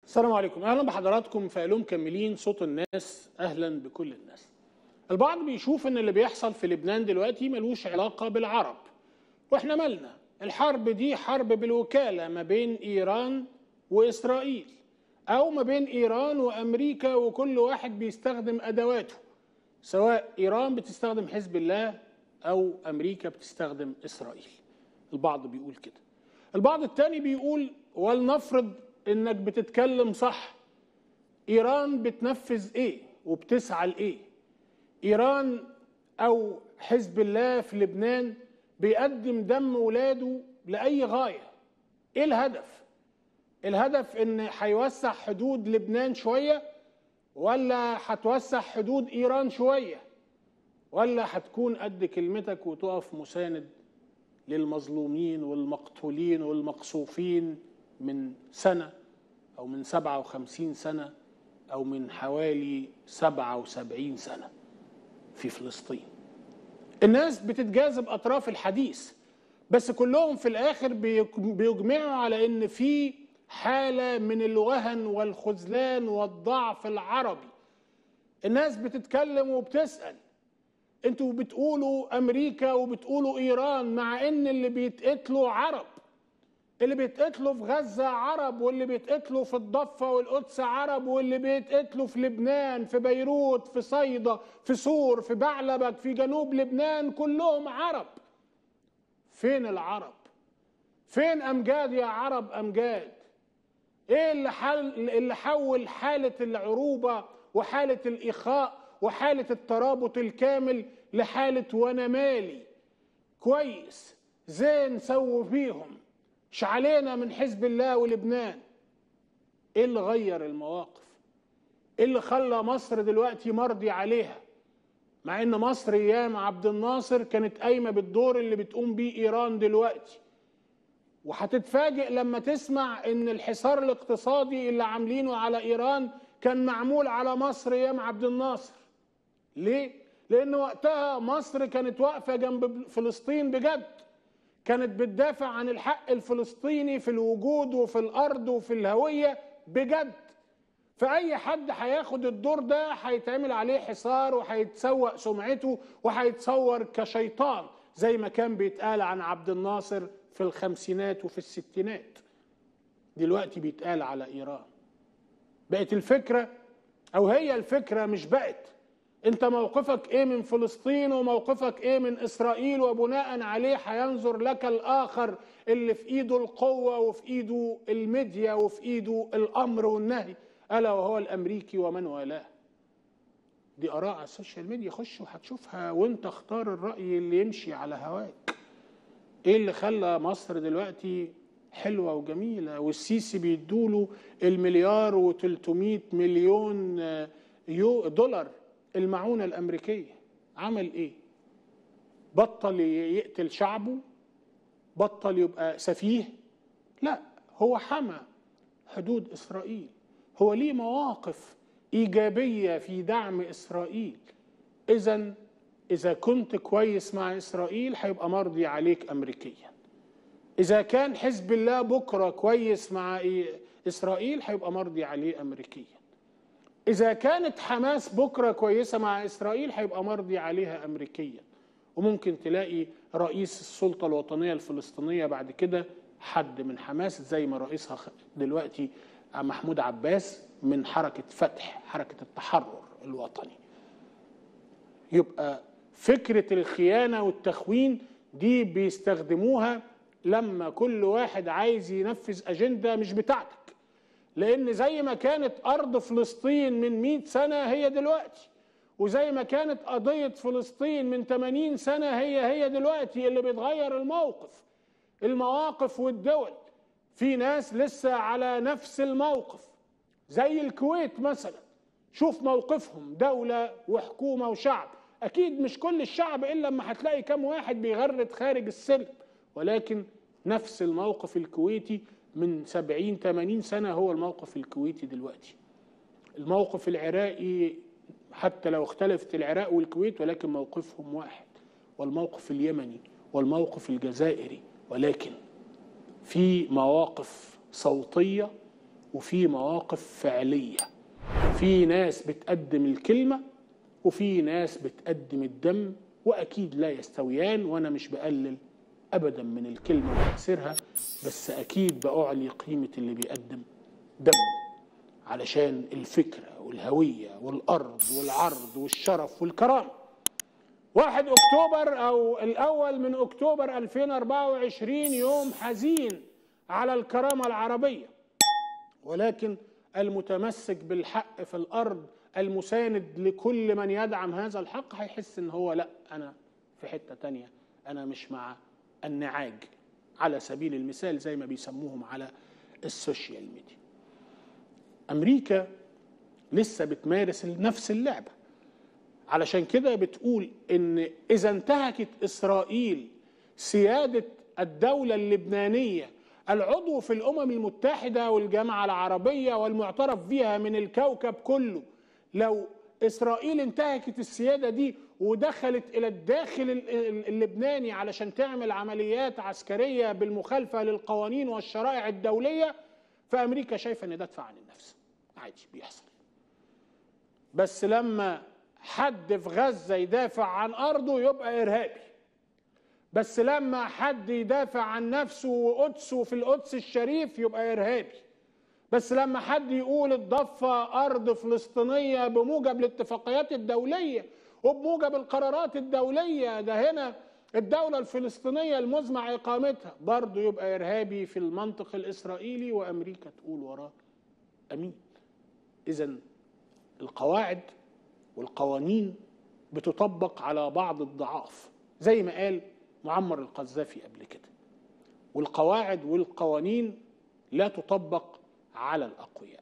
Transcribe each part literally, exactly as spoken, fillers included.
السلام عليكم، اهلا بحضراتكم في علوم كاملين صوت الناس. اهلا بكل الناس. البعض بيشوف ان اللي بيحصل في لبنان دلوقتي ملوش علاقه بالعرب، واحنا مالنا؟ الحرب دي حرب بالوكاله ما بين ايران واسرائيل، او ما بين ايران وامريكا، وكل واحد بيستخدم ادواته، سواء ايران بتستخدم حزب الله او امريكا بتستخدم اسرائيل. البعض بيقول كده. البعض التاني بيقول ولنفرض انك بتتكلم صح، ايران بتنفذ ايه وبتسعى لايه؟ ايران او حزب الله في لبنان بيقدم دم ولاده لاي غايه. ايه الهدف؟ الهدف ان هيوسع حدود لبنان شويه، ولا هتوسع حدود ايران شويه، ولا هتكون قد كلمتك وتقف مساند للمظلومين والمقتولين والمقصوفين من سنه أو من سبعة وخمسين سنة أو من حوالي سبعة وسبعين سنة في فلسطين؟ الناس بتتجاذب أطراف الحديث، بس كلهم في الآخر بيجمعوا على إن في حالة من الوهن والخذلان والضعف العربي. الناس بتتكلم وبتسأل، انتوا بتقولوا أمريكا وبتقولوا إيران، مع إن اللي بيتقتلوا عرب، اللي بيتقتلوا في غزة عرب، واللي بيتقتلوا في الضفة والقدس عرب، واللي بيتقتلوا في لبنان، في بيروت، في صيدا، في سور، في بعلبك، في جنوب لبنان، كلهم عرب. فين العرب؟ فين أمجاد يا عرب أمجاد؟ ايه اللي, حل اللي حول حالة العروبة وحالة الإخاء وحالة الترابط الكامل لحالة وانا مالي؟ كويس، زين سووا فيهم، مش علينا من حزب الله ولبنان. ايه اللي غير المواقف؟ ايه اللي خلى مصر دلوقتي مرضي عليها، مع ان مصر ايام عبد الناصر كانت قايمه بالدور اللي بتقوم بيه ايران دلوقتي؟ وهتتفاجئ لما تسمع ان الحصار الاقتصادي اللي عاملينه على ايران كان معمول على مصر ايام عبد الناصر. ليه؟ لان وقتها مصر كانت واقفه جنب فلسطين بجد، كانت بتدافع عن الحق الفلسطيني في الوجود وفي الأرض وفي الهوية بجد. فأي حد هياخد الدور ده هيتعمل عليه حصار وهيتسوق سمعته وهيتصور كشيطان، زي ما كان بيتقال عن عبد الناصر في الخمسينات وفي الستينات. دلوقتي بيتقال على إيران. بقت الفكرة، أو هي الفكرة مش بقت، انت موقفك ايه من فلسطين وموقفك ايه من اسرائيل، وبناء عليه هينظر لك الاخر اللي في ايده القوة وفي ايده الميديا وفي ايده الامر والنهي، الا وهو الامريكي ومن والاه. دي اراء على السوشيال ميديا، خش وهتشوفها وانت اختار الرأي اللي يمشي على هواك. ايه اللي خلى مصر دلوقتي حلوة وجميلة والسيسي بيدوله المليار وتلتمية مليون يو دولار المعونة الأمريكية؟ عمل إيه؟ بطل يقتل شعبه؟ بطل يبقى سفيه؟ لا، هو حمى حدود إسرائيل، هو ليه مواقف إيجابية في دعم إسرائيل. إذن إذا كنت كويس مع إسرائيل هيبقى مرضي عليك أمريكيا. إذا كان حزب الله بكرة كويس مع إسرائيل هيبقى مرضي عليه أمريكيا. إذا كانت حماس بكرة كويسة مع إسرائيل هيبقى مرضي عليها أمريكيا. وممكن تلاقي رئيس السلطة الوطنية الفلسطينية بعد كده حد من حماس، زي ما رئيسها دلوقتي محمود عباس من حركة فتح، حركة التحرر الوطني. يبقى فكرة الخيانة والتخوين دي بيستخدموها لما كل واحد عايز ينفذ أجندة مش بتاعتك. لأن زي ما كانت أرض فلسطين من مئة سنة هي دلوقتي، وزي ما كانت قضية فلسطين من ثمانين سنة هي هي دلوقتي. اللي بيتغير الموقف، المواقف والدول. في ناس لسه على نفس الموقف، زي الكويت مثلا، شوف موقفهم، دولة وحكومة وشعب. أكيد مش كل الشعب إلا لما هتلاقي كم واحد بيغرد خارج السلم، ولكن نفس الموقف الكويتي من سبعين ثمانين سنة هو الموقف الكويتي دلوقتي. الموقف العراقي حتى لو اختلفت العراق والكويت ولكن موقفهم واحد، والموقف اليمني والموقف الجزائري، ولكن في مواقف صوتية وفي مواقف فعلية. في ناس بتقدم الكلمة وفي ناس بتقدم الدم، وأكيد لا يستويان، وأنا مش بقلل أبدا من الكلمة وتأثيرها، بس أكيد بأعلي قيمة اللي بيقدم دم علشان الفكرة والهوية والأرض والعرض والشرف والكرامة. واحد أكتوبر أو الأول من أكتوبر ألفين وأربعة وعشرين يوم حزين على الكرامة العربية، ولكن المتمسك بالحق في الأرض المساند لكل من يدعم هذا الحق هيحس إن هو لأ، أنا في حتة تانية، أنا مش مع النعاج على سبيل المثال زي ما بيسموهم على السوشيال ميديا. أمريكا لسه بتمارس نفس اللعبة، علشان كده بتقول إن إذا انتهكت إسرائيل سيادة الدولة اللبنانية العضو في الأمم المتحدة والجامعة العربية والمعترف بها من الكوكب كله، لو إسرائيل انتهكت السيادة دي ودخلت إلى الداخل اللبناني علشان تعمل عمليات عسكرية بالمخالفة للقوانين والشرائع الدولية، فأمريكا شايفة إن ده دفاع عن النفس، عادي بيحصل. بس لما حد في غزة يدافع عن أرضه يبقى إرهابي، بس لما حد يدافع عن نفسه وقدسه في القدس الشريف يبقى إرهابي، بس لما حد يقول الضفة أرض فلسطينية بموجب الاتفاقيات الدولية وبموجب القرارات الدولية، ده هنا الدولة الفلسطينية المزمع إقامتها، برضه يبقى إرهابي في المنطق الإسرائيلي، وأمريكا تقول وراه أمين. إذن القواعد والقوانين بتطبق على بعض الضعاف زي ما قال معمر القذافي قبل كده، والقواعد والقوانين لا تطبق على الأقوياء.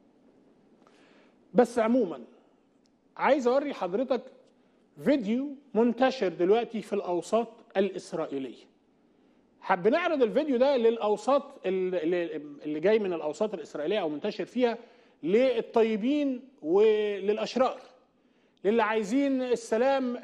بس عموما عايز أوري حضرتك فيديو منتشر دلوقتي في الأوساط الإسرائيلية. حب نعرض الفيديو ده للأوساط اللي جاي من الأوساط الإسرائيلية أو منتشر فيها للطيبين وللأشرار، للي عايزين السلام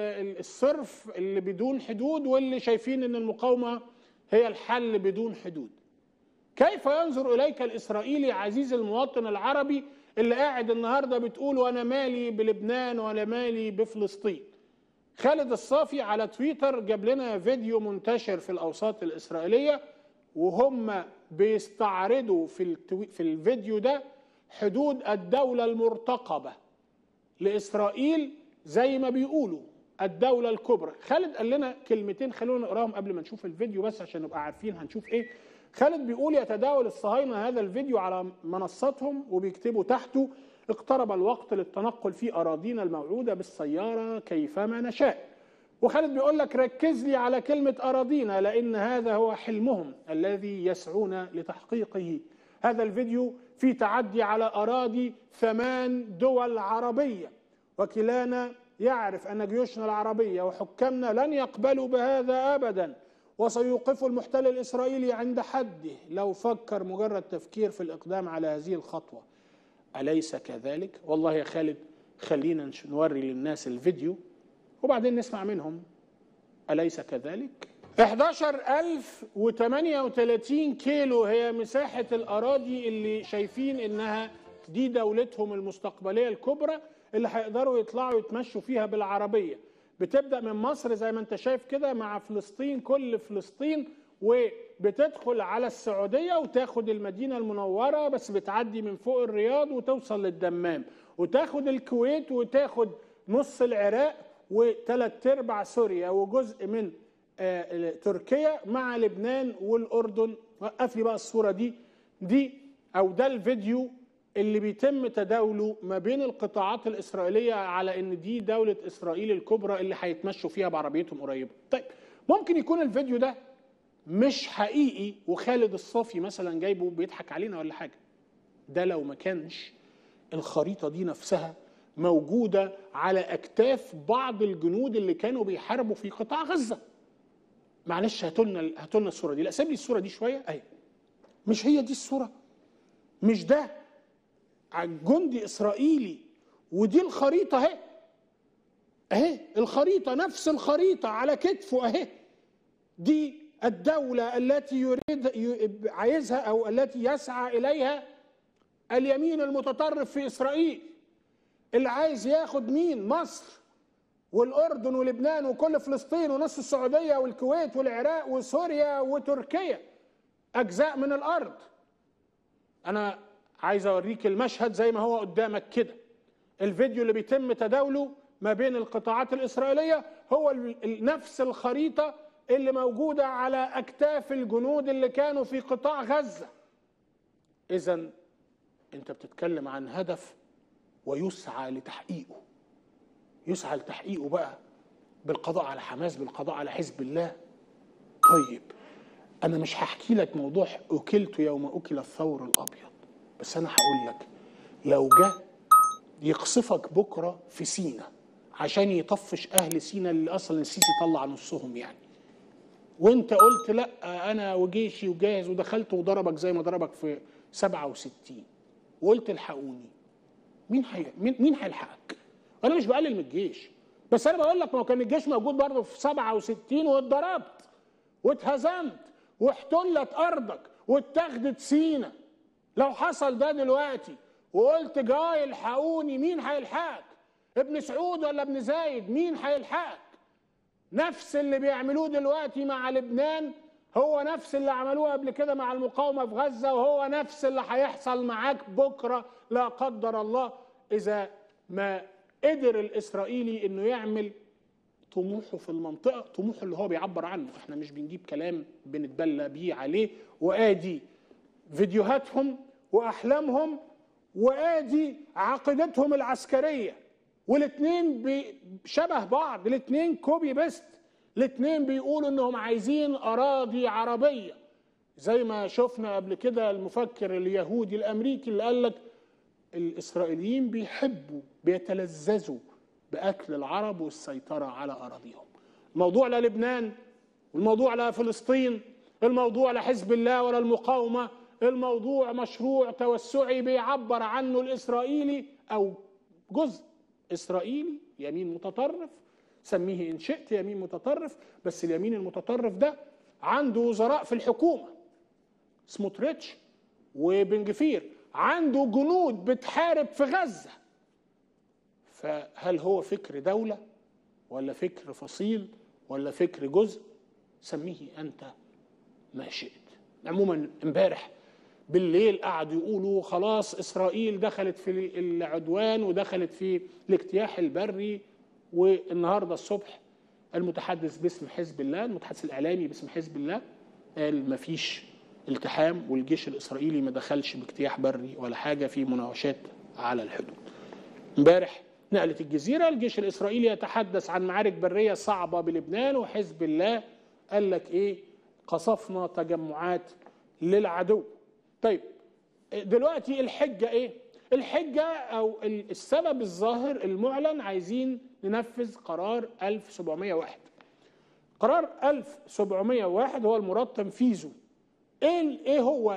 الصرف اللي بدون حدود واللي شايفين ان المقاومة هي الحل بدون حدود. كيف ينظر إليك الإسرائيلي عزيز المواطن العربي اللي قاعد النهاردة بتقول وانا مالي بلبنان وانا مالي بفلسطين؟ خالد الصافي على تويتر جاب لنا فيديو منتشر في الأوساط الإسرائيلية وهم بيستعرضوا في, التوي... في الفيديو ده حدود الدولة المرتقبة لإسرائيل زي ما بيقولوا الدولة الكبرى. خالد قال لنا كلمتين خلونا نقراهم قبل ما نشوف الفيديو بس عشان نبقى عارفين هنشوف ايه. خالد بيقول يتداول الصهاينة هذا الفيديو على منصاتهم وبيكتبوا تحته اقترب الوقت للتنقل في أراضينا الموعودة بالسيارة كيفما نشاء. وخالد بيقول لك ركز لي على كلمة أراضينا لأن هذا هو حلمهم الذي يسعون لتحقيقه. هذا الفيديو في تعدي على أراضي ثمان دول عربية، وكلانا يعرف أن جيوشنا العربية وحكامنا لن يقبلوا بهذا أبدا، وسيوقفوا المحتل الإسرائيلي عند حده لو فكر مجرد تفكير في الإقدام على هذه الخطوة. أليس كذلك؟ والله يا خالد خلينا نوري للناس الفيديو وبعدين نسمع منهم. أليس كذلك؟ أحد عشر ألف وثمانية وثلاثين كيلو هي مساحة الأراضي اللي شايفين إنها دي دولتهم المستقبلية الكبرى اللي هيقدروا يطلعوا يتمشوا فيها بالعربية. بتبدأ من مصر زي ما انت شايف كده مع فلسطين، كل فلسطين، وبتدخل على السعودية وتاخد المدينة المنورة بس بتعدي من فوق الرياض وتوصل للدمام، وتاخد الكويت وتاخد نص العراق وثلاث ارباع سوريا وجزء من آه تركيا مع لبنان والأردن. وقف لي بقى الصورة دي دي أو ده الفيديو اللي بيتم تداوله ما بين القطاعات الإسرائيلية على إن دي دولة إسرائيل الكبرى اللي هيتمشوا فيها بعربيتهم قريبة. طيب ممكن يكون الفيديو ده مش حقيقي وخالد الصافي مثلا جايبه بيضحك علينا ولا حاجة. ده لو ما كانش الخريطة دي نفسها موجودة على أكتاف بعض الجنود اللي كانوا بيحاربوا في قطاع غزة. معلش هاتولنا هاتولنا الصورة دي. لا سيب لي الصورة دي شوية. أهي مش هي دي الصورة؟ مش ده جندي إسرائيلي ودي الخريطة اهي اهي الخريطة نفس الخريطة على كتفه اهي. دي الدولة التي يريد عايزها أو التي يسعى إليها اليمين المتطرف في إسرائيل اللي عايز ياخد مين؟ مصر والأردن ولبنان وكل فلسطين ونص السعودية والكويت والعراق وسوريا وتركيا، أجزاء من الأرض. أنا عايز أوريك المشهد زي ما هو قدامك كده. الفيديو اللي بيتم تداوله ما بين القطاعات الإسرائيلية هو نفس الخريطة اللي موجودة على أكتاف الجنود اللي كانوا في قطاع غزة. إذن أنت بتتكلم عن هدف ويسعى لتحقيقه، يسعى لتحقيقه بقى بالقضاء على حماس، بالقضاء على حزب الله. طيب أنا مش هحكي لك موضوع أكلت يوم أكل الثور الأبيض، بس أنا هقول لك لو جه يقصفك بكرة في سينا عشان يطفش أهل سينا اللي أصلا السيسي طلع نصهم يعني، وانت قلت لا أنا وجيشي وجاهز ودخلت وضربك زي ما ضربك في سبعة وستين وقلت الحقوني، مين حي... مين مين هيلحقك؟ أنا مش بقلل من الجيش، بس أنا بقول لك ما هو كان الجيش موجود برضه في سبعة وستين واتضربت واتهزمت واحتلت أرضك واتاخدت سينا. لو حصل ده دلوقتي وقلت جاي الحقوني، مين هيلحقك؟ ابن سعود ولا ابن زايد؟ مين هيلحقك؟ نفس اللي بيعملوه دلوقتي مع لبنان هو نفس اللي عملوه قبل كده مع المقاومة في غزة، وهو نفس اللي هيحصل معاك بكرة لا قدر الله إذا ما قدر الإسرائيلي إنه يعمل طموحه في المنطقة، طموحه اللي هو بيعبر عنه. احنا مش بنجيب كلام بنتبلى بيه عليه، وآدي فيديوهاتهم وأحلامهم وآدي عقيدتهم العسكرية، والاثنين شبه بعض، الاثنين كوبي بيست، الاثنين بيقولوا انهم عايزين اراضي عربية. زي ما شفنا قبل كده المفكر اليهودي الامريكي اللي قال لك الاسرائيليين بيحبوا بيتلذذوا باكل العرب والسيطرة على اراضيهم. الموضوع لا لبنان، والموضوع لا فلسطين، الموضوع لا حزب الله ولا المقاومة، الموضوع مشروع توسعي بيعبر عنه الاسرائيلي او جزء اسرائيلي يمين متطرف، سميه ان شئت يمين متطرف، بس اليمين المتطرف ده عنده وزراء في الحكومه سموتريتش وبن جفير، عنده جنود بتحارب في غزه. فهل هو فكر دوله ولا فكر فصيل ولا فكر جزء؟ سميه انت ما شئت. عموما امبارح بالليل قعدوا يقولوا خلاص إسرائيل دخلت في العدوان ودخلت في الاجتياح البري، والنهاردة الصبح المتحدث باسم حزب الله، المتحدث الإعلامي باسم حزب الله، قال مفيش التحام والجيش الإسرائيلي ما دخلش باجتياح بري ولا حاجة في مناوشات على الحدود. امبارح نقلت الجزيرة الجيش الإسرائيلي يتحدث عن معارك برية صعبة بلبنان، وحزب الله قال لك إيه؟ قصفنا تجمعات للعدو. طيب دلوقتي الحجة ايه؟ الحجة او السبب الظاهر المعلن عايزين ننفذ قرار ألف وسبعمائة وواحد. قرار ألف وسبعمائة وواحد هو المراد تنفيذه. ايه ايه هو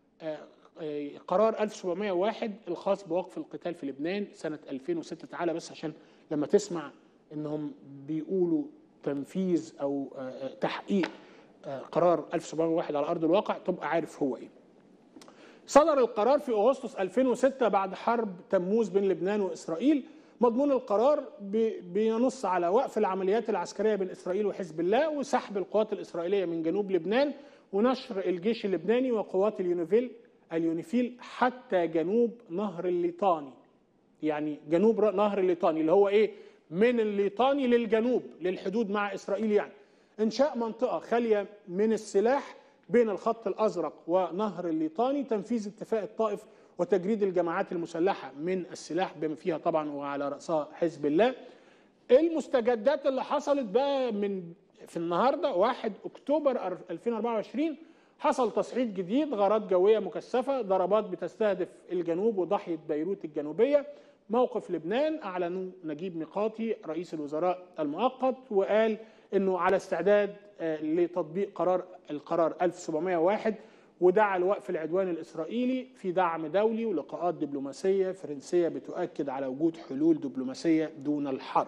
قرار ألف وسبعمائة وواحد الخاص بوقف القتال في لبنان سنة ألفين وستة؟ تعالى بس عشان لما تسمع انهم بيقولوا تنفيذ او تحقيق قرار ألف وسبعمائة وواحد على ارض الواقع تبقى عارف هو ايه. صدر القرار في أغسطس ألفين وستة بعد حرب تموز بين لبنان وإسرائيل. مضمون القرار بينص على وقف العمليات العسكرية بين إسرائيل وحزب الله، وسحب القوات الإسرائيلية من جنوب لبنان، ونشر الجيش اللبناني وقوات اليونيفيل اليونيفيل حتى جنوب نهر الليطاني. يعني جنوب نهر الليطاني اللي هو إيه؟ من الليطاني للجنوب للحدود مع إسرائيل. يعني إنشاء منطقة خالية من السلاح بين الخط الأزرق ونهر الليطاني، تنفيذ اتفاق الطائف وتجريد الجماعات المسلحة من السلاح بما فيها طبعا وعلى رأسها حزب الله. المستجدات اللي حصلت بقى من في النهارده واحد أكتوبر ألفين وأربعة وعشرين، حصل تصعيد جديد، غارات جوية مكثفة، ضربات بتستهدف الجنوب وضاحية بيروت الجنوبية. موقف لبنان أعلنوا نجيب ميقاتي رئيس الوزراء المؤقت، وقال انه على استعداد لتطبيق قرار القرار ألف وسبعمائة وواحد، ودعا لوقف العدوان الإسرائيلي في دعم دولي ولقاءات دبلوماسية فرنسية بتؤكد على وجود حلول دبلوماسية دون الحرب.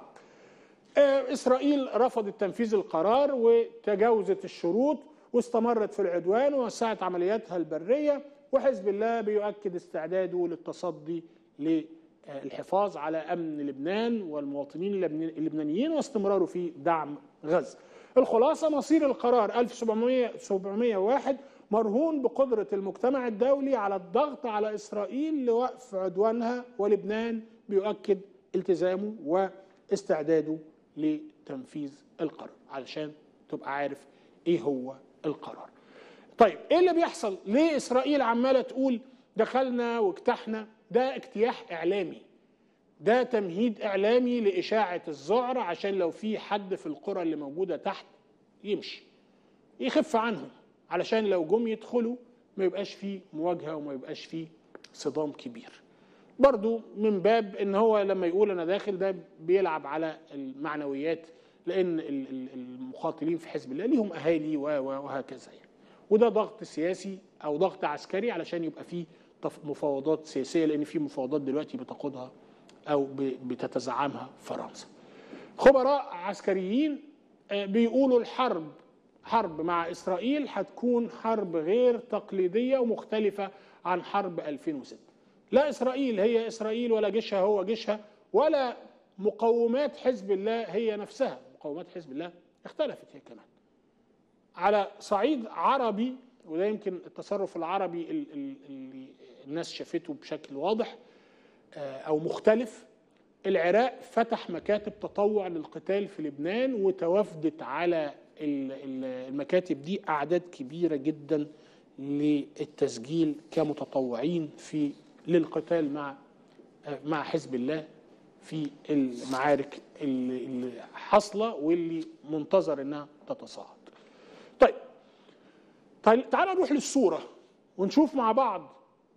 إسرائيل رفضت تنفيذ القرار وتجاوزت الشروط واستمرت في العدوان ووسعت عملياتها البرية. وحزب الله بيؤكد استعداده للتصدي للحفاظ على أمن لبنان والمواطنين اللبنانيين واستمراره في دعم غزة. الخلاصة مصير القرار ألف وسبعمائة وواحد مرهون بقدرة المجتمع الدولي على الضغط على إسرائيل لوقف عدوانها، ولبنان بيؤكد التزامه واستعداده لتنفيذ القرار. علشان تبقى عارف ايه هو القرار. طيب ايه اللي بيحصل؟ ليه اسرائيل عماله تقول دخلنا واجتحنا؟ ده اجتياح اعلامي، ده تمهيد اعلامي لاشاعه الذعر، عشان لو في حد في القرى اللي موجوده تحت يمشي يخف عنهم، علشان لو جم يدخلوا ما يبقاش فيه مواجهه وما يبقاش فيه صدام كبير. برضو من باب ان هو لما يقول انا داخل، ده بيلعب على المعنويات، لان المقاتلين في حزب الله ليهم اهالي وهكذا يعني. وده ضغط سياسي او ضغط عسكري علشان يبقى فيه مفاوضات سياسيه، لان في مفاوضات دلوقتي بتقودها او بتتزعمها فرنسا. خبراء عسكريين بيقولوا الحرب حرب مع اسرائيل هتكون حرب غير تقليديه ومختلفه عن حرب ألفين وستة. لا اسرائيل هي اسرائيل، ولا جيشها هو جيشها، ولا مقومات حزب الله هي نفسها. مقومات حزب الله اختلفت هي كمان. على صعيد عربي، وده يمكن التصرف العربي اللي الناس شافته بشكل واضح او مختلف، العراق فتح مكاتب تطوع للقتال في لبنان، وتوافدت على المكاتب دي اعداد كبيره جدا للتسجيل كمتطوعين في للقتال مع مع حزب الله في المعارك اللي حاصله واللي منتظر انها تتصاعد. طيب طيب تعالوا نروح للصوره ونشوف مع بعض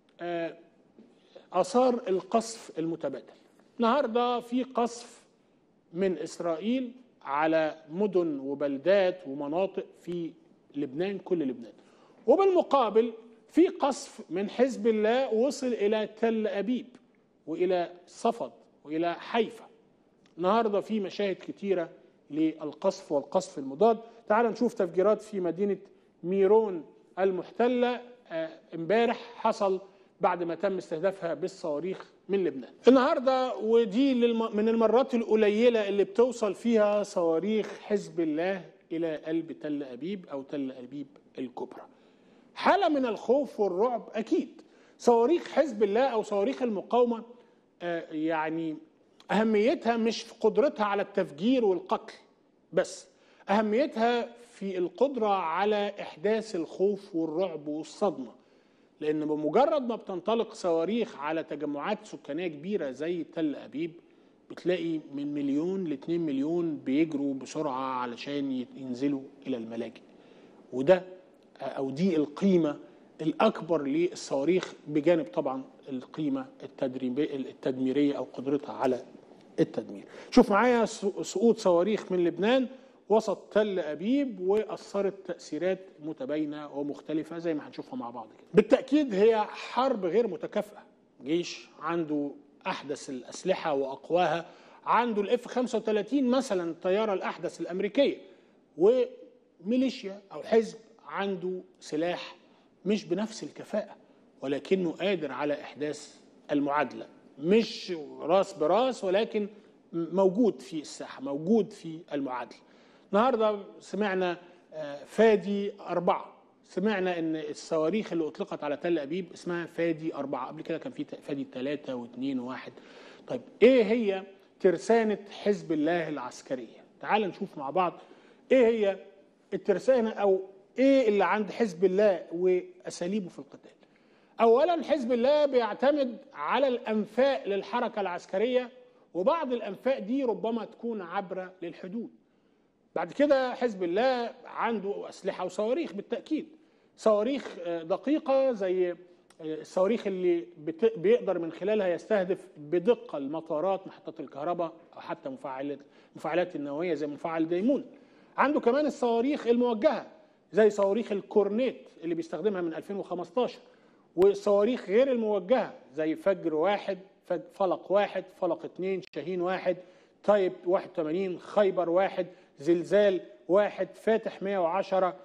آثار القصف المتبادل. النهارده في قصف من إسرائيل على مدن وبلدات ومناطق في لبنان، كل لبنان، وبالمقابل في قصف من حزب الله وصل إلى تل أبيب وإلى صفد وإلى حيفا. النهارده في مشاهد كتيرة للقصف والقصف المضاد. تعال نشوف تفجيرات في مدينة ميرون المحتلة امبارح، حصل بعد ما تم استهدافها بالصواريخ من لبنان. النهارده ودي من المرات القليله اللي بتوصل فيها صواريخ حزب الله الى قلب تل ابيب او تل ابيب الكبرى. حاله من الخوف والرعب اكيد. صواريخ حزب الله او صواريخ المقاومه يعني اهميتها مش في قدرتها على التفجير والقتل بس، اهميتها في القدره على احداث الخوف والرعب والصدمه. لأن بمجرد ما بتنطلق صواريخ على تجمعات سكانية كبيرة زي تل أبيب، بتلاقي من مليون لاتنين مليون بيجروا بسرعة علشان ينزلوا إلى الملاجئ. وده أو دي القيمة الأكبر للصواريخ، بجانب طبعا القيمة التدميرية أو قدرتها على التدمير. شوف معايا سقوط صواريخ من لبنان وسط تل أبيب، وأثرت تأثيرات متباينة ومختلفة زي ما هنشوفها مع بعض كده. بالتأكيد هي حرب غير متكافئة. جيش عنده أحدث الأسلحة وأقواها، عنده الاف خمسة وثلاثين مثلا الطيارة الأحدث الأمريكية، وميليشيا أو حزب عنده سلاح مش بنفس الكفاءة، ولكنه قادر على إحداث المعادلة، مش راس براس ولكن موجود في الساحة، موجود في المعادلة. النهارده سمعنا فادي أربعة، سمعنا إن الصواريخ اللي أطلقت على تل أبيب اسمها فادي أربعة، قبل كده كان في فادي ثلاثة واثنين وواحد. طيب إيه هي ترسانة حزب الله العسكرية؟ تعال نشوف مع بعض إيه هي الترسانة أو إيه اللي عند حزب الله وأساليبه في القتال. أولا حزب الله بيعتمد على الأنفاق للحركة العسكرية، وبعض الأنفاق دي ربما تكون عبرة للحدود. بعد كده حزب الله عنده أسلحة وصواريخ بالتأكيد، صواريخ دقيقة زي الصواريخ اللي بيقدر من خلالها يستهدف بدقة المطارات، محطات الكهرباء، أو حتى مفاعلات مفاعلات النووية زي مفاعل ديمون. عنده كمان الصواريخ الموجهة زي صواريخ الكورنيت اللي بيستخدمها من ألفين وخمستاشر، والصواريخ غير الموجهة زي فجر واحد، فلق واحد، فلق اثنين، شاهين واحد، تايب واحد وثمانين، خيبر واحد، زلزال واحد، فاتح مئة وعشرة،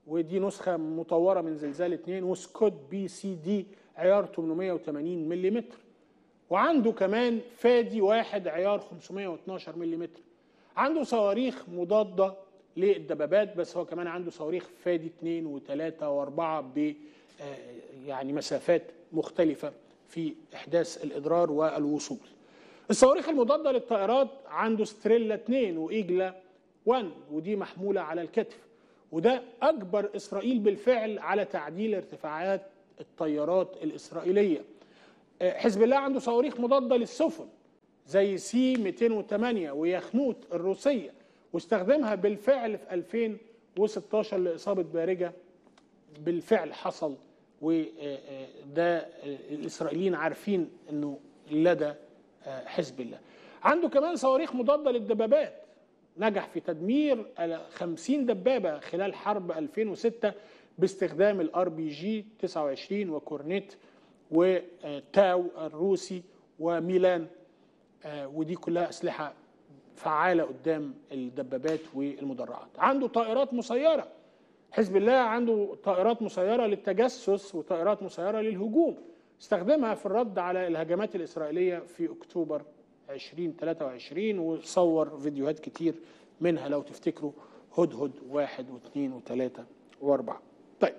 ودي نسخه مطوره من زلزال اتنين، وسكوت بي سي دي عيار تمنمية وتمانين ملم، وعنده كمان فادي واحد عيار خمسمية واتناشر ملم. عنده صواريخ مضاده للدبابات، بس هو كمان عنده صواريخ فادي اتنين وتلاتة واربعة ب يعني مسافات مختلفه في احداث الاضرار والوصول. الصواريخ المضاده للطائرات عنده ستريلا اتنين وايجلا واحد، ودي محموله على الكتف، وده اجبر اسرائيل بالفعل على تعديل ارتفاعات الطيارات الاسرائيليه. حزب الله عنده صواريخ مضاده للسفن زي سي مئتين وتمانية ويخنوت الروسيه، واستخدمها بالفعل في ألفين وستاشر لاصابه بارجه بالفعل حصل، وده الاسرائيليين عارفين انه لدى حزب الله. عنده كمان صواريخ مضاده للدبابات، نجح في تدمير خمسين دبابه خلال حرب ألفين وستة باستخدام الار بي جي تسعة وعشرين وكورنيت وتاو الروسي وميلان، ودي كلها اسلحه فعاله قدام الدبابات والمدرعات. عنده طائرات مسيره، حزب الله عنده طائرات مسيره للتجسس وطائرات مسيره للهجوم، استخدمها في الرد على الهجمات الاسرائيليه في اكتوبر ألفين وتلاتة وعشرين، وصور فيديوهات كتير منها لو تفتكروا هدهد واحد واثنين وثلاثة واربعة. طيب،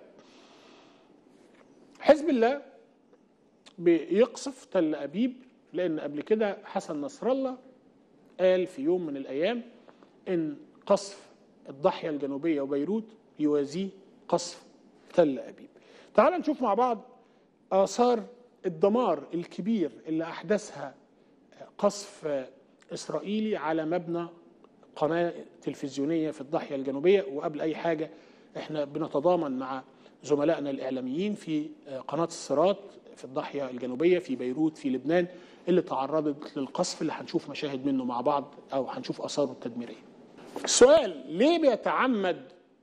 حزب الله بيقصف تل أبيب لأن قبل كده حسن نصر الله قال في يوم من الأيام إن قصف الضاحية الجنوبية وبيروت يوازيه قصف تل أبيب. تعال نشوف مع بعض آثار الدمار الكبير اللي أحدثها قصف إسرائيلي على مبنى قناة تلفزيونية في الضاحية الجنوبية. وقبل أي حاجة احنا بنتضامن مع زملائنا الإعلاميين في قناة الصراط في الضاحية الجنوبية في بيروت في لبنان اللي تعرضت للقصف اللي هنشوف مشاهد منه مع بعض أو هنشوف آثاره التدميرية. السؤال: ليه بيتعمد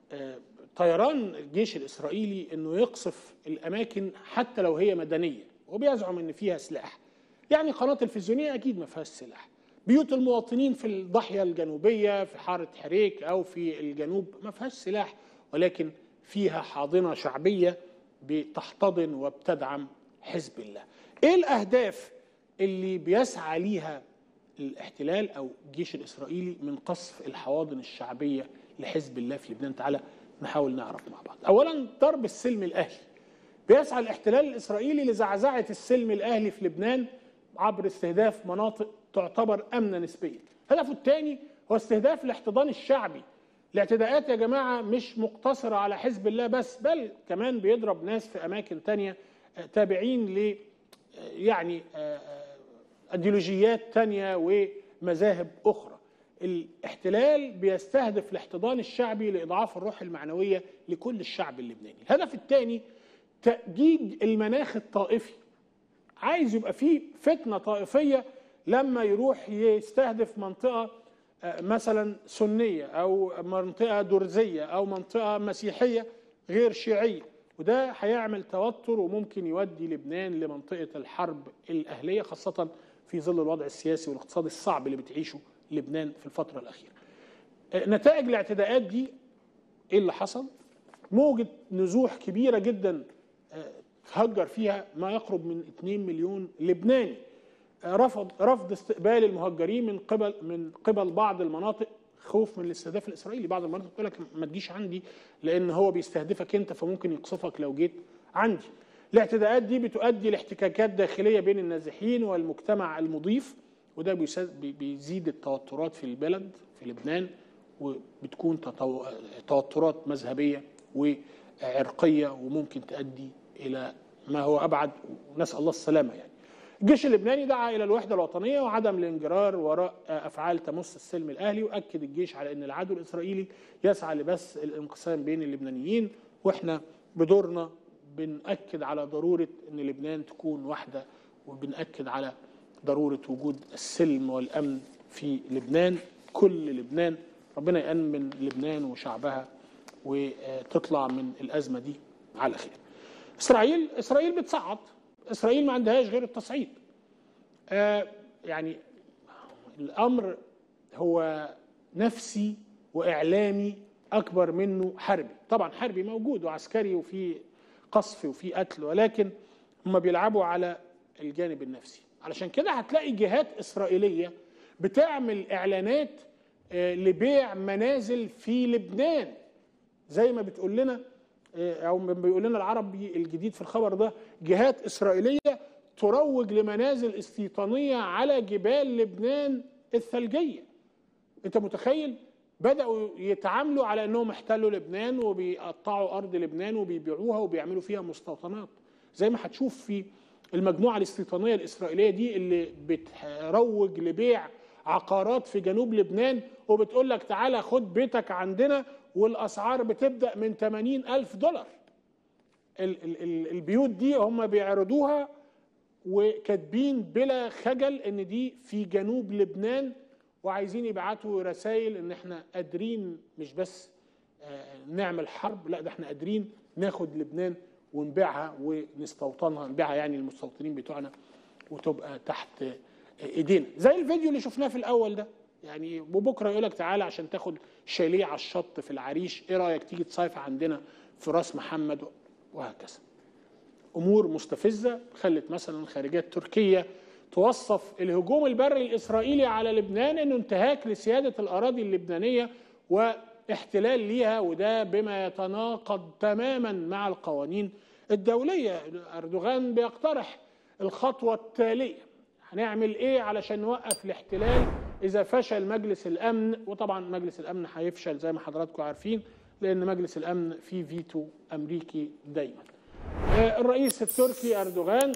طيران الجيش الإسرائيلي أنه يقصف الأماكن حتى لو هي مدنية وبيزعم أن فيها سلاح؟ يعني قناة تلفزيونية أكيد ما فيهاش سلاح، بيوت المواطنين في الضاحية الجنوبية في حارة حريك أو في الجنوب ما فيهاش سلاح، ولكن فيها حاضنة شعبية بتحتضن وبتدعم حزب الله. إيه الأهداف اللي بيسعى ليها الاحتلال أو الجيش الإسرائيلي من قصف الحواضن الشعبية لحزب الله في لبنان؟ تعالى نحاول نعرف مع بعض. أولا، ضرب السلم الأهلي. بيسعى الاحتلال الإسرائيلي لزعزعة السلم الأهلي في لبنان عبر استهداف مناطق تعتبر أمنة نسبيا. هدفه الثاني هو استهداف الاحتضان الشعبي. الاعتداءات يا جماعة مش مقتصرة على حزب الله بس، بل كمان بيضرب ناس في أماكن تانية تابعين ل يعني أيديولوجيات تانية ومذاهب أخرى. الاحتلال بيستهدف الاحتضان الشعبي لإضعاف الروح المعنوية لكل الشعب اللبناني. الهدف الثاني تأجيج المناخ الطائفي، عايز يبقى فيه فتنة طائفية لما يروح يستهدف منطقة مثلا سنية أو منطقة درزية أو منطقة مسيحية غير شيعية، وده هيعمل توتر وممكن يودي لبنان لمنطقة الحرب الأهلية، خاصة في ظل الوضع السياسي والاقتصادي الصعب اللي بتعيشه لبنان في الفترة الأخيرة. نتائج الاعتداءات دي إيه اللي حصل؟ موجة نزوح كبيرة جدا تهجر فيها ما يقرب من اتنين مليون لبناني. رفض رفض استقبال المهجرين من قبل من قبل بعض المناطق خوف من الاستهداف الاسرائيلي. بعض المناطق تقول لك ما تجيش عندي لان هو بيستهدفك انت فممكن يقصفك لو جيت عندي. الاعتداءات دي بتؤدي لاحتكاكات داخليه بين النازحين والمجتمع المضيف، وده بيزيد التوترات في البلد في لبنان، وبتكون توترات مذهبيه وعرقيه وممكن تؤدي الى ما هو ابعد، ونسال الله السلامه. يعني الجيش اللبناني دعا الى الوحده الوطنيه وعدم الانجرار وراء افعال تمس السلم الاهلي، واكد الجيش على ان العدو الاسرائيلي يسعى لبث الانقسام بين اللبنانيين، واحنا بدورنا بنأكد على ضروره ان لبنان تكون وحده، وبنأكد على ضروره وجود السلم والامن في لبنان، كل لبنان. ربنا يأمن لبنان وشعبها وتطلع من الازمه دي على خير. اسرائيل اسرائيل بتصعد، اسرائيل ما عندهاش غير التصعيد. آه يعني الامر هو نفسي واعلامي اكبر منه حربي. طبعا حربي موجود وعسكري وفي قصف وفي قتل، ولكن هم بيلعبوا على الجانب النفسي. علشان كده هتلاقي جهات اسرائيليه بتعمل اعلانات لبيع منازل في لبنان، زي ما بتقول لنا او بيقول لنا العربي الجديد في الخبر ده، جهات اسرائيليه تروج لمنازل استيطانيه على جبال لبنان الثلجيه. انت متخيل؟ بداوا يتعاملوا على انهم احتلوا لبنان وبيقطعوا ارض لبنان وبيبيعوها وبيعملوا فيها مستوطنات، زي ما هتشوف في المجموعه الاستيطانيه الاسرائيليه دي اللي بتروج لبيع عقارات في جنوب لبنان، وبتقول لك تعالى خد بيتك عندنا، والاسعار بتبدا من ثمانين ألف دولار. البيوت دي هم بيعرضوها وكاتبين بلا خجل ان دي في جنوب لبنان، وعايزين يبعتوا رسائل ان احنا قادرين مش بس نعمل حرب، لا ده احنا قادرين ناخد لبنان ونبيعها ونستوطنها، نبيعها يعني المستوطنين بتوعنا وتبقى تحت ايدينا، زي الفيديو اللي شفناه في الاول ده. يعني وبكره يقول لك تعالى عشان تاخد شاليه على الشط في العريش، ايه رايك تيجي تصيف عندنا في راس محمد، وهكذا. امور مستفزه خلت مثلا خارجيات تركيا توصف الهجوم البري الاسرائيلي على لبنان انه انتهاك لسياده الاراضي اللبنانيه واحتلال ليها، وده بما يتناقض تماما مع القوانين الدوليه. اردوغان بيقترح الخطوه التاليه: هنعمل ايه علشان نوقف الاحتلال اذا فشل مجلس الامن؟ وطبعا مجلس الامن هيفشل زي ما حضراتكم عارفين، لان مجلس الامن فيه فيتو امريكي دايما. الرئيس التركي اردوغان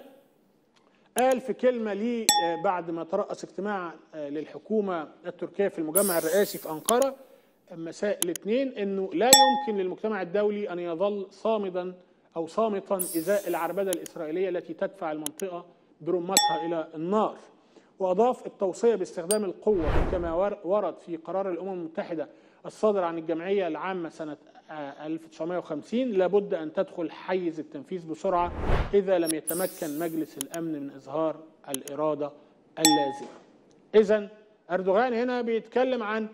قال في كلمه ليه بعد ما ترأس اجتماع للحكومه التركيه في المجمع الرئاسي في انقره مساء الاثنين انه لا يمكن للمجتمع الدولي ان يظل صامدا او صامتا ازاء العربده الاسرائيليه التي تدفع المنطقه برمتها الى النار. واضاف: التوصيه باستخدام القوه كما ورد في قرار الامم المتحده الصادر عن الجمعيه العامه سنه ألف وتسعمائة وخمسين لابد ان تدخل حيز التنفيذ بسرعه اذا لم يتمكن مجلس الامن من اظهار الاراده اللازمه. اذا اردوغان هنا بيتكلم عن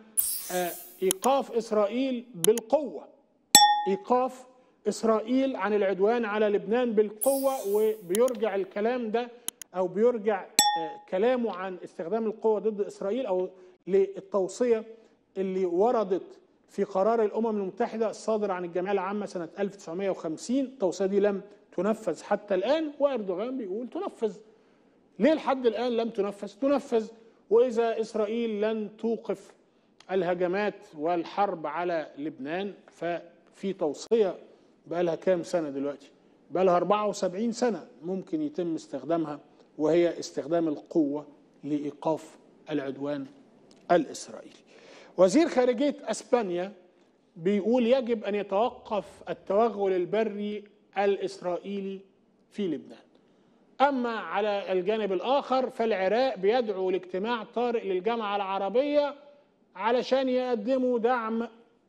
ايقاف اسرائيل بالقوه، ايقاف اسرائيل عن العدوان على لبنان بالقوه، وبيرجع الكلام ده او بيرجع كلامه عن استخدام القوه ضد اسرائيل او للتوصيه اللي وردت في قرار الامم المتحده الصادر عن الجمعيه العامه سنه ألف وتسعمائة وخمسين. التوصيه دي لم تنفذ حتى الان، واردوغان بيقول تنفذ. ليه لحد الان لم تنفذ؟ تنفذ، واذا اسرائيل لن توقف الهجمات والحرب على لبنان ففي توصيه بقى لها كام سنه دلوقتي؟ بقى لها أربعة وسبعين سنه ممكن يتم استخدامها، وهي استخدام القوه لايقاف العدوان الاسرائيلي. وزير خارجيه اسبانيا بيقول يجب ان يتوقف التوغل البري الاسرائيلي في لبنان. اما على الجانب الاخر فالعراق بيدعو لاجتماع طارئ للجامعه العربيه علشان يقدموا دعم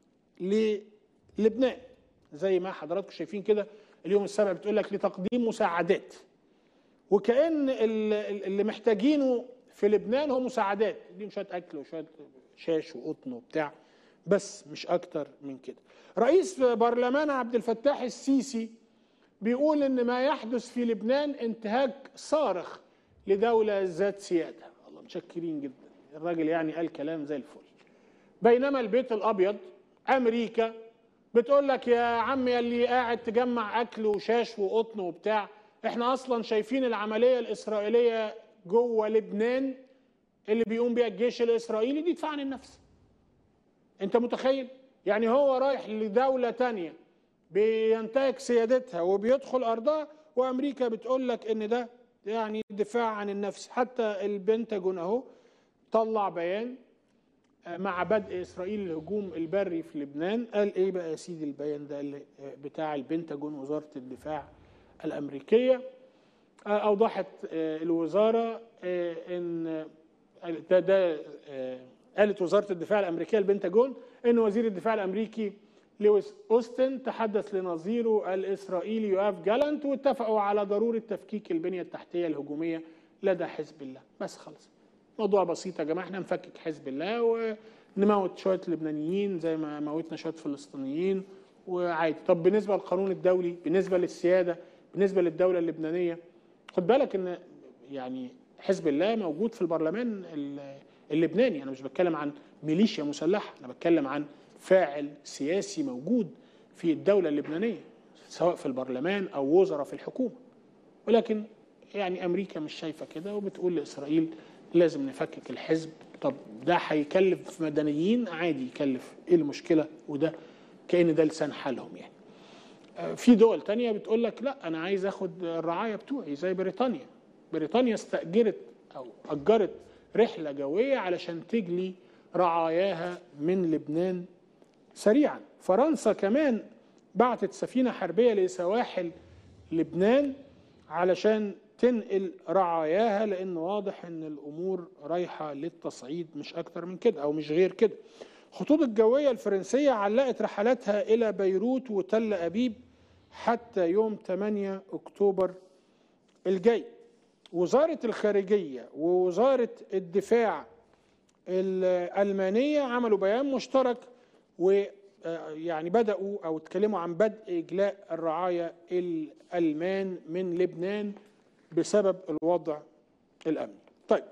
للبنان، زي ما حضراتكم شايفين كده اليوم السابع بتقول لك لتقديم مساعدات، وكأن اللي محتاجينه في لبنان هو مساعدات، دي شويه اكل وشويه شاش وقطن وبتاع، بس مش اكتر من كده. رئيس برلمان عبد الفتاح السيسي بيقول ان ما يحدث في لبنان انتهاك صارخ لدولة ذات سيادة. الله متشكرين جدا، الراجل يعني قال كلام زي الفل. بينما البيت الابيض امريكا بتقول لك يا عم يا اللي قاعد تجمع اكل وشاش وقطن وبتاع، احنا اصلا شايفين العملية الاسرائيلية جوه لبنان اللي بيقوم بيها الجيش الاسرائيلي دي دفاع عن النفس. انت متخيل؟ يعني هو رايح لدولة تانية بينتهك سيادتها وبيدخل ارضها، وامريكا بتقول لك ان ده يعني دفاع عن النفس. حتى البنتاجون اهو طلع بيان مع بدء اسرائيل الهجوم البري في لبنان. قال ايه بقى يا سيدي البيان ده اللي بتاع البنتاجون وزارة الدفاع الامريكية؟ اوضحت الوزارة ان ده, ده قالت وزارة الدفاع الامريكية البنتاجون ان وزير الدفاع الامريكي لويس أوستن تحدث لنظيره الإسرائيلي يوآف جالانت، واتفقوا على ضرورة تفكيك البنية التحتية الهجومية لدى حزب الله. بس خلص، موضوع بسيط يا جماعة، احنا نفكك حزب الله نموت شويه لبنانيين زي ما موتنا شويه فلسطينيين وعادي. طب بالنسبه للقانون الدولي، بالنسبه للسياده، بالنسبه للدوله اللبنانيه، خد بالك ان يعني حزب الله موجود في البرلمان اللبناني. انا مش بتكلم عن ميليشيا مسلحه، انا بتكلم عن فاعل سياسي موجود في الدوله اللبنانيه سواء في البرلمان او وزراء في الحكومه. ولكن يعني امريكا مش شايفه كده وبتقول لاسرائيل لازم نفكك الحزب. طب ده هيكلف مدنيين؟ عادي يكلف، ايه المشكله؟ وده كأن ده لسان حالهم يعني. في دول تانية بتقول لك لا انا عايز اخد الرعايه بتوعي زي بريطانيا. بريطانيا استأجرت او اجرت رحله جويه علشان تجلي رعاياها من لبنان سريعا. فرنسا كمان بعتت سفينه حربيه لسواحل لبنان علشان تنقل رعاياها، لان واضح ان الامور رايحه للتصعيد مش اكتر من كده او مش غير كده. الخطوط الجويه الفرنسيه علقت رحلاتها الى بيروت وتل ابيب حتى يوم ثمانية أكتوبر الجاي. وزاره الخارجيه ووزاره الدفاع الالمانيه عملوا بيان مشترك ويعني بداوا او اتكلموا عن بدء اجلاء الرعايا الالمان من لبنان بسبب الوضع الامني. طيب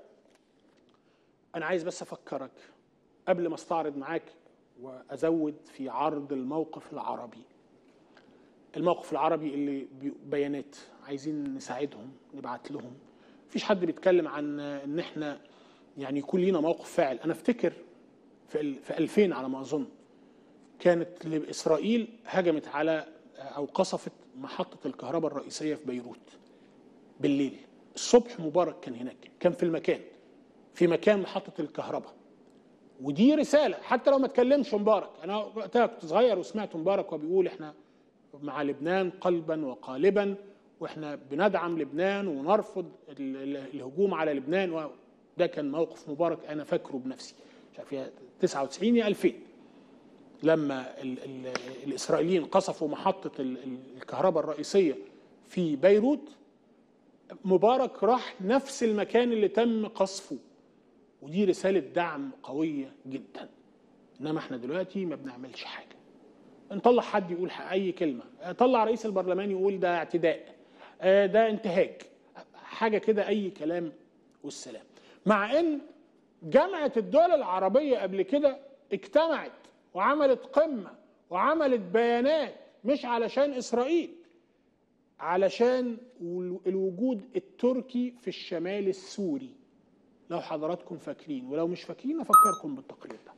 انا عايز بس افكرك قبل ما استعرض معاك وازود في عرض الموقف العربي. الموقف العربي اللي بيانات عايزين نساعدهم نبعت لهم. مفيش حد بيتكلم عن ان احنا يعني يكون لينا موقف فاعل. انا افتكر في في ألفين على ما اظن كانت اسرائيل هجمت على او قصفت محطه الكهرباء الرئيسيه في بيروت بالليل. الصبح مبارك كان هناك، كان في المكان، في مكان محطه الكهرباء. ودي رساله حتى لو ما اتكلمش مبارك. انا وقتها كنت صغير وسمعت مبارك وبيقول احنا مع لبنان قلبا وقالبا واحنا بندعم لبنان ونرفض الهجوم على لبنان. وده كان موقف مبارك انا فاكره بنفسي، مش عارف يا تسعة وتسعين يا ألفين لما ال ال الاسرائيليين قصفوا محطه الكهرباء الرئيسيه في بيروت. مبارك راح نفس المكان اللي تم قصفه، ودي رساله دعم قويه جدا. انما احنا دلوقتي ما بنعملش حاجه. نطلع حد يقول اي كلمه، طلع رئيس البرلمان يقول ده اعتداء، ده انتهاك، حاجه كده اي كلام والسلام. مع ان جامعه الدول العربيه قبل كده اجتمعت وعملت قمه وعملت بيانات مش علشان اسرائيل، علشان الوجود التركي في الشمال السوري. لو حضراتكم فاكرين، ولو مش فاكرين افكركم بالتقرير ده.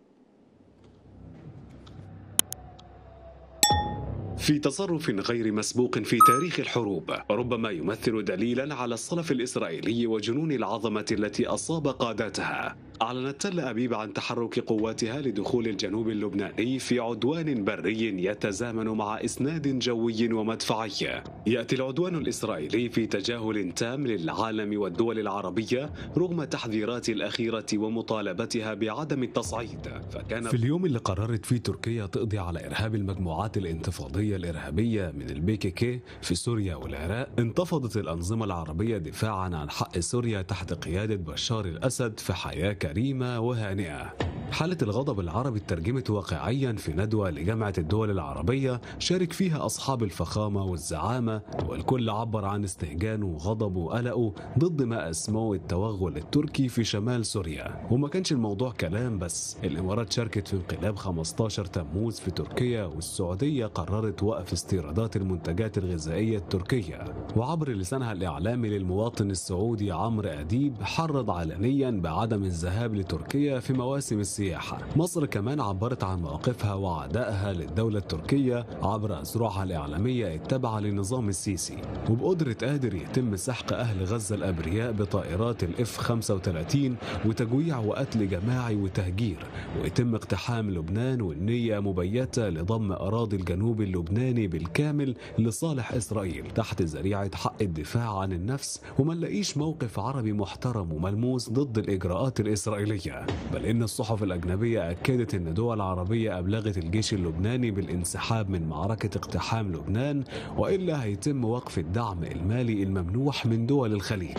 في تصرف غير مسبوق في تاريخ الحروب ربما يمثل دليلا على الصلف الإسرائيلي وجنون العظمة التي أصاب قادتها، أعلنت تل أبيب عن تحرك قواتها لدخول الجنوب اللبناني في عدوان بري يتزامن مع إسناد جوي ومدفعي. يأتي العدوان الإسرائيلي في تجاهل تام للعالم والدول العربية رغم تحذيرات الأخيرة ومطالبتها بعدم التصعيد. فكان في اليوم اللي قررت فيه تركيا تقضي على إرهاب المجموعات الانتفاضية الإرهابية من البي كي كي في سوريا والعراق، انتفضت الأنظمة العربية دفاعا عن حق سوريا تحت قيادة بشار الأسد في حياة كريمة وهانئة. حالة الغضب العربي اترجمت واقعيا في ندوة لجامعة الدول العربية شارك فيها أصحاب الفخامة والزعامة، والكل عبر عن استهجانه وغضبه وقلقه ضد ما أسموه التوغل التركي في شمال سوريا. وما كانش الموضوع كلام بس، الإمارات شاركت في انقلاب خمسة عشر تموز في تركيا، والسعودية قررت وقف استيرادات المنتجات الغذائية التركية. وعبر لسانها الإعلامي للمواطن السعودي عمرو أديب حرض علنيا بعدم الذهاب لتركيا في مواسم السياحة. مصر كمان عبرت عن مواقفها وعدائها للدولة التركية عبر أذرعها الإعلامية التابعة لنظام السيسي. وبقدرة قادر يتم سحق أهل غزة الأبرياء بطائرات الإف خمسة وثلاثين وتجويع وقتل جماعي وتهجير، ويتم اقتحام لبنان والنية مبيتة لضم أراضي الجنوب اللبناني بالكامل لصالح إسرائيل تحت ذريعة حق الدفاع عن النفس. وما نلاقيش موقف عربي محترم وملموس ضد الإجراءات الإسرائيلية، بل إن الصحف الأجنبية أكدت أن دول عربية أبلغت الجيش اللبناني بالانسحاب من معركة اقتحام لبنان، وإلا هيتم وقف الدعم المالي الممنوح من دول الخليج.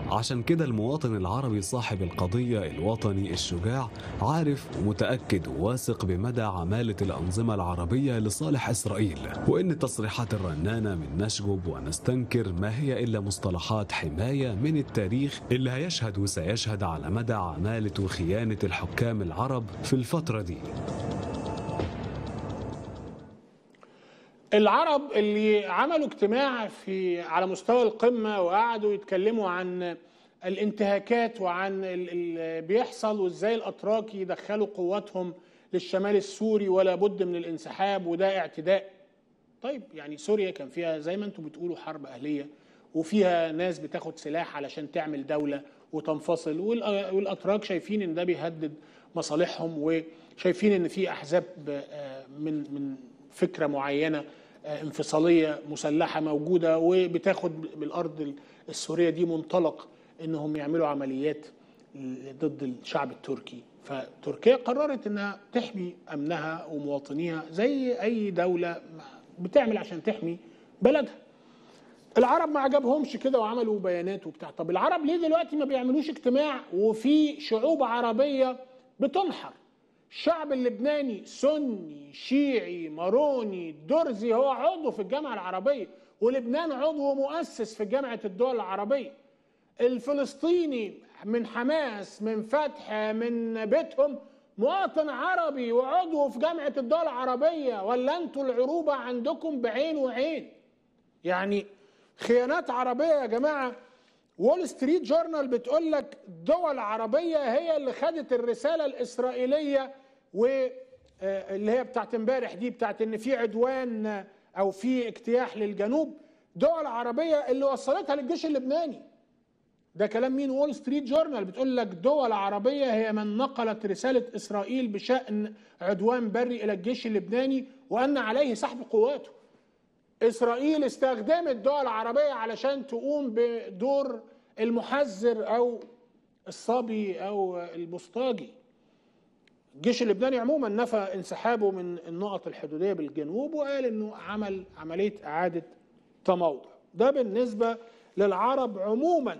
عشان كده المواطن العربي صاحب القضية الوطني الشجاع عارف ومتأكد وواثق بمدى عمالة الأنظمة العربية لصالح إسرائيل، وإن التصريحات الرنانة من نشجب ونستنكر ما هي إلا مصطلحات حماية من التاريخ اللي هيشهد وسيشهد على مدى عمالة وخيانة الحكام العرب في الفترة دي. العرب اللي عملوا اجتماع في على مستوى القمة وقعدوا يتكلموا عن الانتهاكات وعن اللي بيحصل وازاي الاتراك يدخلوا قواتهم للشمال السوري ولا بد من الانسحاب وده اعتداء. طيب يعني سوريا كان فيها زي ما انتم بتقولوا حرب اهليه وفيها ناس بتاخد سلاح علشان تعمل دوله وتنفصل، والاتراك شايفين ان ده بيهدد مصالحهم وشايفين ان في احزاب من من فكره معينه انفصاليه مسلحه موجوده وبتاخد بالارض السوريه دي منطلق انهم يعملوا عمليات ضد الشعب التركي. فتركيا قررت انها تحمي امنها ومواطنيها زي اي دوله بتعمل عشان تحمي بلدها. العرب ما عجبهمش كده وعملوا بيانات وبتاع. طب العرب ليه دلوقتي ما بيعملوش اجتماع وفي شعوب عربيه بتنحر؟ الشعب اللبناني سني شيعي ماروني درزي هو عضو في الجامعه العربيه، ولبنان عضو مؤسس في جامعه الدول العربيه. الفلسطيني من حماس من فتح من بيتهم مواطن عربي وعضو في جامعة الدول العربية، ولا انتوا العروبة عندكم بعين وعين؟ يعني خيانات عربية يا جماعة. وول ستريت جورنال بتقول لك الدول العربية هي اللي خدت الرسالة الإسرائيلية واللي هي بتاعت امبارح دي بتاعت ان في عدوان او في اجتياح للجنوب، دول عربية اللي وصلتها للجيش اللبناني. ده كلام مين؟ وول ستريت جورنال بتقول لك دول عربية هي من نقلت رسالة إسرائيل بشأن عدوان بري إلى الجيش اللبناني وأن عليه سحب قواته. إسرائيل استخدمت دول عربية علشان تقوم بدور المحذر أو الصبي أو البوسطاجي. الجيش اللبناني عموما نفى انسحابه من النقط الحدودية بالجنوب وقال أنه عمل عملية إعادة تموضع. ده بالنسبة للعرب عموما،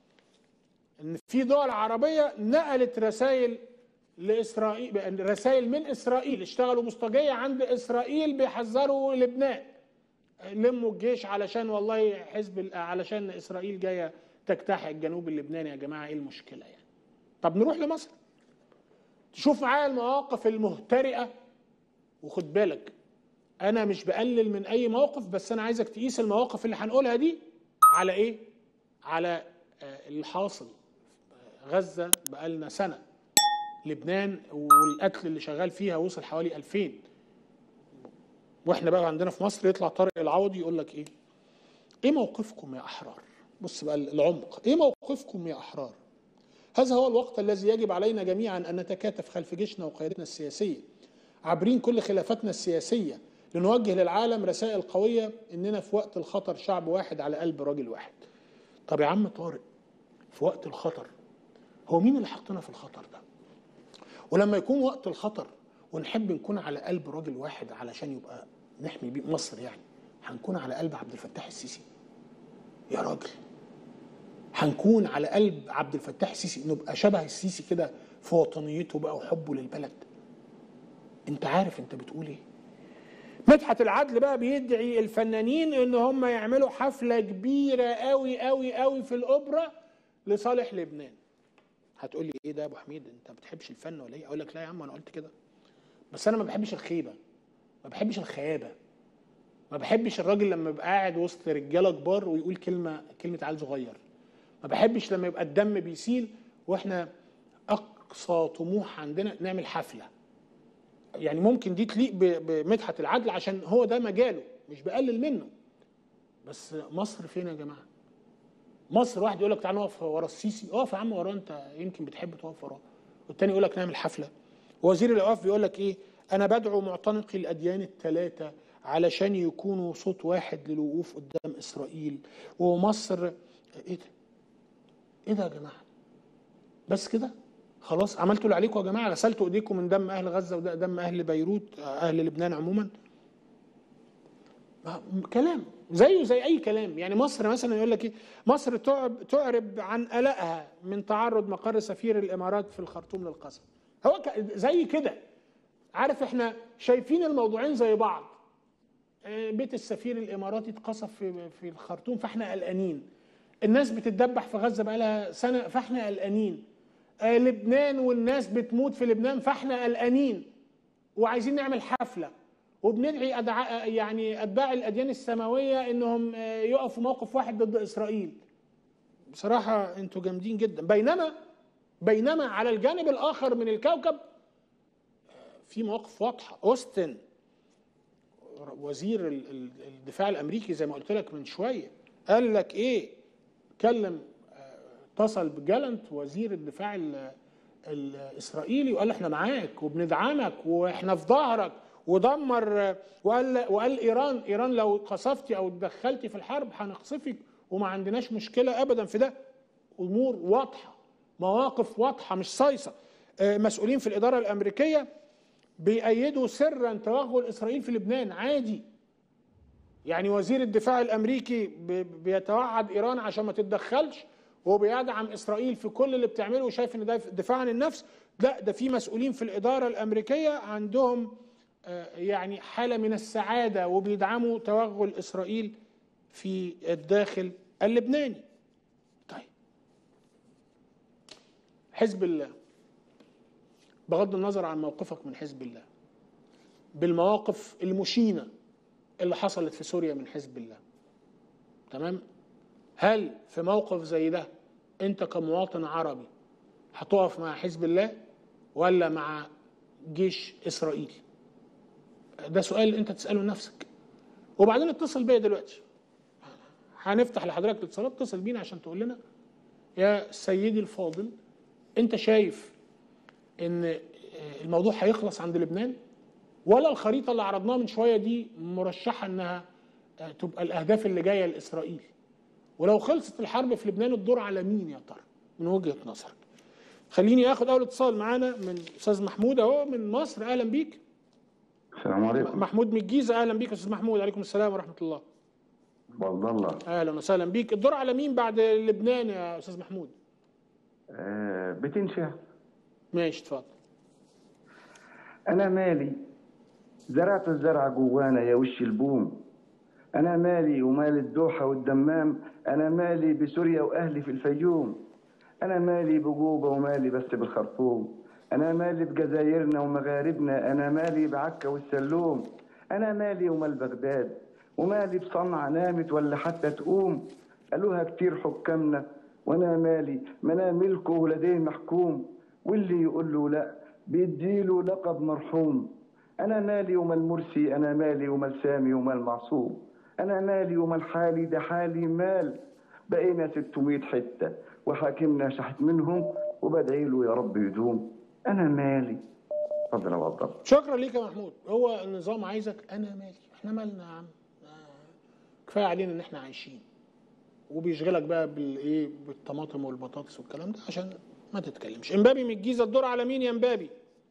ان في دول عربيه نقلت رسائل لاسرائيل، رسائل من اسرائيل، اشتغلوا مصطاجيه عند اسرائيل بيحذروا لبنان لموا الجيش علشان والله حزب علشان اسرائيل جايه تجتاح الجنوب اللبناني. يا جماعه ايه المشكله يعني؟ طب نروح لمصر تشوف معايا المواقف المهترئه. وخد بالك انا مش بقلل من اي موقف، بس انا عايزك تقيس المواقف اللي هنقولها دي على ايه؟ على الحاصل. غزة بقالنا سنة، لبنان والقتل اللي شغال فيها وصل حوالي ألفين، واحنا بقى عندنا في مصر يطلع طارق العوضي يقول لك ايه؟ ايه موقفكم يا احرار؟ بص بقى العمق، ايه موقفكم يا احرار؟ هذا هو الوقت الذي يجب علينا جميعا ان نتكاتف خلف جيشنا وقيادتنا السياسية عابرين كل خلافاتنا السياسية لنوجه للعالم رسائل قوية اننا في وقت الخطر شعب واحد على قلب راجل واحد. طب يا عم طارق، في وقت الخطر هو مين اللي حطنا في الخطر ده؟ ولما يكون وقت الخطر ونحب نكون على قلب راجل واحد علشان يبقى نحمي بيه مصر، يعني هنكون على قلب عبد الفتاح السيسي؟ يا راجل هنكون على قلب عبد الفتاح السيسي نبقى شبه السيسي كده في وطنيته بقى وحبه للبلد؟ انت عارف انت بتقول ايه؟ مدحت العدل بقى بيدعي الفنانين ان هم يعملوا حفلة كبيرة قوي قوي قوي في الأوبرا لصالح لبنان. هتقول لي ايه ده يا ابو حميد، انت ما بتحبش الفن ولا ايه؟ اقول لك لا يا عم انا قلت كده، بس انا ما بحبش الخيبه، ما بحبش الخيابه، ما بحبش الراجل لما يبقى قاعد وسط رجاله كبار ويقول كلمه كلمه عيل صغير، ما بحبش لما يبقى الدم بيسيل واحنا اقصى طموح عندنا نعمل حفله. يعني ممكن دي تليق بمدحت العدل عشان هو ده مجاله، مش بقلل منه، بس مصر فين يا جماعه؟ مصر واحد يقول لك تعالى نقف ورا السيسي، اقف يا عم وراه، انت يمكن بتحب تقف وراه، والتاني يقول لك نعمل حفله. وزير الاوقاف بيقول لك ايه؟ انا بدعو معتنقي الاديان الثلاثه علشان يكونوا صوت واحد للوقوف قدام اسرائيل ومصر. ايه ده؟ ايه ده يا جماعه؟ بس كده؟ خلاص عملتوا اللي عليكم يا جماعه؟ غسلتوا ايديكم من دم اهل غزه ودم اهل بيروت، اهل لبنان عموما؟ كلام زيه زي اي كلام. يعني مصر مثلا يقول لك ايه، مصر تعب تعرب عن قلقها من تعرض مقر سفير الامارات في الخرطوم للقصف. هو زي كده. عارف احنا شايفين الموضوعين زي بعض. بيت السفير الاماراتي اتقصف في في الخرطوم فاحنا قلقانين. الناس بتتدبح في غزه بقالها سنه فاحنا قلقانين. لبنان والناس بتموت في لبنان فاحنا قلقانين. وعايزين نعمل حفله وبندعي أدع... يعني اتباع الاديان السماويه انهم يقفوا موقف واحد ضد اسرائيل. بصراحه انتوا جامدين جدا. بينما بينما على الجانب الاخر من الكوكب في مواقف واضحه. اوستن وزير الدفاع الامريكي زي ما قلت لك من شويه قال لك ايه، كلم اتصل بجالنت وزير الدفاع الاسرائيلي وقال احنا معاك وبندعمك واحنا في ظهرك ودمر. وقال وقال ايران ايران لو قصفتي او اتدخلتي في الحرب هنقصفك وما عندناش مشكله ابدا في ده. امور واضحه، مواقف واضحه مش صايصه. مسؤولين في الاداره الامريكيه بيأيدوا سرا توغل اسرائيل في لبنان عادي. يعني وزير الدفاع الامريكي بيتوعد ايران عشان ما تتدخلش وبيدعم اسرائيل في كل اللي بتعمله وشايف ان ده دفاع عن النفس. لا، ده في مسؤولين في الاداره الامريكيه عندهم يعني حاله من السعاده وبيدعموا توغل اسرائيل في الداخل اللبناني. طيب حزب الله، بغض النظر عن موقفك من حزب الله، بالمواقف المشينه اللي حصلت في سوريا من حزب الله، تمام؟ هل في موقف زي ده انت كمواطن عربي هتقف مع حزب الله ولا مع جيش اسرائيل؟ ده سؤال انت تساله لنفسك. وبعدين اتصل بيا دلوقتي، هنفتح لحضرتك الاتصالات، اتصل بينا عشان تقول لنا يا سيدي الفاضل انت شايف ان الموضوع هيخلص عند لبنان ولا الخريطه اللي عرضناها من شويه دي مرشحه انها تبقى الاهداف اللي جايه لاسرائيل؟ ولو خلصت الحرب في لبنان الدور على مين يا ترى من وجهه نظرك؟ خليني اخد اول اتصال معانا من استاذ محمود اهو من مصر. اهلا بيك. السلام عليكم. محمود من الجيزه. اهلا بيك يا استاذ محمود. عليكم السلام ورحمه الله. والله الله. اهلا وسهلا بيك. الدور على مين بعد لبنان يا استاذ محمود؟ آه بتنشا. ماشي اتفضل. انا مالي زرعت الزرع جوانا يا وش البوم. انا مالي ومال الدوحه والدمام. انا مالي بسوريا واهلي في الفيوم. انا مالي بجوبه ومالي بس بالخرطوم. انا مالي بجزايرنا ومغاربنا. انا مالي بعكا والسلوم. انا مالي ومال بغداد ومالي بصنعاء نامت ولا حتى تقوم. قالوها كتير حكامنا وانا مالي ما انا ملكه ولديه محكوم. واللي يقول له لا بيديله لقب مرحوم. انا مالي ومال مرسي. انا مالي ومال سامي ومال معصوم. انا مالي ومال حالي ده حالي مال. بقينا ستمية حته وحاكمنا شحت منهم وبدعي له يا رب يدوم. انا مالي. اتفضل يا وضح. شكرا ليك يا محمود. هو النظام عايزك انا مالي، احنا مالنا يا عم؟ كفايه علينا ان احنا عايشين. وبيشغلك بقى بالايه، بالطماطم والبطاطس والكلام ده عشان ما تتكلمش. امبابي من الجيزه، الدور على مين يا امبابي؟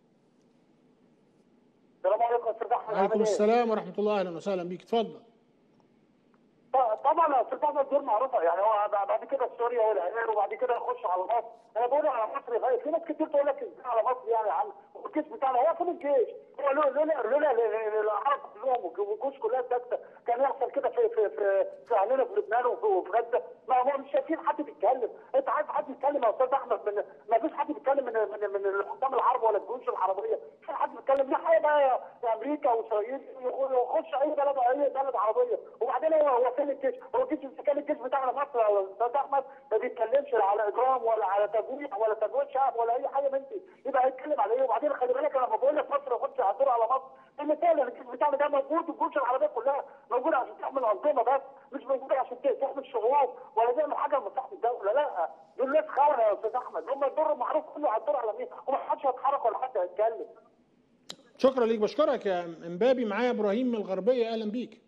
السلام عليكم يا استاذ احمد. وعليكم السلام ورحمه الله. اهلا وسهلا بيك. اتفضل. طبعا يا استاذ احمد الدور معروفه. يعني هو بعد كده سوريا والعراق وبعد كده يخش على مصر. انا بقول على مصر غير. في ناس كتير تقول لك ازاي على مصر يعني يا عم والجيش بتاعنا هو فين الجيش؟ هو له لولا لولا العرب كلهم والجيوش كلها ساكته كان يحصل كده في في في في اهلنا في لبنان وفي غزه. ما هو مش شايفين حد بيتكلم. انت عايز حد يتكلم يا استاذ احمد؟ من ما فيش حد بيتكلم من من من الحكام العرب ولا الجيوش العربيه. في حد بيتكلم؟ لا حاجه بقى يا امريكا واسرائيل يخش اي بلد اي بلد عربيه. وبعدين هو هو فين الجيش؟ هو الجيش اذا كان الجيش بتاعنا مصر يا استاذ احمد ما بيتكلمش لا على اجرام ولا على تجويع ولا تجويع شعب ولا اي حاجه من دي. يبقى هيتكلم على ايه؟ وبعدين خلي بالك انا لما بقول لك مصر يخش على الدور على مصر ان فعلا الجيش بتاعنا ده موجود والجيوش العربيه كلها موجوده عشان تحمل انظمه بس مش موجوده عشان تحمل شعوب ولا تعمل حاجه لمصلحه الدوله. لا دول ناس خونه يا استاذ احمد. هم الدور معروف كله على الدور على مين ومحدش هيتحرك ولا حد هيتكلم. شكرا ليك. بشكرك يا امبابي. معايا ابراهيم من الغربيه. اهلا بيك.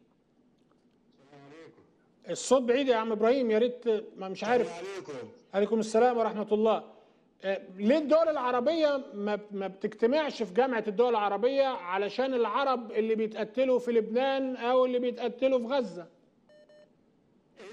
الصوت بعيد يا عم ابراهيم، يا ريت. ما مش عارف. عليكم. عليكم السلام ورحمه الله. ليه الدول العربيه ما ما بتجتمعش في جامعه الدول العربيه علشان العرب اللي بيتقتلوا في لبنان او اللي بيتقتلوا في غزه؟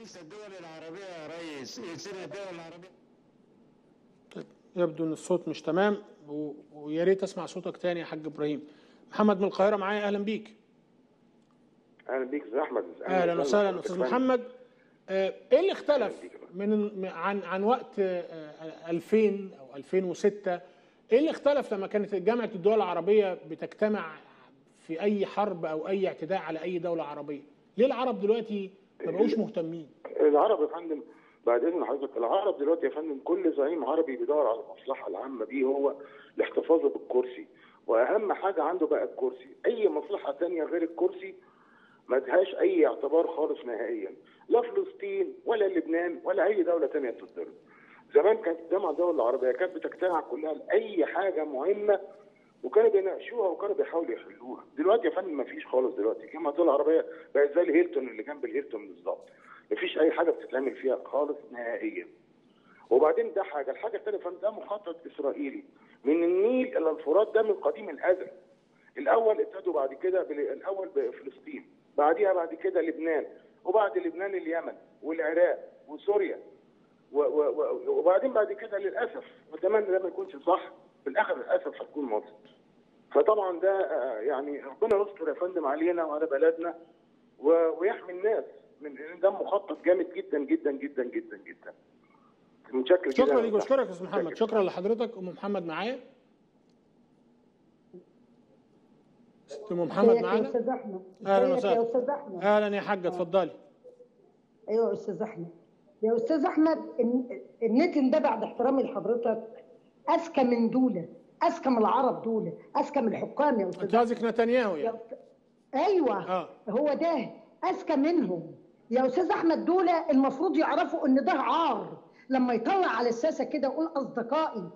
ليس الدول العربية يا ريس، يصير الدول العربية. طيب يبدو ان الصوت مش تمام، ويا ريت اسمع صوتك تاني يا حاج ابراهيم. محمد من القاهره معايا، اهلا بيك. اهلا بيك استاذ احمد. اهلا وسهلا استاذ محمد. ايه اللي اختلف من عن عن وقت ألفين او ألفين وستة؟ ايه اللي اختلف لما كانت جامعه الدول العربيه بتجتمع في اي حرب او اي اعتداء على اي دوله عربيه؟ ليه العرب دلوقتي ما بقوش مهتمين؟ العرب يا فندم بعد اذن حضرتك، العرب دلوقتي يا فندم كل زعيم عربي بيدور على المصلحه العامه دي، هو الاحتفاظ بالكرسي، واهم حاجه عنده بقى الكرسي. اي مصلحه ثانيه غير الكرسي ما لهاش اي اعتبار خالص نهائيا، لا فلسطين ولا لبنان ولا اي دوله ثانيه تتضرب. زمان كانت الجامعه الدول العربيه كانت بتجتمع كلها لاي حاجه مهمه، وكانوا بيناقشوها وكانوا بيحاولوا يحلوها. دلوقتي يا فندم ما فيش خالص. دلوقتي الجامعه الدول العربيه بقت زي الهيلتون اللي جنب الهيلتون بالظبط، ما فيش اي حاجه بتتعمل فيها خالص نهائيا. وبعدين ده حاجه، الحاجه الثانيه فندم ده مخطط اسرائيلي من النيل الى الفرات، ده من قديم الازل. الاول ابتدوا بعد كده الاول بفلسطين، بعديها بعد كده لبنان، وبعد لبنان اليمن والعراق وسوريا، وبعدين بعد كده للاسف اتمنى ده ما يكونش صح، في الاخر للاسف هتكون مصر. فطبعا ده يعني ربنا يستر يا فندم علينا وعلى بلدنا ويحمي الناس من ده مخطط جامد جدا جدا جدا جدا جدا. متشكر جدا. شكرا ليك واشكرك يا استاذ محمد. شكرا لحضرتك. ام محمد معايا. ست ام محمد معانا. يا استاذ احمد. اهلا وسهلا. يا استاذ احمد. اهلا يا حاجه، اتفضلي. ايوه يا استاذ احمد. يا استاذ احمد النتن ده بعد احترامي لحضرتك اذكى من دوله، اذكى من العرب دوله، اذكى من الحكام يا استاذ. انت قصدك نتنياهو يعني؟ ايوه آه. هو ده اذكى منهم يا استاذ احمد. دول المفروض يعرفوا ان ده عار لما يطلع على الساسه كده يقول اصدقائي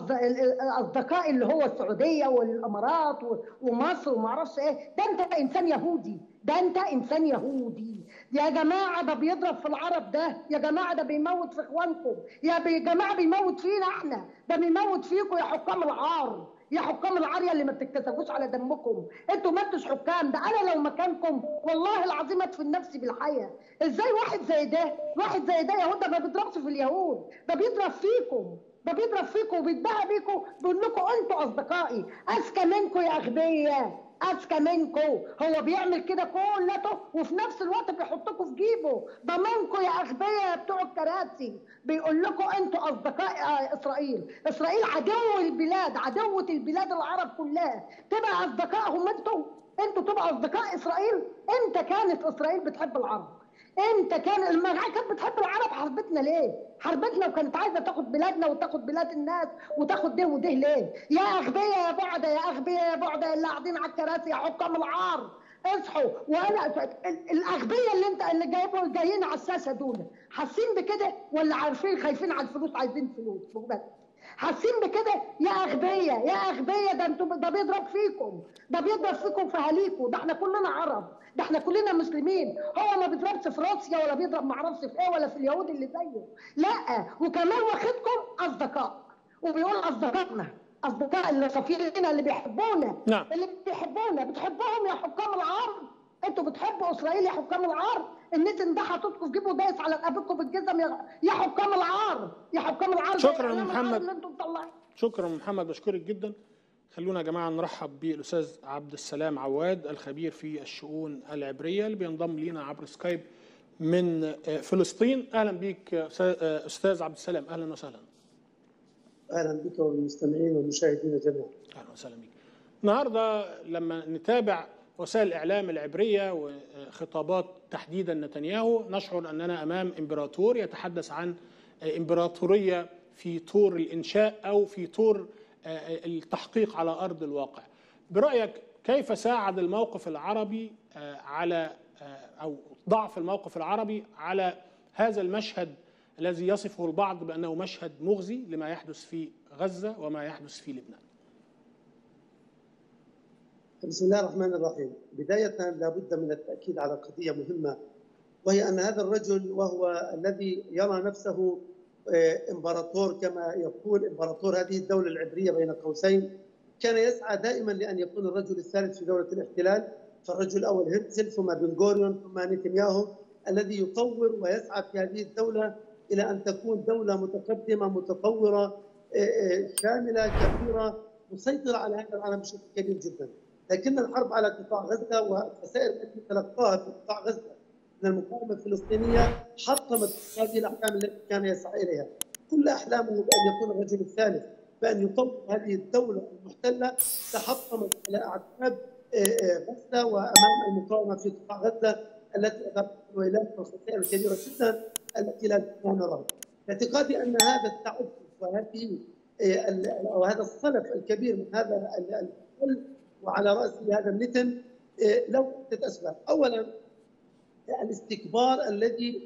اصدقائي اللي هو السعوديه والامارات ومصر وما اعرفش ايه. ده انت انسان يهودي، ده انت انسان يهودي يا جماعه. ده بيضرب في العرب، ده يا جماعه ده بيموت في اخوانكم، يا جماعه بيموت فينا احنا، ده بيموت فيكم يا حكام العار، يا حكام العاريه اللي ما بتكتسبوش على دمكم. انتوا ما انتوش حكام. ده انا لو مكانكم والله العظيم ادفن نفسي بالحياه. ازاي واحد زي ده، واحد زي ده يهود، ده ما بيضربش في اليهود، ده بيضرب فيكم، ده بيضرب فيكم وبيتباهى بيكم، بيقول لكم انتوا اصدقائي. اذكى منكم يا اغبياء، اذكى منكم. هو بيعمل كده كلته وفي نفس الوقت بيحطكم في جيبه. ضمنكم يا اغبياء يا بتوع الكراسي. بيقول لكم انتوا اصدقاء اسرائيل. اسرائيل عدو البلاد، عدوه البلاد العرب كلها، تبقى اصدقائهم انتوا؟ انتوا تبقى اصدقاء اسرائيل؟ امتى كانت اسرائيل بتحب العرب؟ امتى كان المجاعة كانت بتحب العرب؟ حربتنا ليه؟ حربتنا وكانت عايزه تاخد بلادنا وتاخد بلاد الناس وتاخد ده وده ليه؟ يا اغبياء يا بعده، يا اغبياء يا بعده اللي قاعدين على الكراسي يا حكام العار، اصحوا. وانا الاغبياء اللي انت اللي جايبهم جايين على الساسه دول حاسين بكده ولا عارفين خايفين على الفلوس عايزين فلوس بس؟ حاسين بكده يا اغبياء يا اغبياء. ده انتوا ده بيضرب فيكم، ده بيضرب فيكم في اهاليكم. ده احنا كلنا عرب، ده احنا كلنا مسلمين. هو ما بيضربش في روسيا ولا بيضرب ما اعرفش في ايه ولا في اليهود اللي زيه، لا. وكمان واخدكم اصدقاء وبيقول اصدقائنا، اصدقاء اللي صفينا اللي بيحبونا. نعم. اللي بيحبونا بتحبوهم يا حكام العار؟ انتوا بتحبوا اسرائيل يا حكام العار؟ النتن ده حاططكم في جيبه ودايس على رقبتكم بالجزم يا يا حكام العار، يا حكام العار. شكرا يا محمد. اللي شكرا يا محمد، بشكرك جدا. خلونا يا جماعه نرحب بالاستاذ عبد السلام عواد الخبير في الشؤون العبريه اللي بينضم لينا عبر سكايب من فلسطين. اهلا بيك استاذ عبد السلام، اهلا وسهلا. اهلا بك والمستمعين والمشاهدين جميعا. اهلا وسهلا بك. النهارده لما نتابع وسائل الاعلام العبريه وخطابات تحديدا نتنياهو نشعر اننا امام امبراطور يتحدث عن امبراطوريه في طور الانشاء او في طور التحقيق على ارض الواقع. برايك كيف ساعد الموقف العربي على او ضعف الموقف العربي على هذا المشهد الذي يصفه البعض بانه مشهد مغزي لما يحدث في غزه وما يحدث في لبنان؟ بسم الله الرحمن الرحيم. بداية لابد من التأكيد على قضية مهمة، وهي أن هذا الرجل وهو الذي يرى نفسه إمبراطور كما يقول إمبراطور هذه الدولة العبرية بين قوسين، كان يسعى دائما لأن يكون الرجل الثالث في دولة الاحتلال. فالرجل الأول هرتزل ثم بن غوريون ثم نتنياهو الذي يطور ويسعى في هذه الدولة إلى أن تكون دولة متقدمة متطورة شاملة كبيرة مسيطرة على هذا العالم بشكل كبير جدا. لكن الحرب على قطاع غزة والخسائر التي تلقاها في قطاع غزة من المقاومة الفلسطينية حطمت هذه الأحلام التي كان يسعى إليها. كل أحلامه بأن يكون الرجل الثالث، بأن يطور هذه الدولة المحتلة تحطمت على أعتاب غزة وأمام المقاومة في قطاع غزة التي أدركت الويلات والخسائر الكبيرة جدا التي لا زلنا نراها. باعتقادي أن هذا التعسف وهذه أو هذا الصلف الكبير من هذا الحل وعلى رأس هذا النتن له عدة أسباب. أولا الاستكبار الذي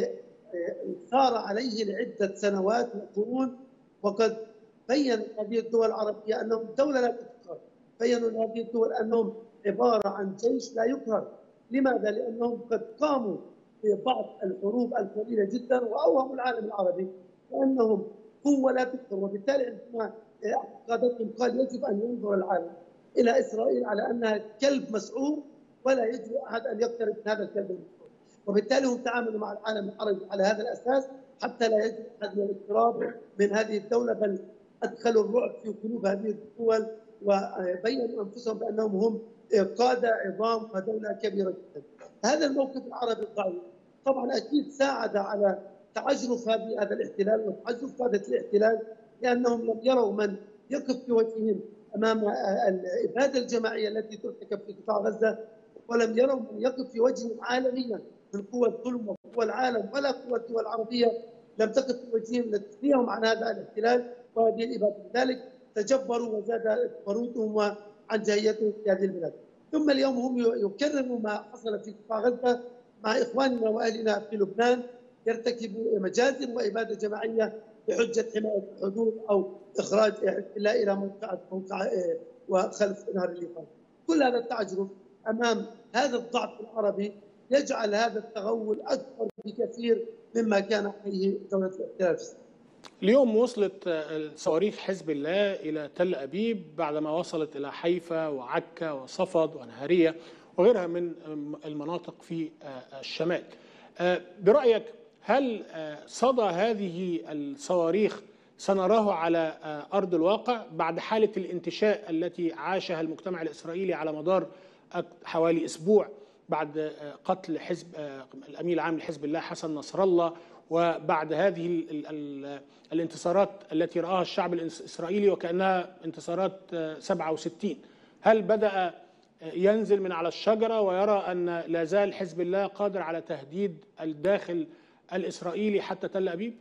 صار عليه لعدة سنوات وقرون، وقد بين هذه الدول العربية أنهم دولة لا تقهر، بينوا هذه الدول أنهم عبارة عن جيش لا يقهر. لماذا؟ لأنهم قد قاموا ببعض الحروب القليلة جدا وأوهموا العالم العربي لأنهم قوة لا تقهر، وبالتالي عندما اعتقاداتهم قال يجب أن ينظر العالم إلى إسرائيل على أنها كلب مسعور ولا يجب أحد أن يقترب من هذا الكلب المسعور، وبالتالي هم تعاملوا مع العالم العربي على هذا الأساس حتى لا يجب أحد من الاقتراب من هذه الدولة، بل أدخلوا الرعب في قلوب هذه الدول وبينوا أنفسهم بأنهم هم قادة عظام ودولة كبيرة جدا. هذا الموقف العربي الضعيف طبعا أكيد ساعد على تعجرف هذه هذا الاحتلال وتعجرف قادة الاحتلال، لأنهم لم يروا من يقف في وجههم أمام الإبادة الجماعية التي ترتكب في قطاع غزة، ولم يروا من يقف في وجههم عالميا من قوى الظلم وقوى العالم، ولا قوى الدول العربية لم تقف في وجههم لتثنيهم عن هذا الاحتلال وهذه الإبادة. لذلك تجبروا وزاد برودهم وعن جاهيتهم في هذه البلاد. ثم اليوم هم يكرروا ما حصل في قطاع غزة مع إخواننا وأهلنا في لبنان، يرتكبوا مجازر وإبادة جماعية بحجة حماية الحدود أو إخراج حزب الله إلى موقع موقع وخلف نهر الليفان. كل هذا التعجرف أمام هذا الضعف العربي يجعل هذا التغول أكبر بكثير مما كان عليه دولة الاحتلال. اليوم وصلت صواريخ حزب الله إلى تل أبيب بعدما وصلت إلى حيفا وعكا وصفد وانهارية وغيرها من المناطق في الشمال. برأيك هل صدى هذه الصواريخ سنراه على أرض الواقع بعد حالة الانتشاء التي عاشها المجتمع الإسرائيلي على مدار حوالي أسبوع بعد قتل حزب الأمين العام لحزب الله حسن نصر الله، وبعد هذه ال ال الانتصارات التي رآها الشعب الإسرائيلي وكأنها انتصارات سبعة وستين؟ هل بدأ ينزل من على الشجرة ويرى أن لا زال حزب الله قادر على تهديد الداخل الإسرائيلي حتى تل أبيب؟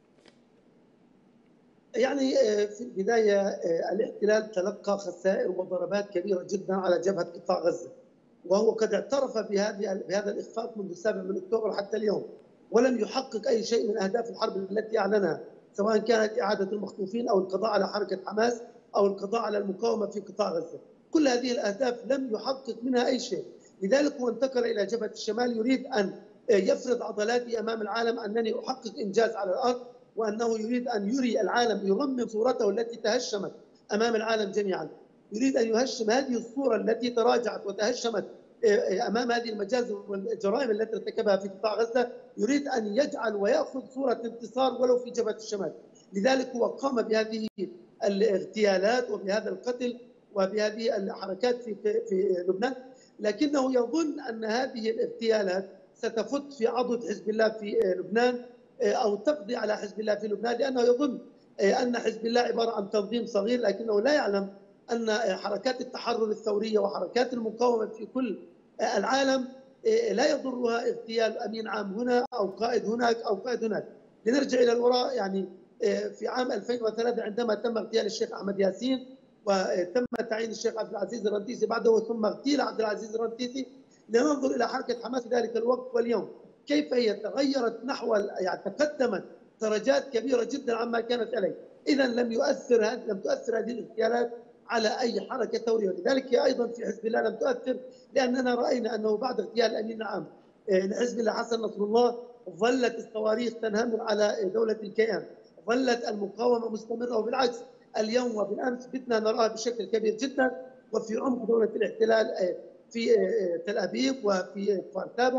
يعني في البداية الاحتلال تلقى خسائر وضربات كبيرة جدا على جبهة قطاع غزة، وهو قد اعترف بهذه بهذا الإخفاق منذ السابع من أكتوبر حتى اليوم، ولم يحقق أي شيء من أهداف الحرب التي أعلنها، سواء كانت إعادة المخطوفين أو القضاء على حركة حماس أو القضاء على المقاومة في قطاع غزة. كل هذه الأهداف لم يحقق منها أي شيء، لذلك هو انتقل إلى جبهة الشمال يريد أن يفرض عضلاتي أمام العالم أنني أحقق إنجاز على الأرض، وأنه يريد أن يري العالم يرمم صورته التي تهشمت أمام العالم جميعا. يريد أن يهشم هذه الصورة التي تراجعت وتهشمت أمام هذه المجازر والجرائم التي ارتكبها في قطاع غزة، يريد أن يجعل ويأخذ صورة انتصار ولو في جبهة الشمال. لذلك هو قام بهذه الاغتيالات وبهذا القتل وبهذه الحركات في في لبنان، لكنه يظن أن هذه الاغتيالات ستفت في عضد حزب الله في لبنان أو تقضي على حزب الله في لبنان، لأنه يظن أن حزب الله عبارة عن تنظيم صغير، لكنه لا يعلم أن حركات التحرر الثورية وحركات المقاومة في كل العالم لا يضرها اغتيال أمين عام هنا أو قائد هناك أو قائد هناك. لنرجع إلى الوراء، يعني في عام ألفين وثلاثة عندما تم اغتيال الشيخ أحمد ياسين وتم تعيين الشيخ عبد العزيز الرنتيسي بعده ثم اغتيل عبد العزيز الرنتيسي، لننظر إلى حركة حماس في ذلك الوقت واليوم كيف هي تغيرت نحو يعني تقدمت درجات كبيرة جدا عما كانت عليه. إذا لم يؤثر هذه لم تؤثر هذه الاغتيالات على أي حركة ثورية، ولذلك هي أيضا في حزب الله لم تؤثر، لأننا رأينا أنه بعد اغتيال الأمين العام لحزب الله حسن نصر الله ظلت الصواريخ تنهمر على دولة الكيان، ظلت المقاومة مستمرة، وبالعكس اليوم وبالأمس بدنا نراها بشكل كبير جدا وفي عمق دولة الاحتلال في تل أبيب وفي كفر تابا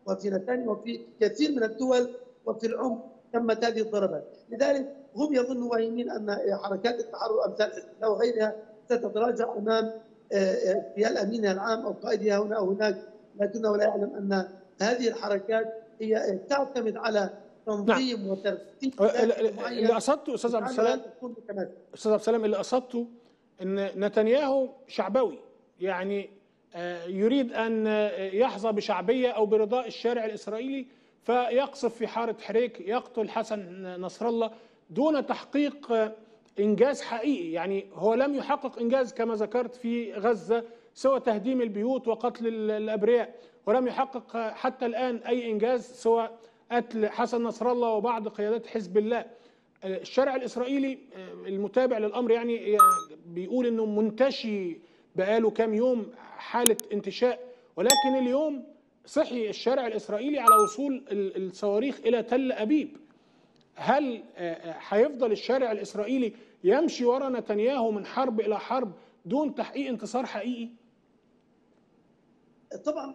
وفي نتانيا وفي كثير من الدول وفي العمق تمت هذه الضربات. لذلك هم يظنوا واهمين أن حركات التحرر أمثال حزب الله وغيرها ستتراجع أمام اغتيال أمينها العام أو قائدها هنا أو هناك، لكنه لا يعلم أن هذه الحركات هي تعتمد على تنظيم نعم. وترتيب اللي قصدته استاذ عبد السلام استاذ عبد السلام اللي قصدته ان نتنياهو شعبوي، يعني يريد ان يحظى بشعبيه او برضاء الشارع الاسرائيلي فيقصف في حاره حريك يقتل حسن نصر الله دون تحقيق انجاز حقيقي. يعني هو لم يحقق انجاز كما ذكرت في غزه سوى تهديم البيوت وقتل الابرياء، ولم يحقق حتى الان اي انجاز سوى قتل حسن نصر الله وبعض قيادات حزب الله. الشارع الإسرائيلي المتابع للأمر يعني بيقول إنه منتشي بقاله كام يوم حالة انتشاء، ولكن اليوم صحي الشارع الإسرائيلي على وصول الصواريخ إلى تل أبيب. هل هيفضل الشارع الإسرائيلي يمشي وراء نتنياهو من حرب إلى حرب دون تحقيق انتصار حقيقي؟ طبعا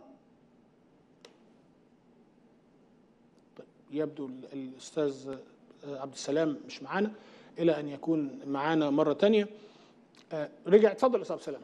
يبدو الأستاذ عبد السلام مش معانا إلى أن يكون معانا مرة تانية. رجع اتفضل أستاذ عبد السلام.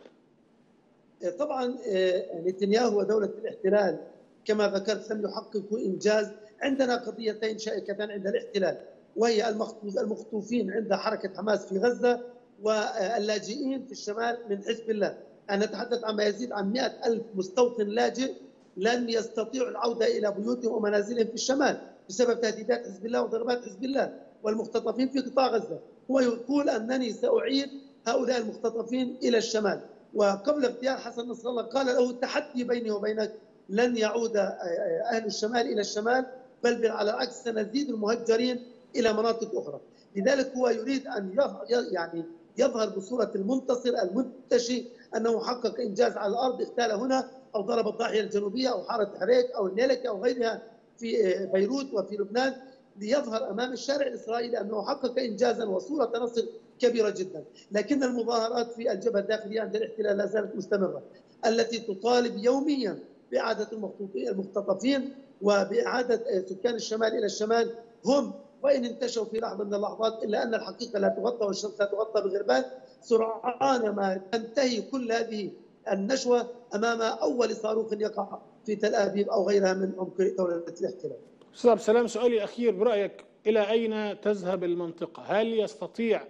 طبعا نتنياهو ودولة الاحتلال كما ذكرت لم يحققوا إنجاز. عندنا قضيتين شائكتان عند الاحتلال، وهي المخطوفين عند حركة حماس في غزة واللاجئين في الشمال من حزب الله. أنا نتحدث عن ما يزيد عن مئة ألف مستوطن لاجئ لن يستطيعوا العودة إلى بيوتهم ومنازلهم في الشمال بسبب تهديدات حزب الله وضربات حزب الله والمختطفين في قطاع غزة. هو يقول أنني سأعيد هؤلاء المختطفين إلى الشمال، وقبل اغتيال حسن نصر الله قال له التحدي بيني وبينك لن يعود أهل الشمال إلى الشمال، بل على العكس سنزيد المهجرين إلى مناطق أخرى. لذلك هو يريد أن يعني يظهر بصورة المنتصر المنتشي أنه حقق إنجاز على الأرض، اغتال هنا أو ضرب الضاحية الجنوبية أو حارة حريك أو النيلكة أو غيرها في بيروت وفي لبنان، ليظهر أمام الشارع الإسرائيلي أنه حقق إنجازا وصورة نصر كبيرة جدا. لكن المظاهرات في الجبهة الداخلية عند الاحتلال لا زالت مستمرة، التي تطالب يوميا بإعادة المختطفين وبإعادة سكان الشمال إلى الشمال. هم وإن انتشوا في لحظة من اللحظات إلا أن الحقيقة لا تغطى والشمس لا تغطى بغربال. سرعان ما تنتهي كل هذه النشوة أمام أول صاروخ يقع في تل أبيب أو غيرها من عمق دولة الاحتلال. أستاذ عبد السلام، سؤالي أخير برأيك إلى أين تذهب المنطقة؟ هل يستطيع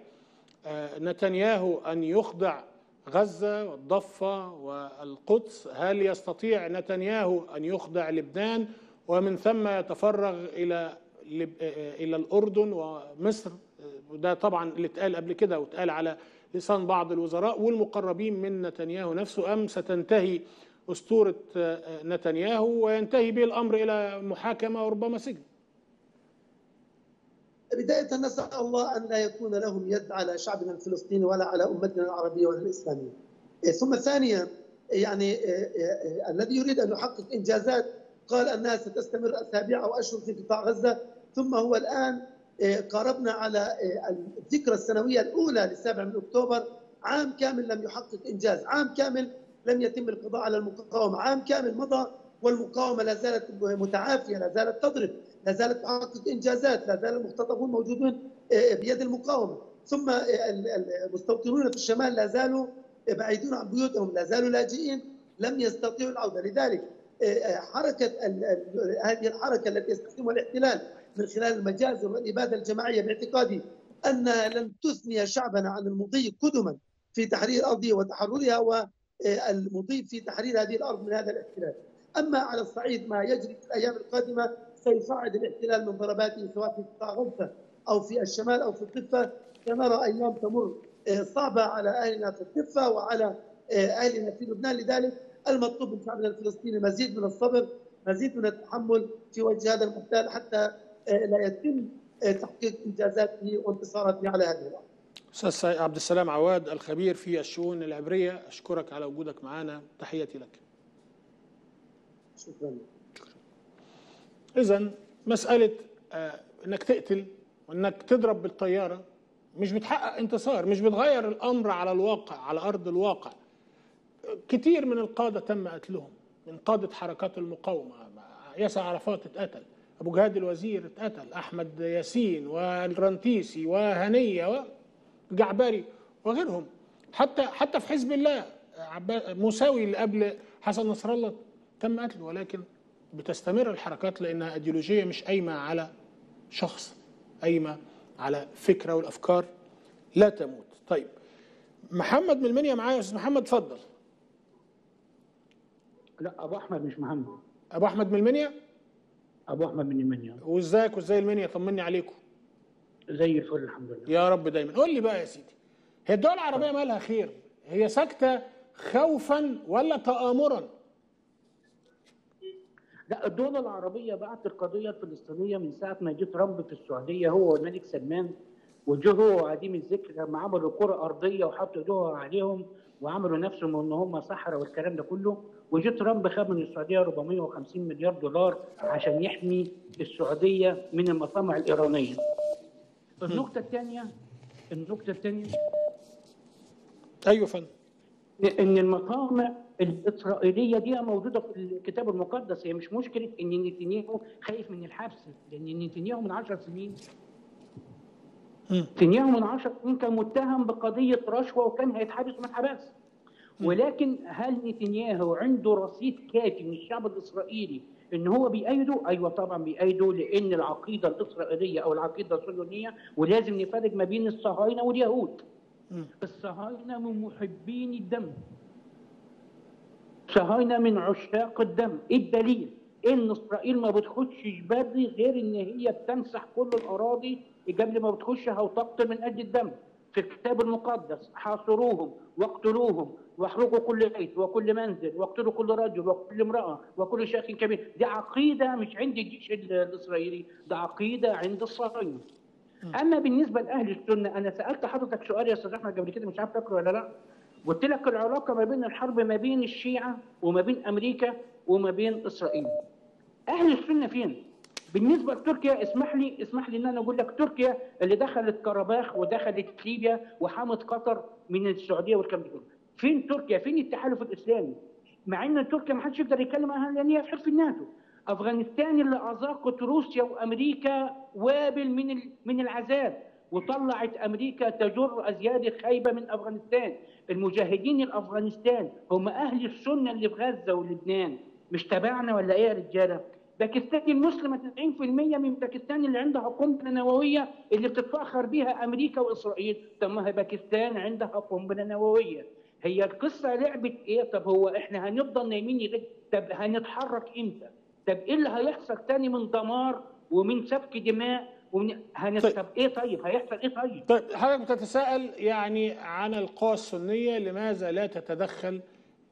نتنياهو أن يخضع غزة والضفة والقدس؟ هل يستطيع نتنياهو أن يخضع لبنان ومن ثم يتفرغ إلى إلى الأردن ومصر؟ وده طبعا اللي اتقال قبل كده واتقال على لسان بعض الوزراء والمقربين من نتنياهو نفسه، أم ستنتهي أسطورة نتنياهو وينتهي به الأمر إلى محاكمة وربما سجن؟ بداية نسأل الله أن لا يكون لهم يد على شعبنا الفلسطيني ولا على أمتنا العربية ولا الإسلامية. ثم ثانيا يعني الذي يريد أن يحقق إنجازات قال أنها ستستمر أسابيع أو أشهر في قطاع غزة، ثم هو الآن قاربنا على الذكرى السنوية الأولى للسابع من أكتوبر، عام كامل لم يحقق إنجاز، عام كامل لم يتم القضاء على المقاومة، عام كامل مضى والمقاومة لا زالت متعافية، لا زالت تضرب، لا زالت تحقق إنجازات، لا زال المختطفون موجودون بيد المقاومة، ثم المستوطنون في الشمال لا زالوا بعيدون عن بيوتهم، لا زالوا لاجئين لم يستطيعوا العودة. لذلك حركة هذه الحركة التي يستخدمها الاحتلال من خلال المجازر والإبادة الجماعية باعتقادي أنها لن تثني شعبنا عن المضي قدما في تحرير أرضه وتحررها والمضي في تحرير هذه الأرض من هذا الاحتلال. أما على الصعيد ما يجري في الأيام القادمة سيصعد الاحتلال من ضرباته سواء في قطاع غزة أو في الشمال أو في الضفة. سنرى أيام تمر صعبة على أهلنا في الضفة وعلى أهلنا في لبنان. لذلك المطلوب من شعبنا الفلسطيني مزيد من الصبر، مزيد من التحمل في وجه هذا المحتال حتى لا يتم تحقيق إنجازاته وانتصاراته على هذه الأرض. أستاذ عبد السلام عواد الخبير في الشؤون العبرية، أشكرك على وجودك معنا، تحياتي لك. شكرا. إذن مسألة إنك تقتل وإنك تضرب بالطيارة مش بتحقق انتصار، مش بتغير الأمر على الواقع، على أرض الواقع. كتير من القادة تم قتلهم، من قادة حركات المقاومة، ياسر عرفات اتقتل، ابو جهاد الوزير اتقتل، احمد ياسين والرنتيسي وهنيه وجعبري وغيرهم، حتى حتى في حزب الله موساوي اللي قبل حسن نصر الله تم قتله. ولكن بتستمر الحركات لانها ايديولوجيه مش قايمه على شخص، قايمه على فكره، والافكار لا تموت. طيب محمد من المنيا معايا يا استاذ محمد، اتفضل. لا ابو احمد مش محمد. ابو احمد من المنيا؟ ابو احمد من المنيا. وازيك وازاي المنيا؟ طمني عليكم. زي الفل الحمد لله. يا رب دايما. قول لي بقى يا سيدي، هي الدول العربيه مالها خير؟ هي ساكته خوفا ولا تآمرا؟ لا، الدول العربيه بعد القضيه الفلسطينيه من ساعه ما جه ترامب في السعوديه هو والملك سلمان، وجه هو وعديم الذكر لما عملوا كره ارضيه وحطوا ايدوها عليهم وعملوا نفسهم ان هم صحراء والكلام ده كله، وجه ترامب خد من السعوديه أربعمائة وخمسين مليار دولار عشان يحمي السعوديه من المطامع الايرانيه. النقطه الثانيه النقطه الثانيه ايوه فندم، ان المطامع الاسرائيليه دي موجوده في الكتاب المقدس. هي مش مشكله ان نتنياهو خايف من الحبس، لان نتنياهو من عشر سنين نتنياهو من عشر سنين كان متهم بقضيه رشوه وكان هيتحبس وما اتحبسش. ولكن هل نتنياهو عنده رصيد كافي من الشعب الاسرائيلي ان هو بيأيده؟ ايوه طبعا بيأيده، لان العقيده الاسرائيليه او العقيده الصهيونيه، ولازم نفرق ما بين الصهاينه واليهود. الصهاينه من محبين الدم، صهاينه من عشاق الدم. ايه الدليل؟ ان اسرائيل ما بتخشش بري غير ان هي بتمسح كل الاراضي قبل ما بتخشها وتقتل من اجل الدم. في الكتاب المقدس حاصروهم واقتلوهم واحرقوا كل بيت وكل منزل واقتلوا كل رجل وكل امراه وكل شيخ كبير. دي عقيده مش عند الجيش الاسرائيلي، ده عقيده عند الصهاينه. اما بالنسبه لاهل السنه، انا سالت حضرتك سؤال يا استاذ احمد قبل كده، مش عارف فاكره ولا لا. قلت لك العلاقه ما بين الحرب ما بين الشيعه وما بين امريكا وما بين اسرائيل. اهل السنه فين؟ بالنسبه لتركيا، اسمح لي اسمح لي ان انا اقول لك، تركيا اللي دخلت كرباخ ودخلت ليبيا وحمت قطر من السعوديه والكلام ده كله. فين تركيا؟ فين التحالف الاسلامي؟ مع ان تركيا ما حدش يقدر يتكلم عنها لان هي في حلف الناتو. افغانستان اللي اذاقت روسيا وامريكا وابل من من العذاب، وطلعت امريكا تجر ازياد خايبه من افغانستان. المجاهدين الافغانستان هم اهل السنه اللي في غزه ولبنان، مش تبعنا ولا ايه يا رجاله؟ باكستان المسلمه تسعين بالمئة من باكستان اللي عندها قنبله نوويه اللي بتتفاخر بها امريكا واسرائيل. طب ما هي باكستان عندها قنبله نوويه. هي القصه لعبه ايه؟ طب هو احنا هنفضل نايمين يغد؟ طب هنتحرك امتى؟ طب ايه اللي هيحصل تاني من دمار ومن سفك دماء ومن هنت... طيب. طب ايه طيب هيحصل ايه طيب؟ طيب حضرتك بتتساءل يعني عن القوى السنيه لماذا لا تتدخل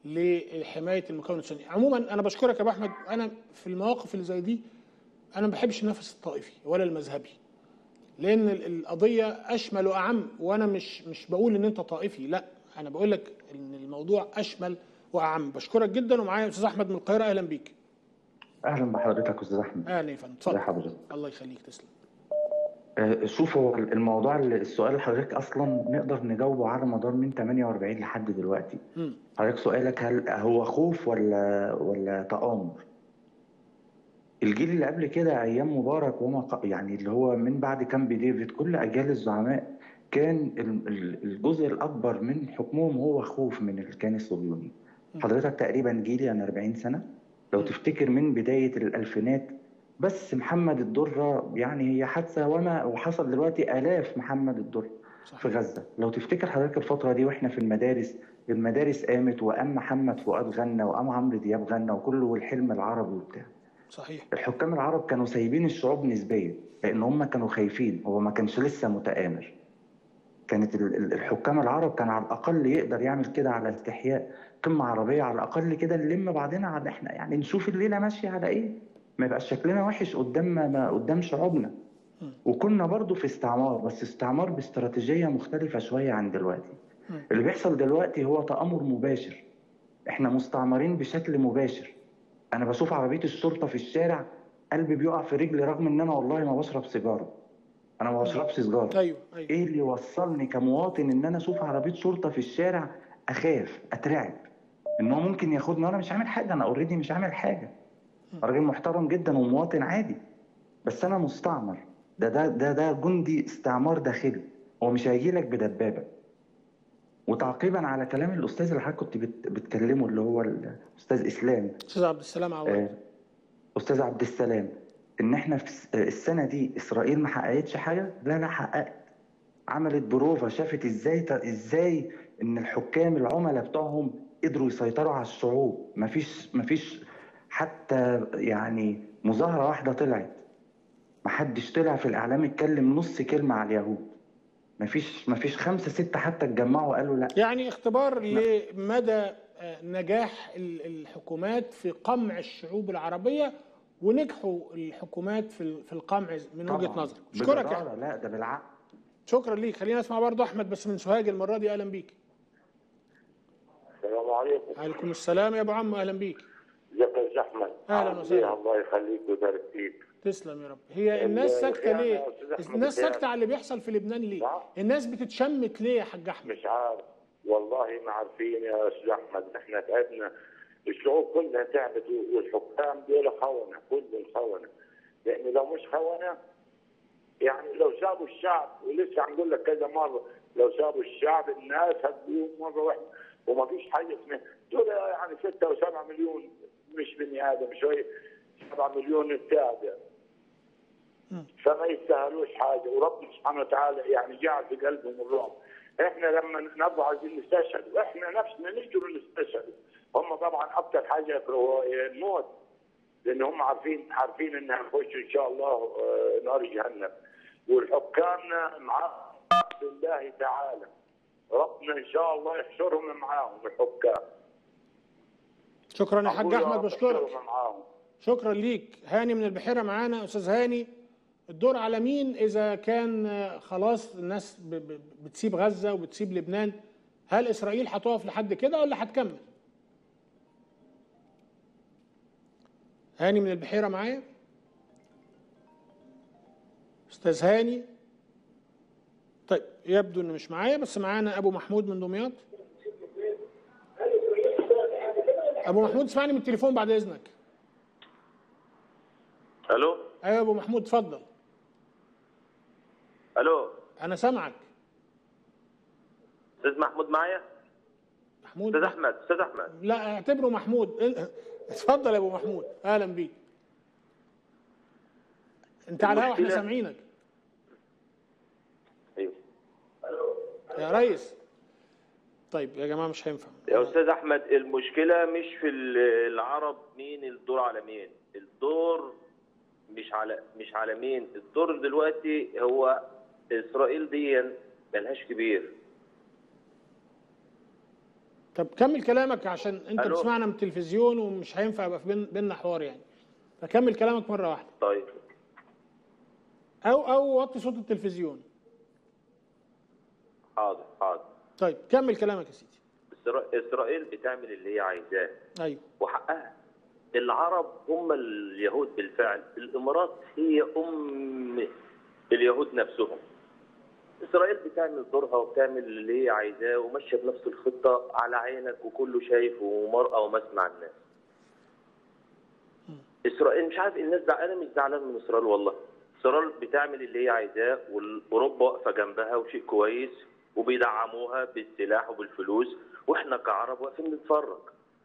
لحمايه المكون السني. عموما انا بشكرك يا ابو احمد. انا في المواقف اللي زي دي انا ما بحبش النفس الطائفي ولا المذهبي، لان القضيه اشمل واعم، وانا مش مش بقول ان انت طائفي، لا، انا بقول لك ان الموضوع اشمل واعم. بشكرك جدا. ومعايا استاذ احمد من القاهره، اهلا بيك. اهلا بحضرتك استاذ احمد. اهلا يا فندم، اتفضل. حضرتك الله يخليك، تسلم. أه شوف، هو الموضوع السؤال اللي حضرتك اصلا نقدر نجاوبه على مدار من ثمانية وأربعين لحد دلوقتي. م. حضرتك سؤالك هل هو خوف ولا ولا تآمر؟ الجيل اللي قبل كده ايام مبارك وما يعني اللي هو من بعد كامب ديفيد، كل اجيال الزعماء كان الجزء الاكبر من حكمهم هو خوف من الكيان الصهيوني. حضرتك تقريبا جيلي انا أربعين سنه، لو تفتكر من بدايه الالفينات بس محمد الدره، يعني هي حادثه وما وحصل دلوقتي الاف محمد الدره في غزه. لو تفتكر حضرتك الفتره دي واحنا في المدارس، المدارس قامت وقام محمد فؤاد غنى وقام عمرو دياب غنى وكله والحلم العربي وبتاع. صحيح. الحكام العرب كانوا سايبين الشعوب نسبيا لان هم كانوا خايفين، هو ما كانش لسه متآمر. كانت الحكام العرب كان على الاقل يقدر يعمل كده على استحياء، قمه عربيه على الاقل كده نلم بعضنا على احنا يعني نشوف الليله ماشيه على ايه، ما يبقاش شكلنا وحش قدام ما قدام شعوبنا. وكنا برضو في استعمار، بس استعمار باستراتيجيه مختلفه شويه عن دلوقتي. اللي بيحصل دلوقتي هو تآمر مباشر، احنا مستعمرين بشكل مباشر. انا بشوف عربيه الشرطه في الشارع قلبي بيقع في رجلي، رغم ان انا والله ما بشرب سيجاره، انا ما بشربش سيجاره. أيوة. أيوة. ايه اللي وصلني كمواطن ان انا اشوف عربيه شرطه في الشارع اخاف اترعب ان هو ممكن ياخدني وانا مش عامل حاجه، انا اوريدي مش عامل حاجه. راجل محترم جدا ومواطن عادي، بس انا مستعمر. ده ده ده ده جندي استعمار داخلي، هو مش هيجي لك بدبابه. وتعقيبا على كلام الاستاذ اللي حضرتك كنت بت- بتكلمه، اللي هو الاستاذ اسلام، استاذ عبد السلام عواد. آه، استاذ عبد السلام، ان احنا في الس- السنه دي اسرائيل ما حققتش حاجه. لا لا حققت، عملت بروفا، شافت ازاي ت- ازاي ان الحكام العملاء بتوعهم قدروا يسيطروا على الشعوب. مفيش مفيش حتى يعني مظاهره واحده طلعت، محدش طلع في الاعلام اتكلم نص كلمه على اليهود. مفيش مفيش خمسه سته حتى اتجمعوا وقالوا لا. يعني اختبار لمدى آه، نجاح ال- الحكومات في قمع الشعوب العربية، ونجحوا الحكومات في في القمع من وجهة طبعاً. نظرك. اشكرك يا بجدارة، احمد. لا ده بالعقل. شكرا ليك. خلينا نسمع برضه احمد بس من سوهاج المرة دي. اهلا بيك. السلام عليكم. عليكم السلام يا ابو عم، اهلا بيك. ازيك يا أستاذ احمد؟ اهلا وسهلا. الله يخليك ويبارك فيك. تسلم يا رب. هي الناس ساكته يعني ليه؟ يا أستاذ أحمد الناس بتاعي. ساكته على اللي بيحصل في لبنان ليه؟ الناس بتتشمت ليه يا حاج احمد؟ مش عارف والله، ما عارفين يا استاذ احمد. احنا تعبنا، الشعوب كلها تعبت، والحكام دول خونه، كلهم خونه. لان لو مش خونه، يعني لو سابوا الشعب، ولسه عم نقول لك كذا مره، لو سابوا الشعب الناس هتقوم مره واحده، وما فيش حاجه اسمها دول يعني ستة وسبعة مليون، مش بني ادم شويه، سبعة مليون تعب يعني. فما يستاهلوش حاجه، وربنا سبحانه وتعالى يعني جعل في قلبهم الرعب. احنا لما نبغى عايزين نستشهد، واحنا نفسنا نقدر نستشهد. هم طبعا اكثر حاجه يكرهوا الموت، لان هم عارفين عارفين ان هنخش ان شاء الله آه، نار جهنم. والحكام مع بالله تعالى، ربنا ان شاء الله يحشرهم معاهم الحكام. شكرا يا حاج أقول يا احمد، رب بشكرك. يحشرهم معاهم. شكرا ليك. هاني من البحيره معانا. استاذ هاني، الدور على مين اذا كان آه، خلاص الناس ب- ب- بتسيب غزه وبتسيب لبنان؟ هل اسرائيل هتقف لحد كده ولا هتكمل؟ هاني من البحيره معايا؟ استاذ هاني؟ طيب يبدو انه مش معايا، بس معانا ابو محمود من دمياط. ابو محمود اسمعني من التليفون بعد اذنك. الو. ايوه يا ابو محمود اتفضل. الو. انا سامعك. استاذ محمود معايا؟ محمود. استاذ احمد. استاذ احمد. لا اعتبره محمود. اتفضل يا ابو محمود، اهلا بيك. انت على الهوا، احنا سامعينك. ايوه يا ريس. طيب يا جماعه مش هينفع. يا استاذ احمد، المشكله مش في العرب مين الدور على مين، الدور مش على مش على مين، الدور دلوقتي هو اسرائيل دي ملهاش كبير. طب كمل كلامك عشان انت ألو. بتسمعنا من التلفزيون ومش هينفع يبقى في بين- بيننا حوار يعني. فكمل كلامك مره واحده. طيب. او او وطي صوت التلفزيون. حاضر حاضر. طيب كمل كلامك يا سيدي. إسرا- اسرائيل بتعمل اللي هي عايزاه ايوه. وحقها. العرب هم اليهود بالفعل، الامارات هي ام اليهود نفسهم. اسرائيل بتعمل دورها وبتعمل اللي هي عايزاه وماشيه بنفس الخطه على عينك وكله شايف ومرأة ومسمع الناس. اسرائيل مش عارف الناس زع... انا مش زعلان من اسرائيل والله. اسرائيل بتعمل اللي هي عايزاه واوروبا واقفه جنبها وشيء كويس وبيدعموها بالسلاح وبالفلوس، واحنا كعرب واقفين نتفرج.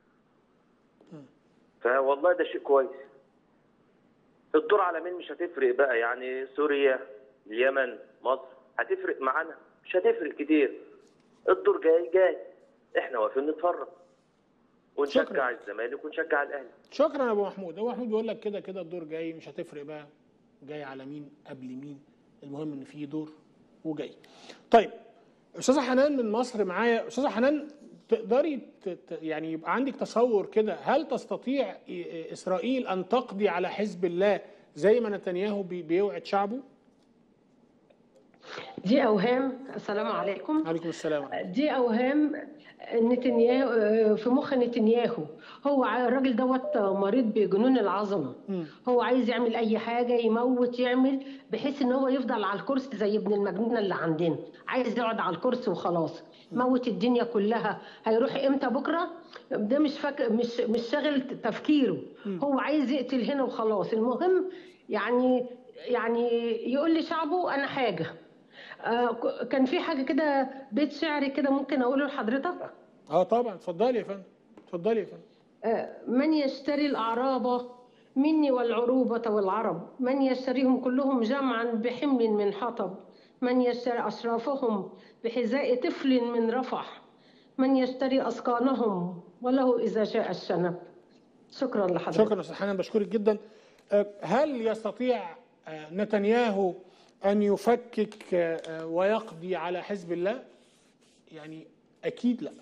فوالله ده شيء كويس. الدور على مين مش هتفرق بقى، يعني سوريا، اليمن، مصر هتفرق معانا؟ مش هتفرق كتير. الدور جاي جاي، احنا واقفين نتفرج ونشجع شكرا. الزمالك ونشجع الاهلي. شكرا يا ابو محمود. ابو محمود بيقول لك كده كده الدور جاي، مش هتفرق بقى جاي على مين قبل مين، المهم ان في دور وجاي. طيب استاذه حنان من مصر معايا. استاذه حنان، تقدري ت- ت- يعني يبقى عندك تصور كده، هل تستطيع إ- اسرائيل ان تقضي على حزب الله زي ما نتنياهو بي- بيوعد شعبه؟ دي اوهام. السلام عليكم. عليكم السلام. دي اوهام نتنياهو في مخ نتنياهو. هو الراجل دوت مريض بجنون العظمه. م. هو عايز يعمل اي حاجه، يموت، يعمل، بحيث ان هو يفضل على الكرسي زي ابن المجنونه اللي عندنا، عايز يقعد على الكرسي وخلاص. م. موت الدنيا كلها. هيروح امتى؟ بكره؟ ده مش فاك... مش مش شاغل تفكيره. م. هو عايز يقتل هنا وخلاص. المهم يعني يعني يقول لشعبه انا حاجه. آه كان في حاجه كده، بيت شعري كده، ممكن اقوله لحضرتك؟ اه طبعا، اتفضلي يا فندم، اتفضلي يا فندم. آه من يشتري الاعراب مني والعروبه والعرب، من يشتريهم كلهم جمعا بحمل من حطب، من يشتري اشرافهم بحذاء طفل من رفح، من يشتري اسقانهم وله اذا شاء الشنب. شكرا لحضرتك. شكرا استاذ حنان، بشكرك جدا. هل يستطيع نتنياهو أن يفكك ويقضي على حزب الله؟ يعني أكيد لا.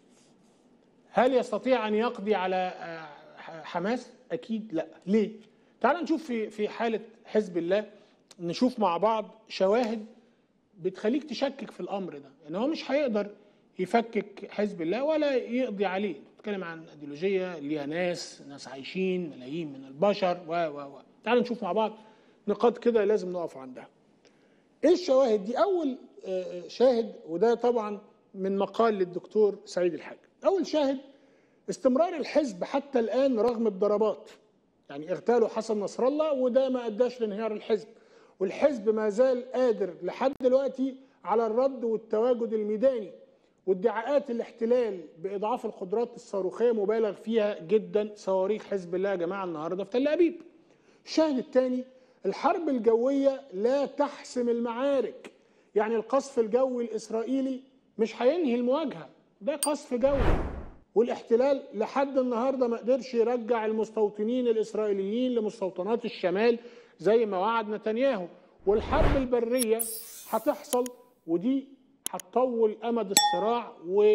هل يستطيع أن يقضي على حماس؟ أكيد لا. ليه؟ تعال نشوف في في حالة حزب الله، نشوف مع بعض شواهد بتخليك تشكك في الأمر ده، إن هو مش هيقدر يفكك حزب الله ولا يقضي عليه. نتكلم عن أيديولوجية ليها ناس ناس عايشين، ملايين من البشر و و و تعال نشوف مع بعض نقاط كده لازم نقف عندها. ايه الشواهد دي؟ اول شاهد، وده طبعا من مقال للدكتور سعيد الحاج، اول شاهد استمرار الحزب حتى الان رغم الضربات. يعني اغتالوا حسن نصر الله وده ما اداش لانهيار الحزب، والحزب ما زال قادر لحد دلوقتي على الرد والتواجد الميداني، وادعاءات الاحتلال باضعاف القدرات الصاروخيه مبالغ فيها جدا. صواريخ حزب الله يا جماعه النهارده في تل ابيب. الشاهد الثاني، الحرب الجوية لا تحسم المعارك. يعني القصف الجوي الإسرائيلي مش هينهي المواجهة، ده قصف جوي، والاحتلال لحد النهاردة ما قدرش يرجع المستوطنين الإسرائيليين لمستوطنات الشمال زي ما وعد نتنياهو. والحرب البرية هتحصل، ودي هتطول أمد الصراع،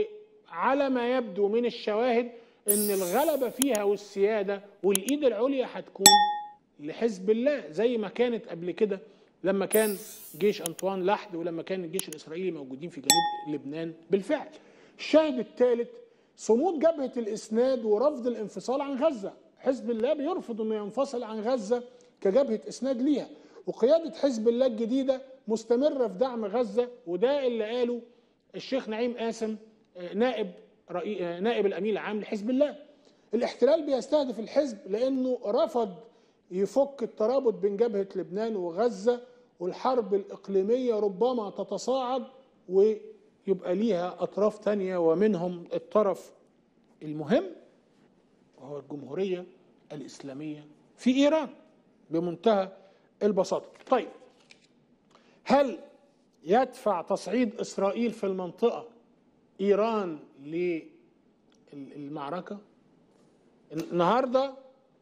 وعلى ما يبدو من الشواهد إن الغلبة فيها والسيادة والإيد العليا هتكون لحزب الله، زي ما كانت قبل كده لما كان جيش أنطوان لحد ولما كان الجيش الإسرائيلي موجودين في جنوب لبنان بالفعل. الشاهد الثالث، صمود جبهة الإسناد ورفض الانفصال عن غزة. حزب الله بيرفض أنه ينفصل عن غزة كجبهة إسناد ليها، وقيادة حزب الله الجديدة مستمرة في دعم غزة، وده اللي قاله الشيخ نعيم قاسم نائب رئي... نائب الأمين العام لحزب الله. الاحتلال بيستهدف الحزب لأنه رفض يفك الترابط بين جبهة لبنان وغزة، والحرب الإقليمية ربما تتصاعد ويبقى ليها أطراف تانية، ومنهم الطرف المهم وهو الجمهورية الإسلامية في إيران بمنتهى البساطة. طيب، هل يدفع تصعيد إسرائيل في المنطقة إيران للمعركة؟ النهارده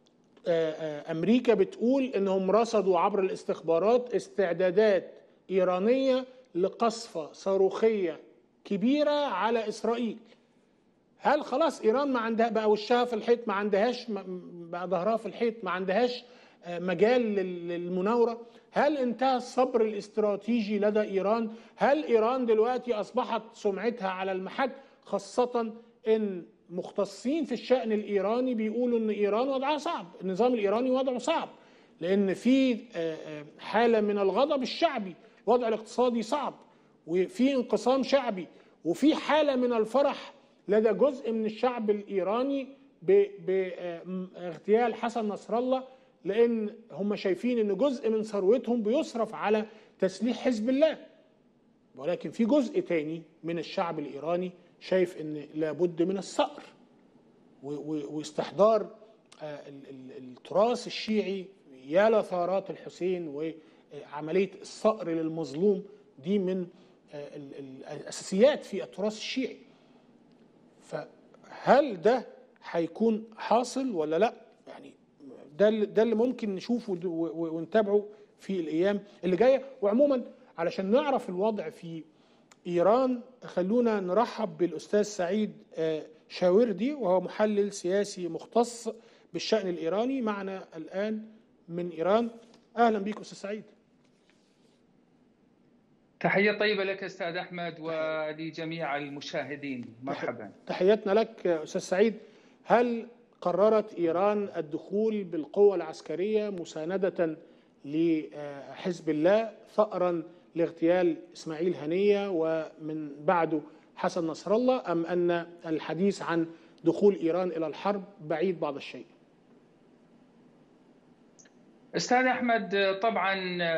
أمريكا بتقول إنهم رصدوا عبر الاستخبارات استعدادات إيرانية لقصفة صاروخية كبيرة على إسرائيل. هل خلاص إيران ما عندها بقى وشها في الحيط، ما عندهاش بقى ظهرها في الحيط، ما عندهاش مجال للمناورة؟ هل انتهى الصبر الاستراتيجي لدى إيران؟ هل إيران دلوقتي أصبحت سمعتها على المحك، خاصة إن مختصين في الشأن الإيراني بيقولوا إن إيران وضعها صعب، النظام الإيراني وضعه صعب، لأن في حالة من الغضب الشعبي، الوضع الاقتصادي صعب، وفي انقسام شعبي، وفي حالة من الفرح لدى جزء من الشعب الإيراني باغتيال حسن نصر الله، لأن هم شايفين إن جزء من ثروتهم بيصرف على تسليح حزب الله. ولكن في جزء تاني من الشعب الإيراني شايف ان لابد من الصقر واستحضار التراث الشيعي يا لثارات الحسين، وعملية الصقر للمظلوم دي من الأساسيات في التراث الشيعي. فهل ده هيكون حاصل ولا لا؟ يعني ده ده اللي ممكن نشوفه ونتابعه في الأيام اللي جاية. وعموما علشان نعرف الوضع في إيران، خلونا نرحب بالأستاذ سعيد شاوردي، وهو محلل سياسي مختص بالشأن الإيراني معنا الآن من إيران. أهلا بك أستاذ سعيد. تحية طيبة لك أستاذ أحمد ولجميع المشاهدين. مرحبا. تحياتنا لك أستاذ سعيد. هل قررت إيران الدخول بالقوة العسكرية مساندة لحزب الله ثأرا لاغتيال إسماعيل هنية ومن بعده حسن نصر الله، أم أن الحديث عن دخول إيران إلى الحرب بعيد بعض الشيء؟ أستاذ أحمد، طبعا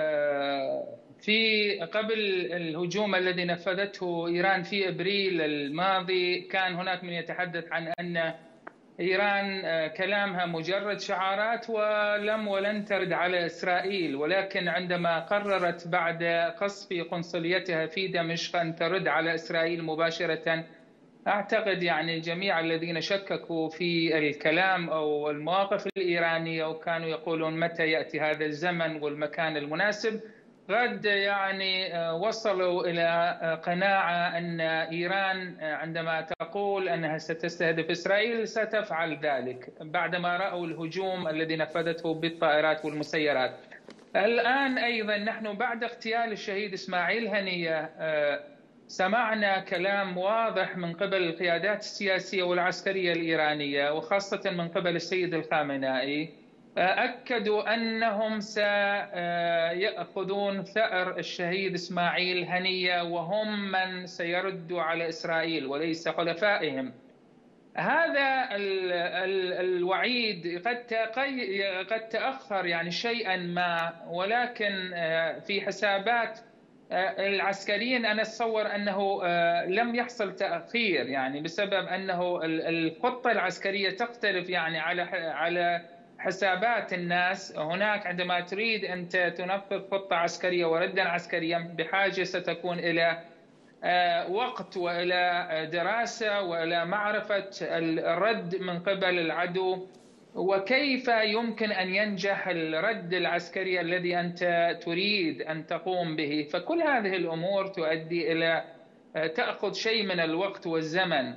في قبل الهجوم الذي نفذته إيران في أبريل الماضي كان هناك من يتحدث عن أن إيران كلامها مجرد شعارات ولم ولن ترد على إسرائيل، ولكن عندما قررت بعد قصف قنصليتها في دمشق أن ترد على إسرائيل مباشرة، أعتقد يعني جميع الذين شككوا في الكلام أو المواقف الإيرانية وكانوا يقولون متى يأتي هذا الزمن والمكان المناسب، قد يعني وصلوا إلى قناعة أن إيران عندما تقول أنها ستستهدف إسرائيل ستفعل ذلك بعدما رأوا الهجوم الذي نفذته بالطائرات والمسيرات. الآن أيضا نحن بعد اغتيال الشهيد إسماعيل هنية سمعنا كلام واضح من قبل القيادات السياسية والعسكرية الإيرانية وخاصة من قبل السيد الخامنائي، أكدوا أنهم سيأخذون ثأر الشهيد إسماعيل هنية وهم من سيردوا على إسرائيل وليس خلفائهم. هذا الوعيد قد قد تأخر يعني شيئا ما، ولكن في حسابات العسكريين أنا أتصور أنه لم يحصل تأخير، يعني بسبب أنه الخطة العسكرية تختلف يعني على على حسابات الناس. هناك عندما تريد أنت تنفذ خطة عسكرية وردا عسكريا بحاجة ستكون إلى وقت وإلى دراسة وإلى معرفة الرد من قبل العدو وكيف يمكن أن ينجح الرد العسكري الذي أنت تريد أن تقوم به. فكل هذه الأمور تؤدي إلى تأخذ شيء من الوقت والزمن.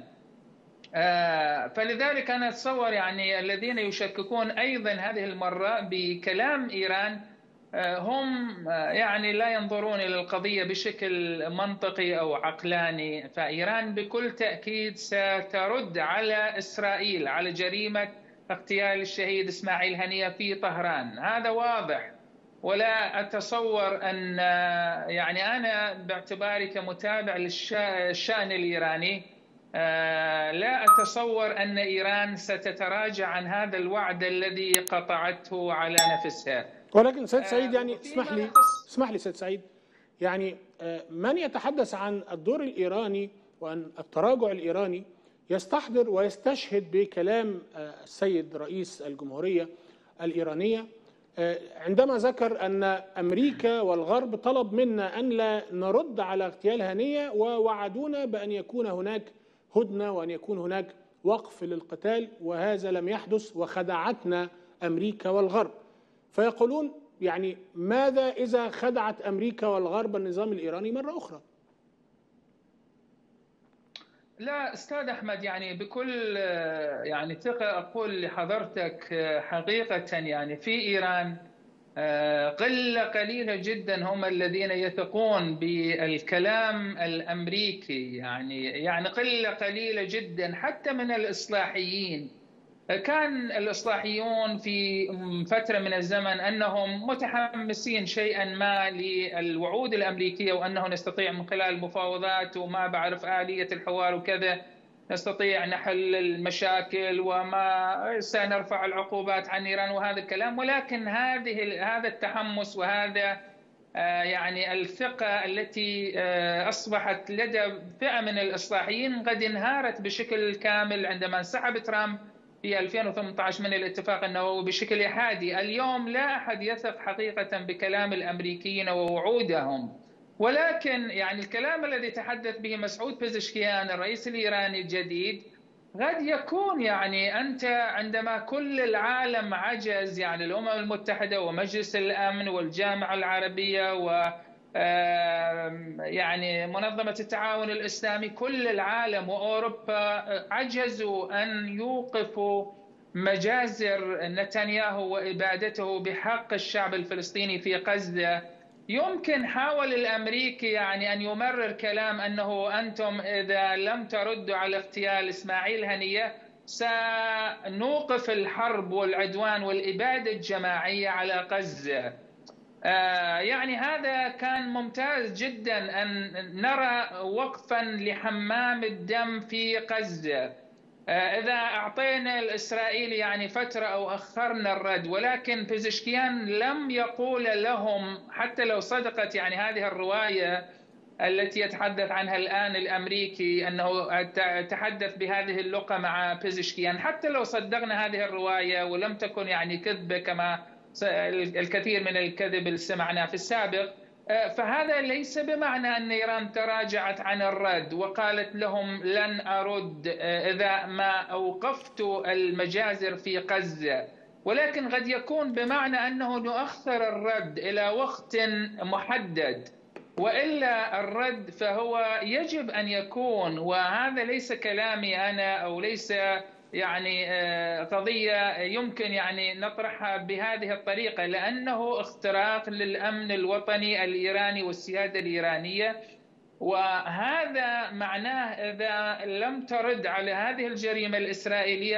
فلذلك أنا أتصور يعني الذين يشككون أيضا هذه المرة بكلام إيران هم يعني لا ينظرون إلى القضية بشكل منطقي أو عقلاني. فإيران بكل تأكيد سترد على إسرائيل على جريمة اغتيال الشهيد إسماعيل هنية في طهران، هذا واضح. ولا أتصور أن يعني أنا باعتباري كمتابع للشأن الإيراني لا أتصور أن إيران ستتراجع عن هذا الوعد الذي قطعته على نفسها. ولكن سيد سعيد يعني اسمح لي اسمح لي سيد سعيد، يعني من يتحدث عن الدور الإيراني وأن التراجع الإيراني يستحضر ويستشهد بكلام السيد رئيس الجمهورية الإيرانية عندما ذكر أن أمريكا والغرب طلب منا أن لا نرد على اغتيال هنية ووعدونا بأن يكون هناك هدنة وأن يكون هناك وقف للقتال، وهذا لم يحدث وخدعتنا أمريكا والغرب. فيقولون يعني ماذا إذا خدعت أمريكا والغرب النظام الإيراني مرة أخرى؟ لا أستاذ أحمد، يعني بكل يعني ثقة أقول لحضرتك حقيقة يعني في إيران قلة قليلة جدا هم الذين يثقون بالكلام الأمريكي، يعني يعني قلة قليلة جدا حتى من الإصلاحيين. كان الإصلاحيون في فترة من الزمن أنهم متحمسين شيئا ما للوعود الأمريكية وأنه نستطيع من خلال المفاوضات وما بعرف آلية الحوار وكذا نستطيع نحل المشاكل وما سنرفع العقوبات عن إيران وهذا الكلام. ولكن هذه هذا التحمس وهذا يعني الثقة التي أصبحت لدى فئة من الإصلاحيين قد انهارت بشكل كامل عندما انسحب ترامب في ألفين وثمانية عشر من الاتفاق النووي بشكل إحادي. اليوم لا أحد يثق حقيقة بكلام الأمريكيين ووعودهم. ولكن يعني الكلام الذي تحدث به مسعود بيزشكيان الرئيس الإيراني الجديد قد يكون يعني أنت عندما كل العالم عجز، يعني الأمم المتحدة ومجلس الأمن والجامعة العربية و يعني منظمة التعاون الإسلامي، كل العالم وأوروبا عجزوا أن يوقفوا مجازر نتنياهو وإبادته بحق الشعب الفلسطيني في غزة يمكن حاول الأمريكي يعني أن يمرر كلام أنه أنتم إذا لم تردوا على اغتيال إسماعيل هنية سنوقف الحرب والعدوان والإبادة الجماعية على غزة. آه يعني هذا كان ممتاز جدا أن نرى وقفا لحمام الدم في غزة. آه إذا أعطينا الإسرائيلي يعني فترة أو أخرنا الرد، ولكن بيزشكيان لم يقول لهم حتى لو صدقت يعني هذه الرواية التي يتحدث عنها الآن الأمريكي أنه تحدث بهذه اللغة مع بيزشكيان، حتى لو صدقنا هذه الرواية ولم تكن يعني كذبة كما الكثير من الكذب اللي سمعناه في السابق، فهذا ليس بمعنى أن إيران تراجعت عن الرد وقالت لهم لن أرد إذا ما أوقفت المجازر في غزة، ولكن قد يكون بمعنى أنه نؤخر الرد إلى وقت محدد، وإلا الرد فهو يجب أن يكون، وهذا ليس كلامي أنا أو ليس يعني قضية يمكن يعني نطرحها بهذه الطريقة، لأنه اختراق للأمن الوطني الإيراني والسيادة الإيرانية، وهذا معناه إذا لم ترد على هذه الجريمة الإسرائيلية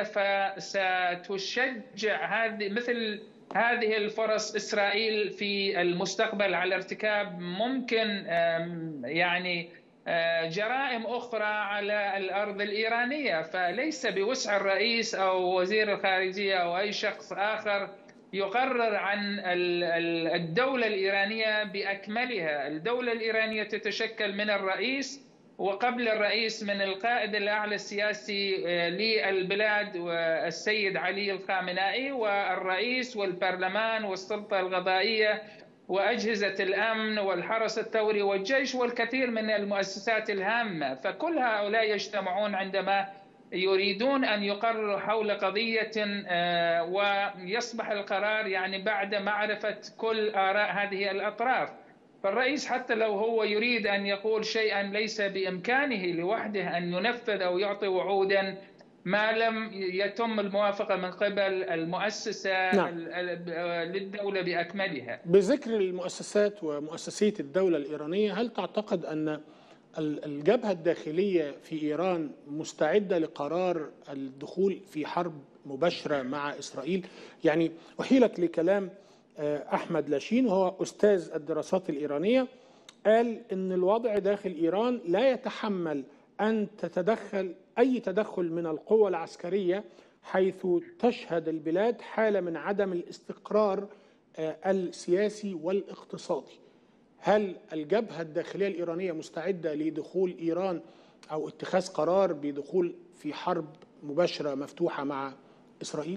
فستشجع هذه مثل هذه الفرص إسرائيل في المستقبل على ارتكاب ممكن يعني جرائم أخرى على الأرض الإيرانية. فليس بوسع الرئيس أو وزير الخارجية أو أي شخص آخر يقرر عن الدولة الإيرانية بأكملها. الدولة الإيرانية تتشكل من الرئيس، وقبل الرئيس من القائد الأعلى السياسي للبلاد والسيد علي الخامنائي، والرئيس والبرلمان والسلطة القضائية وأجهزة الأمن والحرس الثوري والجيش والكثير من المؤسسات الهامة. فكل هؤلاء يجتمعون عندما يريدون أن يقرروا حول قضية، ويصبح القرار يعني بعد معرفة كل آراء هذه الأطراف. فالرئيس حتى لو هو يريد أن يقول شيئا ليس بإمكانه لوحده أن ينفذ أو يعطي وعودا ما لم يتم الموافقة من قبل المؤسسة نعم. للدولة بأكملها. بذكر المؤسسات ومؤسسية الدولة الإيرانية، هل تعتقد أن الجبهة الداخلية في إيران مستعدة لقرار الدخول في حرب مباشرة مع إسرائيل؟ يعني أحيلك لكلام أحمد لاشين وهو أستاذ الدراسات الإيرانية، قال إن الوضع داخل إيران لا يتحمل أن تتدخل أي تدخل من القوى العسكرية، حيث تشهد البلاد حالة من عدم الاستقرار السياسي والاقتصادي. هل الجبهة الداخلية الإيرانية مستعدة لدخول إيران أو اتخاذ قرار بدخول في حرب مباشرة مفتوحة مع إسرائيل؟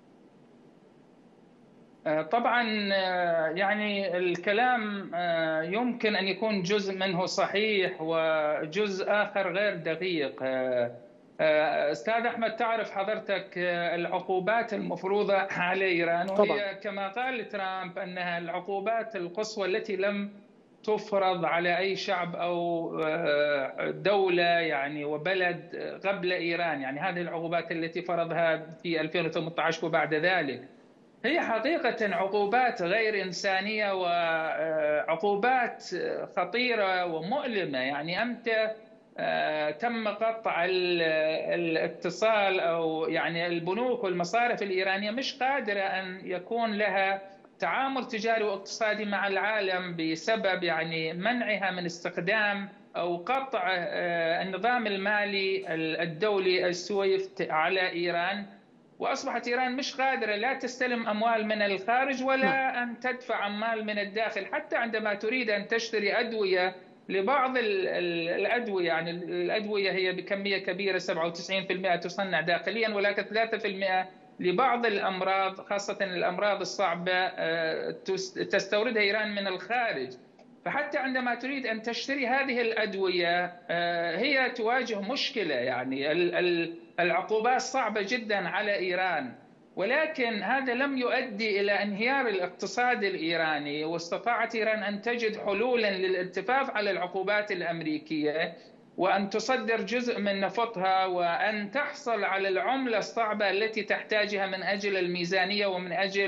طبعا يعني الكلام يمكن أن يكون جزء منه صحيح وجزء آخر غير دقيق. أستاذ أحمد، تعرف حضرتك العقوبات المفروضة على إيران، وهي طبعا. كما قال ترامب أنها العقوبات القصوى التي لم تفرض على أي شعب أو دولة يعني وبلد قبل إيران، يعني هذه العقوبات التي فرضها في ألفين وثمانية عشر وبعد ذلك هي حقيقة عقوبات غير إنسانية وعقوبات خطيرة ومؤلمة. يعني أنت تم قطع الاتصال أو يعني البنوك والمصارف الإيرانية مش قادرة أن يكون لها تعامل تجاري واقتصادي مع العالم بسبب يعني منعها من استخدام أو قطع النظام المالي الدولي السويفت على إيران، وأصبحت إيران مش قادرة لا تستلم أموال من الخارج ولا أن تدفع أموال من الداخل. حتى عندما تريد أن تشتري أدوية لبعض الأدوية، يعني الأدوية هي بكمية كبيرة سبعة وتسعين بالمئة تصنع داخليا، ولكن ثلاثة بالمئة لبعض الأمراض خاصة الأمراض الصعبة تستوردها إيران من الخارج. فحتى عندما تريد أن تشتري هذه الأدوية هي تواجه مشكلة، يعني العقوبات صعبة جدا على إيران، ولكن هذا لم يؤدي إلى انهيار الاقتصاد الإيراني، واستطاعت إيران أن تجد حلولا للالتفاف على العقوبات الأمريكية وأن تصدر جزء من نفطها وأن تحصل على العملة الصعبة التي تحتاجها من أجل الميزانية ومن أجل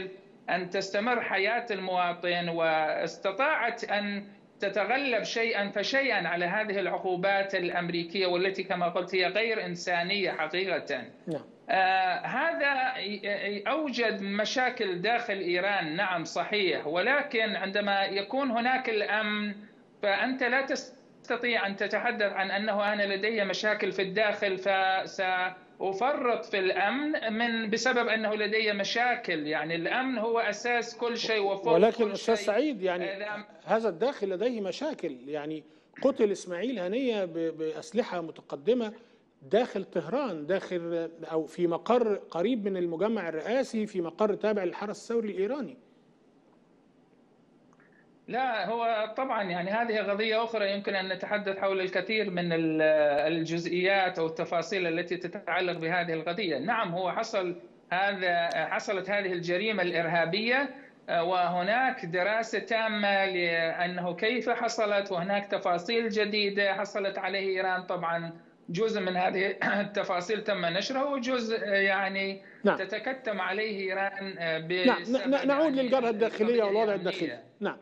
أن تستمر حياة المواطن، واستطاعت أن تتغلب شيئا فشيئا على هذه العقوبات الأمريكية والتي كما قلت هي غير إنسانية حقيقة. نعم. آه هذا أوجد مشاكل داخل إيران، نعم صحيح، ولكن عندما يكون هناك الأمن فأنت لا تستطيع أن تتحدث عن أنه أنا لدي مشاكل في الداخل فسأفرط في الأمن من بسبب أنه لدي مشاكل. يعني الأمن هو أساس كل شيء وفوق ولكن كل أستاذ شيء. سعيد يعني هذا الداخل لديه مشاكل. يعني قتل إسماعيل هنية بأسلحة متقدمة داخل طهران، داخل أو في مقر قريب من المجمع الرئاسي، في مقر تابع للحرس الثوري الإيراني. لا هو طبعا يعني هذه قضية أخرى يمكن أن نتحدث حول الكثير من الجزئيات أو التفاصيل التي تتعلق بهذه القضية. نعم هو حصل هذا حصلت هذه الجريمة الإرهابية، وهناك دراسة تامة لأنه كيف حصلت، وهناك تفاصيل جديدة حصلت عليه إيران. طبعا جزء من هذه التفاصيل تم نشره، وجزء يعني نعم. تتكتم عليه إيران. نعم. نعود للجبهة الداخلية والوضع الداخلي. نعم.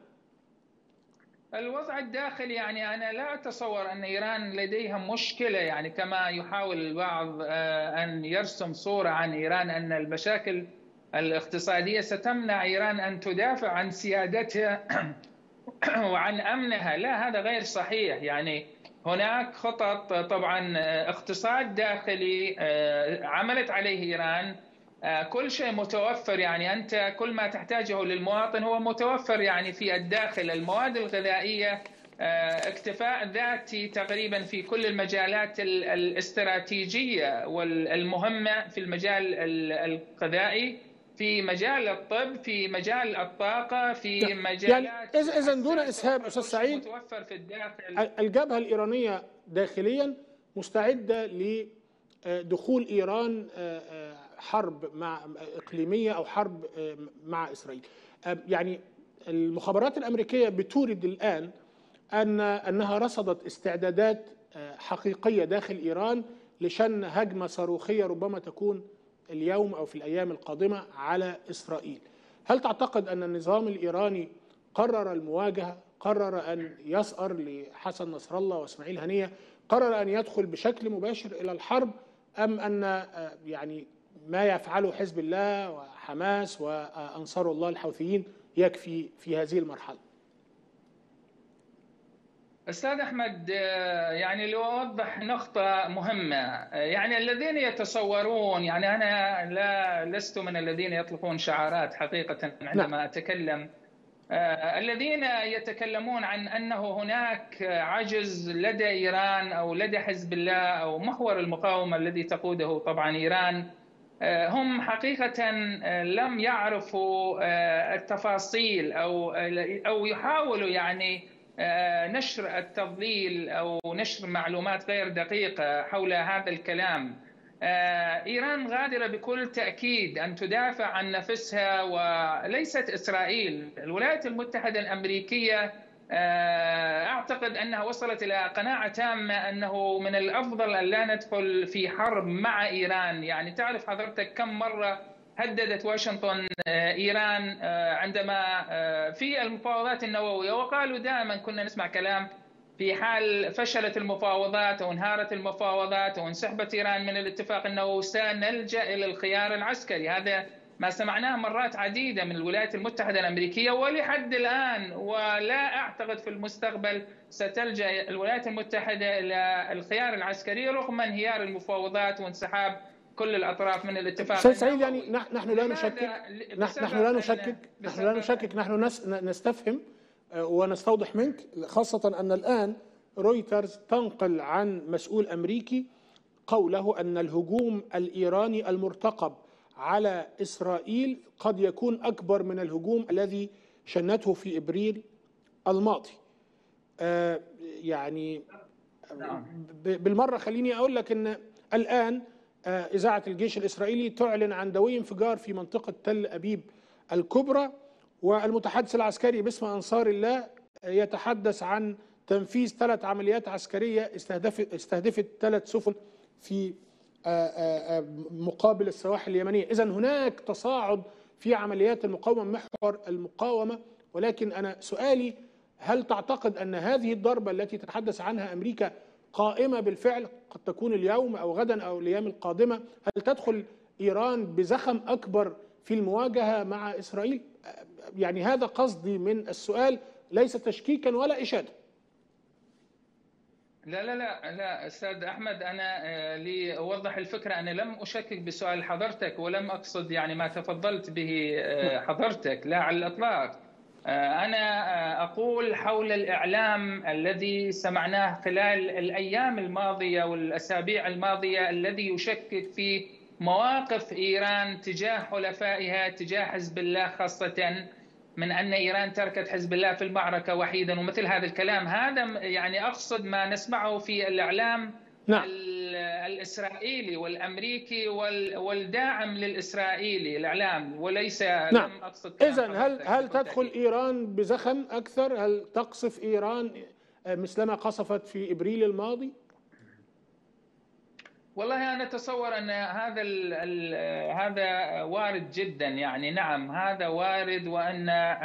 الوضع الداخلي يعني أنا لا أتصور أن إيران لديها مشكلة، يعني كما يحاول البعض أن يرسم صورة عن إيران أن المشاكل الاقتصادية ستمنع إيران أن تدافع عن سيادتها وعن أمنها. لا هذا غير صحيح. يعني هناك خطط طبعا اقتصاد داخلي عملت عليه إيران، كل شيء متوفر. يعني أنت كل ما تحتاجه للمواطن هو متوفر يعني في الداخل. المواد الغذائية اكتفاء ذاتي تقريبا في كل المجالات الاستراتيجية والمهمة، في المجال الغذائي، في مجال الطب، في مجال الطاقة، في مجالات يعني إذا دون إسهاب أستاذ سعيد متوفر في الداخل. الجبهة الإيرانية داخليا مستعدة لدخول إيران حرب مع إقليمية أو حرب مع إسرائيل. يعني المخابرات الأمريكية بتورد الآن أن أنها رصدت استعدادات حقيقية داخل إيران لشن هجمة صاروخية ربما تكون اليوم أو في الأيام القادمة على إسرائيل. هل تعتقد أن النظام الإيراني قرر المواجهة، قرر أن يسأر لحسن نصر الله وإسماعيل هنية، قرر أن يدخل بشكل مباشر إلى الحرب، أم أن يعني ما يفعله حزب الله وحماس وأنصار الله الحوثيين يكفي في هذه المرحلة؟ أستاذ أحمد، يعني لأوضح نقطة مهمة. يعني الذين يتصورون، يعني أنا لا لست من الذين يطلقون شعارات حقيقة عندما أتكلم. الذين يتكلمون عن أنه هناك عجز لدى إيران أو لدى حزب الله أو محور المقاومة الذي تقوده طبعا إيران، هم حقيقة لم يعرفوا التفاصيل أو أو يحاولوا يعني نشر التضليل أو نشر معلومات غير دقيقة حول هذا الكلام. إيران غادرة بكل تأكيد أن تدافع عن نفسها وليست إسرائيل. الولايات المتحدة الأمريكية أعتقد أنها وصلت إلى قناعة تامة أنه من الأفضل أن لا ندخل في حرب مع إيران. يعني تعرف حضرتك كم مرة هددت واشنطن إيران عندما في المفاوضات النووية، وقالوا دائما كنا نسمع كلام في حال فشلت المفاوضات أو انهارت المفاوضات أو انسحبت إيران من الاتفاق النووي سنلجأ إلى الخيار العسكري. هذا ما سمعناه مرات عديدة من الولايات المتحدة الأمريكية، ولحد الآن ولا أعتقد في المستقبل ستلجأ الولايات المتحدة إلى الخيار العسكري رغم انهيار المفاوضات وانسحاب كل الأطراف من الاتفاق. أستاذ سعيد، يعني نحن لا نشكك نحن لا نشكك نحن لا نشكك نحن نستفهم ونستوضح منك، خاصة أن الآن رويترز تنقل عن مسؤول أمريكي قوله أن الهجوم الإيراني المرتقب على إسرائيل قد يكون أكبر من الهجوم الذي شنته في إبريل الماضي. آه يعني بالمرة خليني أقول لك أن الآن آه إذاعة الجيش الإسرائيلي تعلن عن دوي انفجار في منطقة تل أبيب الكبرى، والمتحدث العسكري باسم أنصار الله يتحدث عن تنفيذ ثلاث عمليات عسكرية استهدفت استهدفت ثلاث سفن في مقابل السواحل اليمنية. إذن هناك تصاعد في عمليات المقاومة محور المقاومة. ولكن أنا سؤالي، هل تعتقد أن هذه الضربة التي تتحدث عنها أمريكا قائمة بالفعل، قد تكون اليوم أو غدا أو الأيام القادمة؟ هل تدخل إيران بزخم أكبر في المواجهة مع إسرائيل؟ يعني هذا قصدي من السؤال، ليس تشكيكا ولا إشادة. لا لا لا لا أستاذ أحمد، أنا لأوضح الفكرة، أنا لم أشكك بسؤال حضرتك ولم أقصد يعني ما تفضلت به حضرتك، لا على الإطلاق. أنا أقول حول الإعلام الذي سمعناه خلال الأيام الماضية والأسابيع الماضية الذي يشكك في مواقف إيران تجاه حلفائها، تجاه حزب الله خاصة، من أن إيران تركت حزب الله في المعركة وحيدا ومثل هذا الكلام. هذا يعني أقصد ما نسمعه في الإعلام نعم. الإسرائيلي والأمريكي والداعم للإسرائيلي الإعلام، وليس نعم. لم أقصد. إذن هل هل تدخل إيران بزخم أكثر؟ هل تقصف إيران مثلما قصفت في إبريل الماضي؟ والله أنا أتصور أن هذا ال ال هذا وارد جدا، يعني نعم هذا وارد، وأن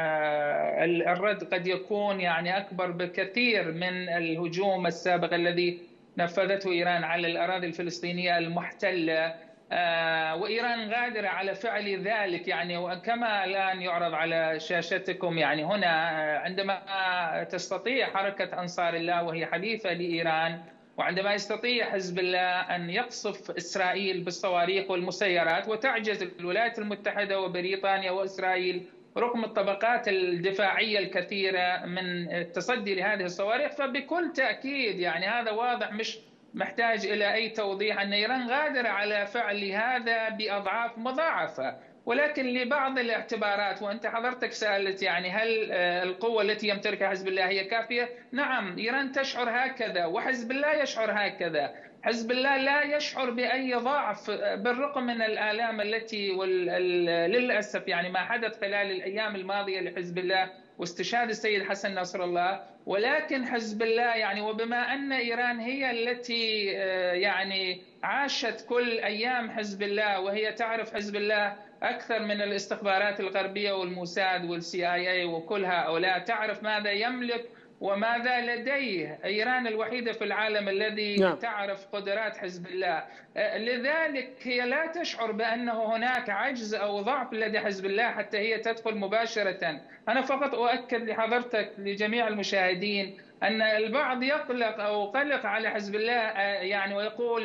الرد قد يكون يعني أكبر بكثير من الهجوم السابق الذي نفذته إيران على الأراضي الفلسطينية المحتلة، وإيران غادرة على فعل ذلك. يعني وكما الآن يعرض على شاشتكم، يعني هنا عندما تستطيع حركة أنصار الله وهي حليفة لإيران، وعندما يستطيع حزب الله أن يقصف إسرائيل بالصواريخ والمسيرات، وتعجز الولايات المتحدة وبريطانيا وإسرائيل رغم الطبقات الدفاعية الكثيرة من التصدي لهذه الصواريخ، فبكل تأكيد يعني هذا واضح مش محتاج إلى أي توضيح أن إيران غادرة على فعل هذا بأضعاف مضاعفة. ولكن لبعض الاعتبارات، وأنت حضرتك سألت يعني هل القوة التي يمتلكها حزب الله هي كافية؟ نعم، إيران تشعر هكذا وحزب الله يشعر هكذا. حزب الله لا يشعر بأي ضعف بالرغم من الآلام التي للأسف يعني ما حدث خلال الأيام الماضية لحزب الله واستشهاد السيد حسن نصر الله، ولكن حزب الله يعني وبما أن إيران هي التي يعني عاشت كل أيام حزب الله وهي تعرف حزب الله أكثر من الاستخبارات الغربية والموساد والسي آي اي وكل هؤلاء، تعرف ماذا يملك وماذا لديه. إيران الوحيدة في العالم الذي نعم. تعرف قدرات حزب الله، لذلك هي لا تشعر بأنه هناك عجز أو ضعف لدى حزب الله حتى هي تدخل مباشرة. أنا فقط أؤكد لحضرتك لجميع المشاهدين أن البعض يقلق أو قلق على حزب الله يعني ويقول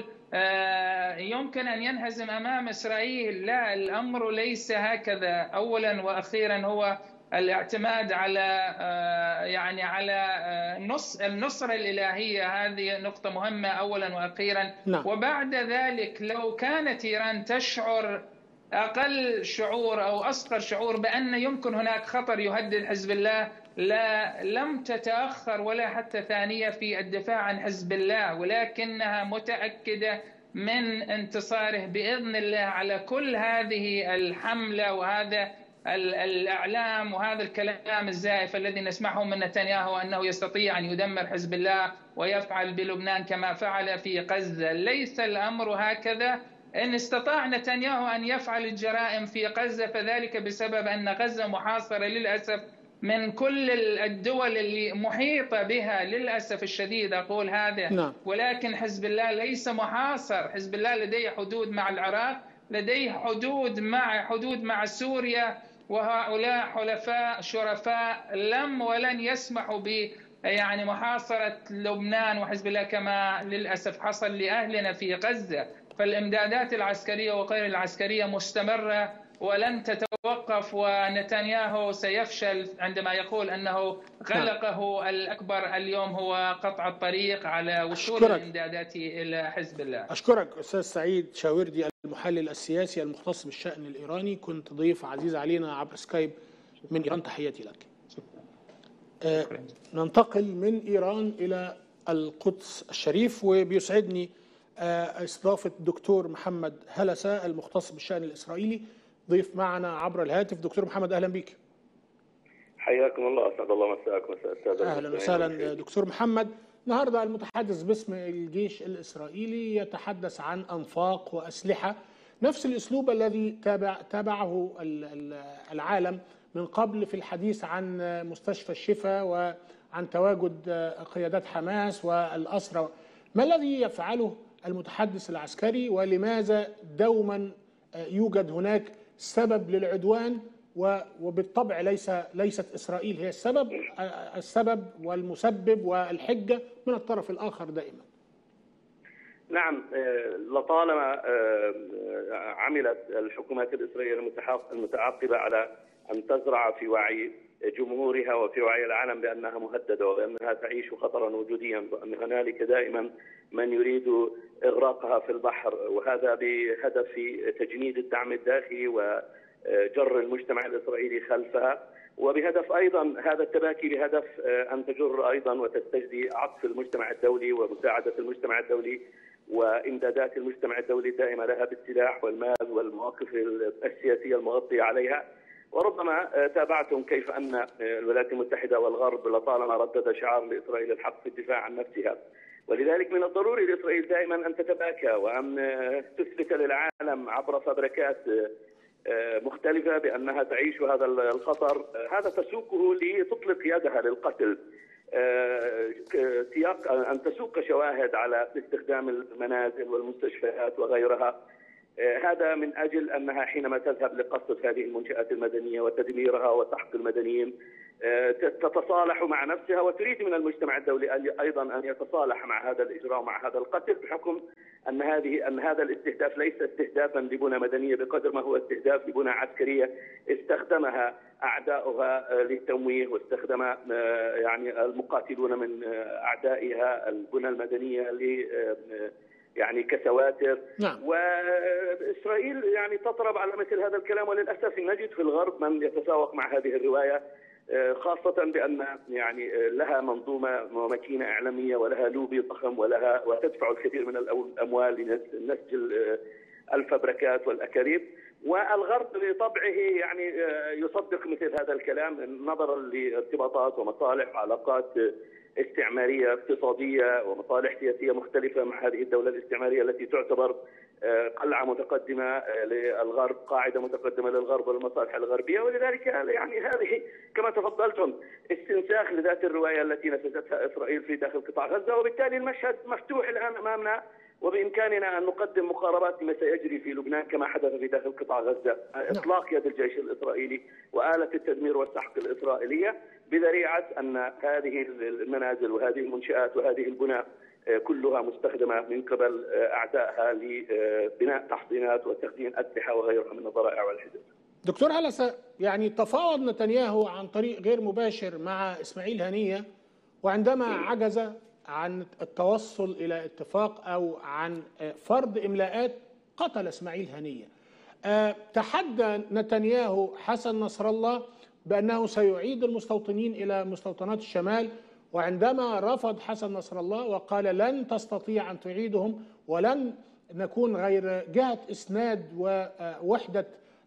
يمكن أن ينهزم أمام إسرائيل. لا، الأمر ليس هكذا. أولا وأخيرا هو الاعتماد على يعني على النصرة الإلهية، هذه نقطة مهمة أولا وأخيرا. نعم. وبعد ذلك لو كانت إيران تشعر أقل شعور أو أصغر شعور بأن يمكن هناك خطر يهدد حزب الله، لا لم تتأخر ولا حتى ثانية في الدفاع عن حزب الله، ولكنها متأكدة من انتصاره بإذن الله على كل هذه الحملة وهذا الإعلام وهذا الكلام الزائف الذي نسمعه من نتنياهو أنه يستطيع أن يدمر حزب الله ويفعل بلبنان كما فعل في غزة. ليس الأمر هكذا. إن استطاع نتنياهو أن يفعل الجرائم في غزة فذلك بسبب أن غزة محاصرة للأسف من كل الدول اللي محيطة بها، للأسف الشديد أقول هذا. نعم. ولكن حزب الله ليس محاصر. حزب الله لديه حدود مع العراق، لديه حدود مع حدود مع سوريا، وهؤلاء حلفاء شرفاء لم ولن يسمحوا ب يعني محاصرة لبنان وحزب الله كما للأسف حصل لأهلنا في غزة. فالإمدادات العسكرية وغير العسكرية مستمرة ولن تتوقف، ونتنياهو سيفشل عندما يقول أنه غلقه الأكبر اليوم هو قطع الطريق على وصول الإمدادات إلى حزب الله. أشكرك أستاذ سعيد شاوردي المحلل السياسي المختص بالشأن الإيراني، كنت ضيف عزيز علينا عبر سكايب من إيران، تحياتي لك. آه ننتقل من إيران إلى القدس الشريف، وبيسعدني آه استضافة الدكتور محمد هلسة المختص بالشأن الإسرائيلي ضيف معنا عبر الهاتف. دكتور محمد أهلا بك. حياكم الله، أسعد الله مساءك مساء السادة. أهلا وسهلا دكتور محمد. النهارده المتحدث باسم الجيش الإسرائيلي يتحدث عن أنفاق وأسلحة نفس الأسلوب الذي تابع تابعه العالم من قبل في الحديث عن مستشفى الشفاء وعن تواجد قيادات حماس والأسرى. ما الذي يفعله المتحدث العسكري، ولماذا دوما يوجد هناك سبب للعدوان وبالطبع ليس ليست إسرائيل هي السبب السبب والمسبب والحجة من الطرف الآخر دائما؟ نعم، لطالما عملت الحكومات الإسرائيلية المتعاقبة على أن تزرع في وعي جمهورها وفي وعي العالم بأنها مهددة وبأنها تعيش خطرا وجوديا، وأن هنالك دائما من يريد إغراقها في البحر، وهذا بهدف تجنيد الدعم الداخلي وجر المجتمع الإسرائيلي خلفها، وبهدف أيضا هذا التباكي بهدف أن تجر أيضا وتستجدي عطف المجتمع الدولي ومساعدة المجتمع الدولي وإمدادات المجتمع الدولي الدائمة لها بالسلاح والمال والمواقف السياسية المغطية عليها. وربما تابعتم كيف أن الولايات المتحدة والغرب لطالما ردد شعار لإسرائيل الحق في الدفاع عن نفسها، ولذلك من الضروري لإسرائيل دائما أن تتباكى وأن تثبت للعالم عبر فبركات مختلفة بأنها تعيش هذا الخطر. هذا تسوقه لتطلق يدها للقتل، سياق أن تسوق شواهد على استخدام المنازل والمستشفيات وغيرها. هذا من أجل أنها حينما تذهب لقصف هذه المنشآت المدنية وتدميرها وسحق المدنيين تتصالح مع نفسها، وتريد من المجتمع الدولي أيضا أن يتصالح مع هذا الإجراء ومع هذا القتل، بحكم أن هذه أن هذا الاستهداف ليس استهدافا لبنى مدنية بقدر ما هو استهداف لبنى عسكرية استخدمها أعداؤها للتمويه، واستخدم يعني المقاتلون من أعدائها البنى المدنية ل يعني كسواتر. نعم. وإسرائيل يعني تطرب على مثل هذا الكلام، وللأسف نجد في الغرب من يتساوق مع هذه الرواية، خاصة بأن يعني لها منظومة وماكينة إعلامية ولها لوبي ضخم ولها وتدفع الكثير من الأموال لنسج الفبركات والأكاذيب، والغرب بطبعه يعني يصدق مثل هذا الكلام نظرا لارتباطات ومصالح وعلاقات استعمارية اقتصادية ومصالح سياسية مختلفة مع هذه الدولة الاستعمارية التي تعتبر قلعة متقدمة للغرب، قاعدة متقدمة للغرب والمصالح الغربية. ولذلك يعني هذه كما تفضلتم استنساخ لذات الرواية التي نسجتها إسرائيل في داخل قطاع غزة، وبالتالي المشهد مفتوح الآن أمامنا، وبإمكاننا أن نقدم مقاربات لما سيجري في لبنان كما حدث في داخل قطاع غزة، إطلاق يد الجيش الإسرائيلي وآلة التدمير والسحق الإسرائيلية بذريعة أن هذه المنازل وهذه المنشآت وهذه البنى كلها مستخدمة من قبل أعدائها لبناء تحصينات وتخزين أسلحة وغيرها من الضرائع والحدود. دكتور هلسة، يعني تفاوض نتنياهو عن طريق غير مباشر مع إسماعيل هنية، وعندما عجز عن التوصل إلى اتفاق أو عن فرض إملاءات قتل إسماعيل هنية. تحدى نتنياهو حسن نصر الله بأنه سيعيد المستوطنين إلى مستوطنات الشمال، وعندما رفض حسن نصر الله وقال لن تستطيع أن تعيدهم ولن نكون غير جهة إسناد ووحدة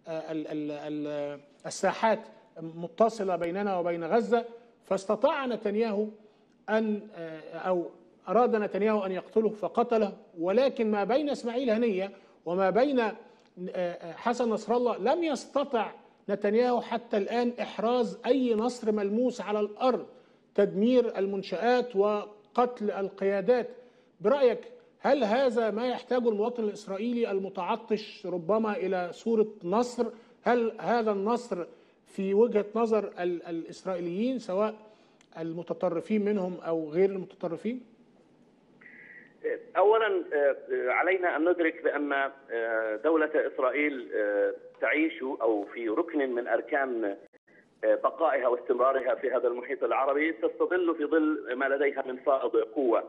الساحات متصلة بيننا وبين غزة، فاستطاع نتنياهو أن أو أراد نتنياهو أن يقتله فقتله. ولكن ما بين إسماعيل هنية وما بين حسن نصر الله لم يستطع نتنياهو حتى الآن إحراز أي نصر ملموس على الأرض، تدمير المنشآت وقتل القيادات. برأيك هل هذا ما يحتاجه المواطن الإسرائيلي المتعطش ربما إلى صورة نصر؟ هل هذا النصر في وجهة نظر الإسرائيليين سواء المتطرفين منهم أو غير المتطرفين؟ أولا علينا أن ندرك بأن دولة إسرائيل تعيش أو في ركن من أركان بقائها واستمرارها في هذا المحيط العربي تستظل في ظل ما لديها من فائض قوة،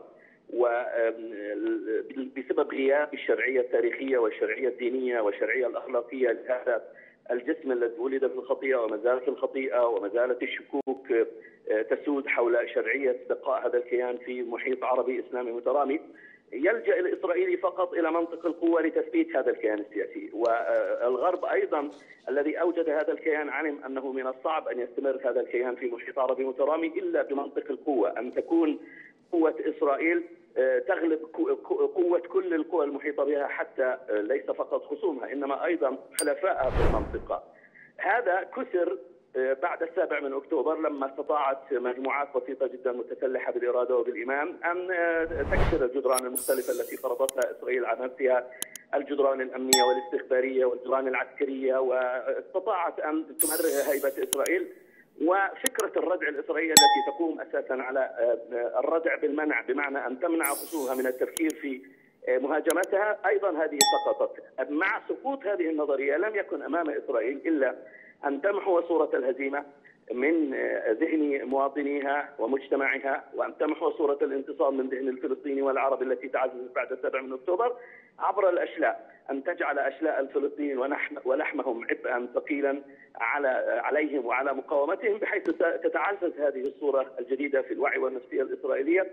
وبسبب غياب الشرعية التاريخية والشرعية الدينية والشرعية الأخلاقية لهذا الجسم الذي ولد بالخطيئة وما زالت الخطيئة وما زالت الشكوك تسود حول شرعية بقاء هذا الكيان في محيط عربي إسلامي مترامي، يلجأ الإسرائيلي فقط إلى منطق القوة لتثبيت هذا الكيان السياسي. والغرب أيضا الذي أوجد هذا الكيان علم أنه من الصعب أن يستمر هذا الكيان في محيط عربي مترامي إلا بمنطق القوة، أن تكون قوة إسرائيل تغلب قوة كل القوى المحيطة بها، حتى ليس فقط خصومها إنما أيضا حلفائها في المنطقة. هذا كسر بعد السابع من أكتوبر لما استطاعت مجموعات بسيطة جدا متسلحة بالإرادة وبالإيمان أن تكسر الجدران المختلفة التي فرضتها إسرائيل على نفسها، الجدران الأمنية والاستخبارية والجدران العسكرية، واستطاعت أن تمرر هيبة إسرائيل. وفكرة الردع الإسرائيلية التي تقوم أساسا على الردع بالمنع، بمعنى أن تمنع خصومها من التفكير في مهاجمتها، أيضا هذه سقطت. مع سقوط هذه النظرية لم يكن أمام إسرائيل إلا أن تمحو صورة الهزيمة من ذهن مواطنيها ومجتمعها، وأن تمحو صورة الانتصار من ذهن الفلسطيني والعرب التي تعززت بعد السابع من أكتوبر عبر الأشلاء، أن تجعل أشلاء الفلسطينيين ولحمهم عبئا ثقيلا على عليهم وعلى مقاومتهم، بحيث تتعزز هذه الصورة الجديدة في الوعي والنفسية الإسرائيلية،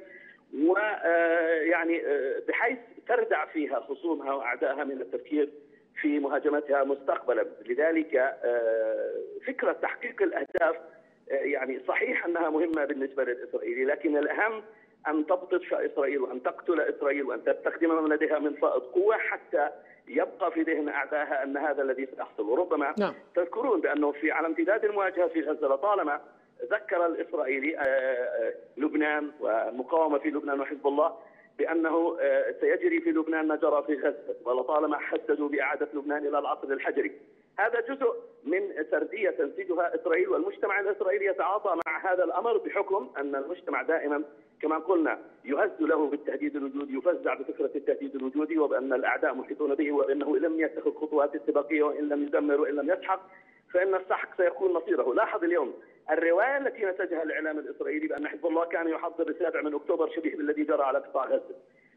ويعني بحيث تردع فيها خصومها وأعدائها من التفكير في مهاجمتها مستقبلا. لذلك فكرة تحقيق الأهداف يعني صحيح أنها مهمة بالنسبة للإسرائيلي، لكن الأهم أن تبطش إسرائيل وأن تقتل إسرائيل وأن تستخدم من لديها من فائض قوة حتى يبقى في ذهن أعدائها أن هذا الذي سيحصل. وربما نعم. تذكرون بأنه في على امتداد المواجهة في غزة لطالما ذكر الإسرائيلي لبنان والمقاومة في لبنان وحزب الله بأنه سيجري في لبنان ما جرى في غزة، ولطالما حددوا بإعادة لبنان إلى العصر الحجري. هذا جزء من سردية تنسيجها إسرائيل، والمجتمع الإسرائيلي يتعاطى مع هذا الأمر بحكم أن المجتمع دائما كما قلنا يهز له بالتهديد الوجودي، يفزع بفكرة التهديد الوجودي، وبأن الأعداء محيطون به، وأنه إن لم يتخذ خطوات استباقية وإن لم يدمر وإن لم يسحق فإن السحق سيكون مصيره. لاحظ اليوم الرواية التي نسجها الإعلام الإسرائيلي بأن حزب الله كان يحضر السابع من أكتوبر شبيه بالذي جرى على قطاع غزة،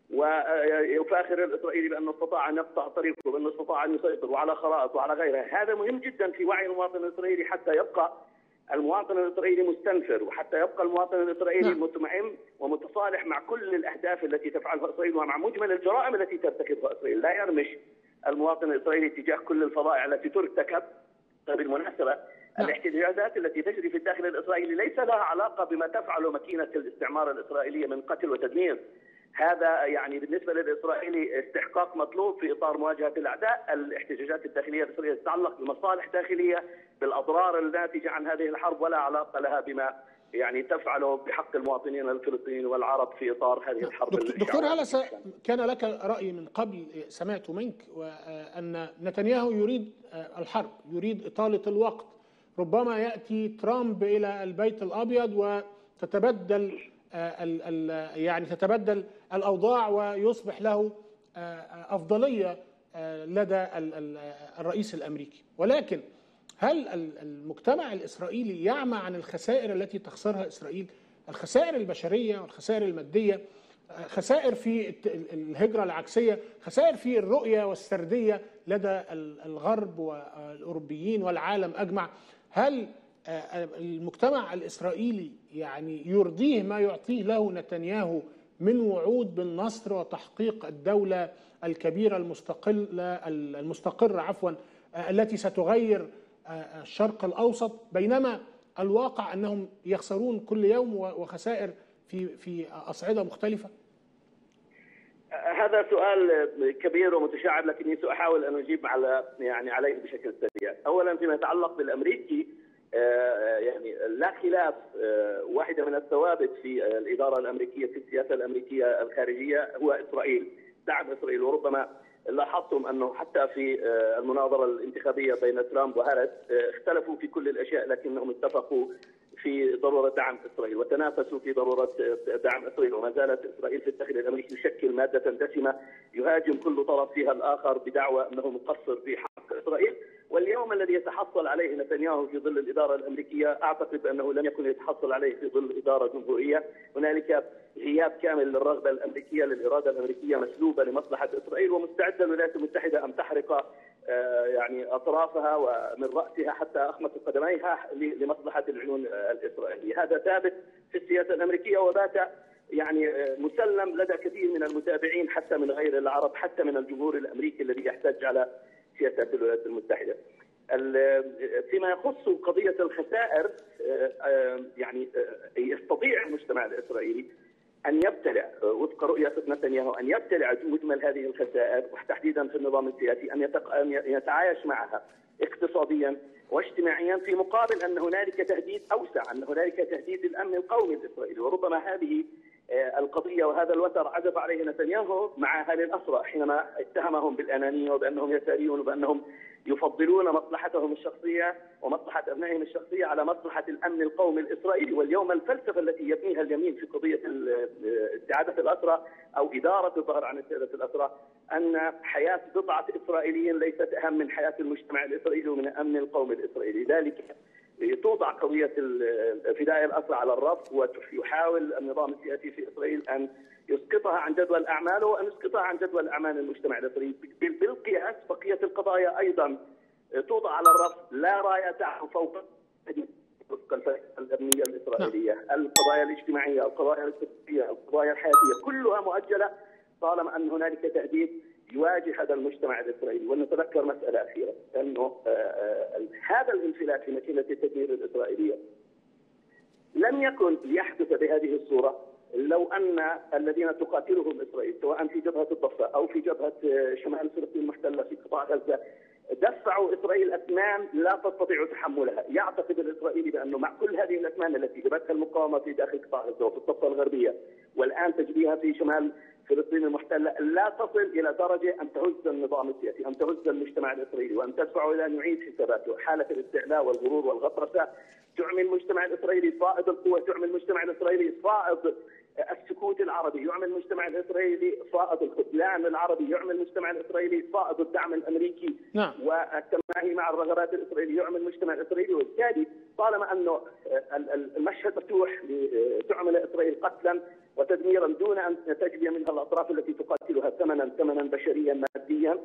ويفاخر الإسرائيلي بأنه استطاع أن يقطع طريقه وبأنه استطاع أن يسيطر وعلى خرائط وعلى غيرها. هذا مهم جدا في وعي المواطن الإسرائيلي حتى يبقى المواطن الإسرائيلي مستنفر، وحتى يبقى المواطن الإسرائيلي نعم. مطمئن ومتصالح مع كل الأهداف التي تفعلها إسرائيل ومع مجمل الجرائم التي ترتكبها إسرائيل. لا يرمش المواطن الإسرائيلي تجاه كل الفظائع التي ترتكب. بالمناسبة نعم. الاحتجاجات التي تجري في الداخل الإسرائيلي ليس لها علاقة بما تفعله ماكينة الاستعمار الإسرائيلية من قتل وتدمير. هذا يعني بالنسبة للإسرائيلي استحقاق مطلوب في إطار مواجهة الأعداء. الاحتجاجات الداخلية الإسرائيلية تتعلق بمصالح داخلية بالأضرار الناتجة عن هذه الحرب، ولا علاقة لها بما يعني تفعله بحق المواطنين الفلسطينيين والعرب في إطار هذه الحرب. دكتور, دكتور هلس، كان لك رأي من قبل سمعت منك وأن نتنياهو يريد الحرب، يريد إطالة الوقت، ربما يأتي ترامب إلى البيت الأبيض وتتبدل ال ال يعني تتبدل الأوضاع ويصبح له أفضلية لدى الرئيس الأمريكي. ولكن هل المجتمع الإسرائيلي يعمى عن الخسائر التي تخسرها إسرائيل؟ الخسائر البشرية والخسائر المادية، خسائر في الهجرة العكسية، خسائر في الرؤية والسردية لدى الغرب والأوروبيين والعالم أجمع. هل المجتمع الإسرائيلي يعني يرضيه ما يعطيه له نتنياهو من وعود بالنصر وتحقيق الدولة الكبيرة المستقلة المستقرة عفوا التي ستغير الشرق الأوسط، بينما الواقع أنهم يخسرون كل يوم وخسائر في في أصعدة مختلفة؟ هذا سؤال كبير ومتشعب، لكني سأحاول أن أجيب على يعني عليه بشكل سريع. أولا فيما يتعلق بالأمريكي، يعني لا خلاف، واحدة من الثوابت في الإدارة الأمريكية في السياسة الأمريكية الخارجية هو إسرائيل، دعم إسرائيل. وربما لاحظتم أنه حتى في المناظرة الانتخابية بين ترامب وهاريس اختلفوا في كل الأشياء، لكنهم اتفقوا في ضرورة دعم إسرائيل وتنافسوا في ضرورة دعم إسرائيل. وما زالت إسرائيل في الداخل الأمريكي تشكل مادة دسمة يهاجم كل طرف فيها الآخر بدعوى أنه مقصر في حق إسرائيل. واليوم الذي يتحصل عليه نتنياهو في ظل الإدارة الأمريكية أعتقد أنه لم يكن يتحصل عليه في ظل إدارة جمهورية. هنالك غياب كامل للرغبة الأمريكية، للإرادة الأمريكية مسلوبة لمصلحة إسرائيل، ومستعدة الولايات المتحدة أن تحرق يعني أطرافها ومن رأسها حتى أخمص قدميها لمصلحة العيون الإسرائيلية. هذا ثابت في السياسة الأمريكية وبات يعني مسلم لدى كثير من المتابعين حتى من غير العرب، حتى من الجمهور الأمريكي الذي يحتج على سياسة الولايات المتحدة. فيما يخص قضية الخسائر، يعني يستطيع المجتمع الإسرائيلي أن يبتلع وفق رؤية نتنياهو أن يبتلع مجمل هذه الخسائر وتحديدا في النظام السياسي، أن يتعايش معها اقتصاديا واجتماعيا، في مقابل أن هنالك تهديد أوسع، أن هنالك تهديد للأمن القومي الإسرائيلي. وربما هذه القضية وهذا الوتر عزف عليه نتنياهو مع أهل الأسرى حينما اتهمهم بالأنانية وبأنهم يساريون وبأنهم يفضلون مصلحتهم الشخصية ومصلحة أبنائهم الشخصية على مصلحة الأمن القومي الإسرائيلي. واليوم الفلسفة التي يبنيها اليمين في قضية استعادة الأسرى أو إدارة الظهر عن استعادة الأسرى أن حياة بضعة إسرائيليين ليست أهم من حياة المجتمع الإسرائيلي ومن الأمن القومي الإسرائيلي. ذلك توضع قضية فداء الأسرى على الرف، ويحاول النظام السياسي في إسرائيل أن يسقطها عن جدول أعماله وأن يسقطها عن جدول أعمال المجتمع الإسرائيلي. بالقياس بقية القضايا أيضا توضع على الرف، لا راية تعلو فوق وفق الفلسفة الأمنية الإسرائيلية. القضايا الاجتماعية، القضايا الاقتصادية، القضايا الحياتية كلها مؤجلة طالما أن هنالك تهديد يواجه هذا المجتمع الإسرائيلي. ونتذكر مسألة أخيرة، أنه هذا الانفلات في ماكينة التدمير الإسرائيلية لم يكن ليحدث بهذه الصورة لو أن الذين تقاتلهم إسرائيل سواء في جبهة الضفة أو في جبهة شمال فلسطين المحتلة في قطاع غزة دفعوا إسرائيل أثمان لا تستطيع تحملها. يعتقد الإسرائيلي بأنه مع كل هذه الأثمان التي جبتها المقاومة في داخل قطاع غزة وفي الضفة الغربية والآن تجريها في شمال فلسطين المحتلة لا تصل إلى درجة أن تهز النظام السياسي، أن تهز المجتمع الإسرائيلي، وأن تدفعه إلى أن يعيد حساباته. حالة الاستعلاء والغرور والغطرسة تعمي المجتمع الإسرائيلي صائد القوة، تعمي المجتمع الإسرائيلي صائد السكوت العربي، يعمل المجتمع الإسرائيلي صائد الخذلان العربي، يعمل المجتمع الإسرائيلي صائد الدعم الأمريكي نعم. والتماهي مع الرغبات الإسرائيلية، يعمل المجتمع الإسرائيلي. وبالتالي طالما أنه المشهد مفتوح لتعمل إسرائيل قتلا وتدميرا دون أن تجلي منها الأطراف التي تقاتلها ثمنا ثمنا بشريا ماديا،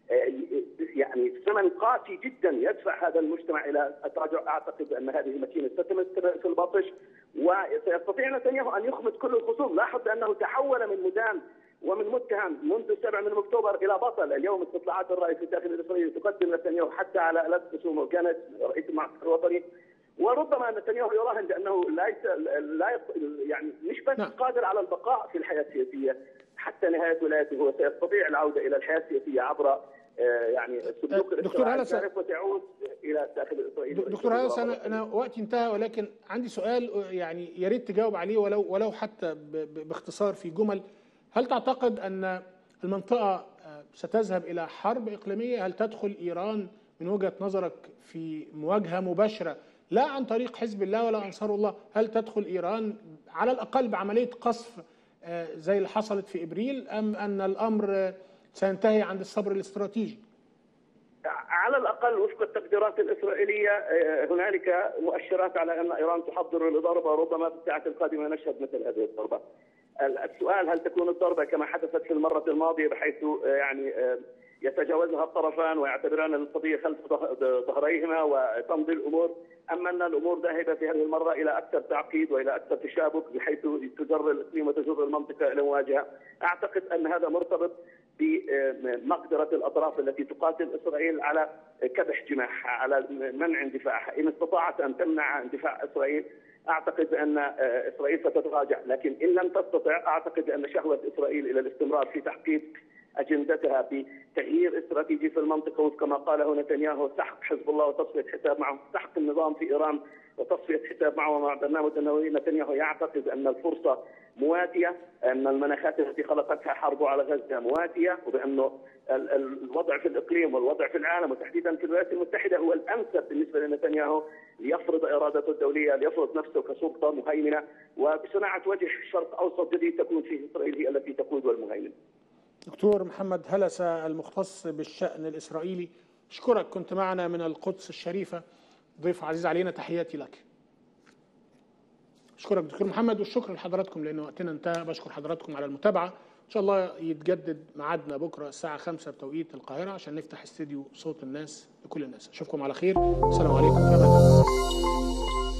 يعني ثمن قاسي جدا يدفع هذا المجتمع الى التراجع. اعتقد ان هذه الماكينه ستستمر في البطش وسيستطيع نتنياهو ان يخمد كل الخصوم. لاحظ بانه تحول من مدان ومن متهم منذ السابع من اكتوبر الى بطل. اليوم استطلاعات الراي في الداخل الاسرائيلي تقدم نتنياهو حتى على الاف خصومه، وكانت رئيس المعسكر الوطني. وربما نتنياهو يراهن بانه لا لا يعني مش بس قادر على البقاء في الحياه السياسيه حتى نهايه ولايته، هو سيستطيع العوده الى الحياه السياسيه عبر يعني سلوك دكتور هلس وتعود الى داخل اسرائيل. دكتور هلس انا انا وقتي انتهى، ولكن عندي سؤال يعني يا ريت تجاوب عليه ولو ولو حتى باختصار في جمل. هل تعتقد ان المنطقه ستذهب الى حرب اقليميه؟ هل تدخل ايران من وجهه نظرك في مواجهه مباشره لا عن طريق حزب الله ولا انصار الله؟ هل تدخل ايران على الاقل بعمليه قصف زي اللي حصلت في ابريل، ام ان الامر سينتهي عند الصبر الاستراتيجي؟ على الأقل وفق التقديرات الإسرائيلية هنالك مؤشرات على أن إيران تحضر لضربة، ربما في الساعة القادمة نشهد مثل هذه الضربة. السؤال هل تكون الضربة كما حدثت في المرة الماضية بحيث يعني يتجاوزها الطرفان ويعتبران القضية خلف ظهريهما وتمضي الأمور، أم أن الأمور ذاهبة في هذه المرة إلى أكثر تعقيد وإلى أكثر تشابك بحيث تجر الإقليم وتجر المنطقة إلى مواجهة؟ أعتقد أن هذا مرتبط بمقدرة الأطراف التي تقاتل إسرائيل على كبح جماحها، على منع اندفاعها. إن استطاعت أن تمنع اندفاع إسرائيل أعتقد أن إسرائيل ستتراجع، لكن إن لم تستطع أعتقد أن شهوة إسرائيل إلى الاستمرار في تحقيق أجندتها بتغيير استراتيجي في المنطقة وفق ما قاله نتنياهو، سحق حزب الله وتصفية حساب معه، سحق النظام في إيران وتصفية حساب معه ومع برنامج النووي. نتنياهو يعتقد أن الفرصة مواتية، أن المناخات التي خلقتها حربه على غزة مواتية، وبأنه الوضع في الإقليم والوضع في العالم وتحديدا في الولايات المتحدة هو الأنسب بالنسبة لنتنياهو ليفرض إرادته الدولية، ليفرض نفسه كسلطة مهيمنة، وبصناعة وجه شرق أوسط جديد تكون فيه إسرائيل هي التي تقود والمهيمن. دكتور محمد هلسة المختص بالشأن الإسرائيلي، أشكرك، كنت معنا من القدس الشريفة، ضيف عزيز علينا، تحياتي لك. أشكرك دكتور محمد، والشكر لحضراتكم لأن وقتنا انتهى. بشكر حضراتكم على المتابعة، إن شاء الله يتجدد ميعادنا بكرة الساعة خمسة بتوقيت القاهرة عشان نفتح استديو صوت الناس لكل الناس. أشوفكم على خير، السلام عليكم.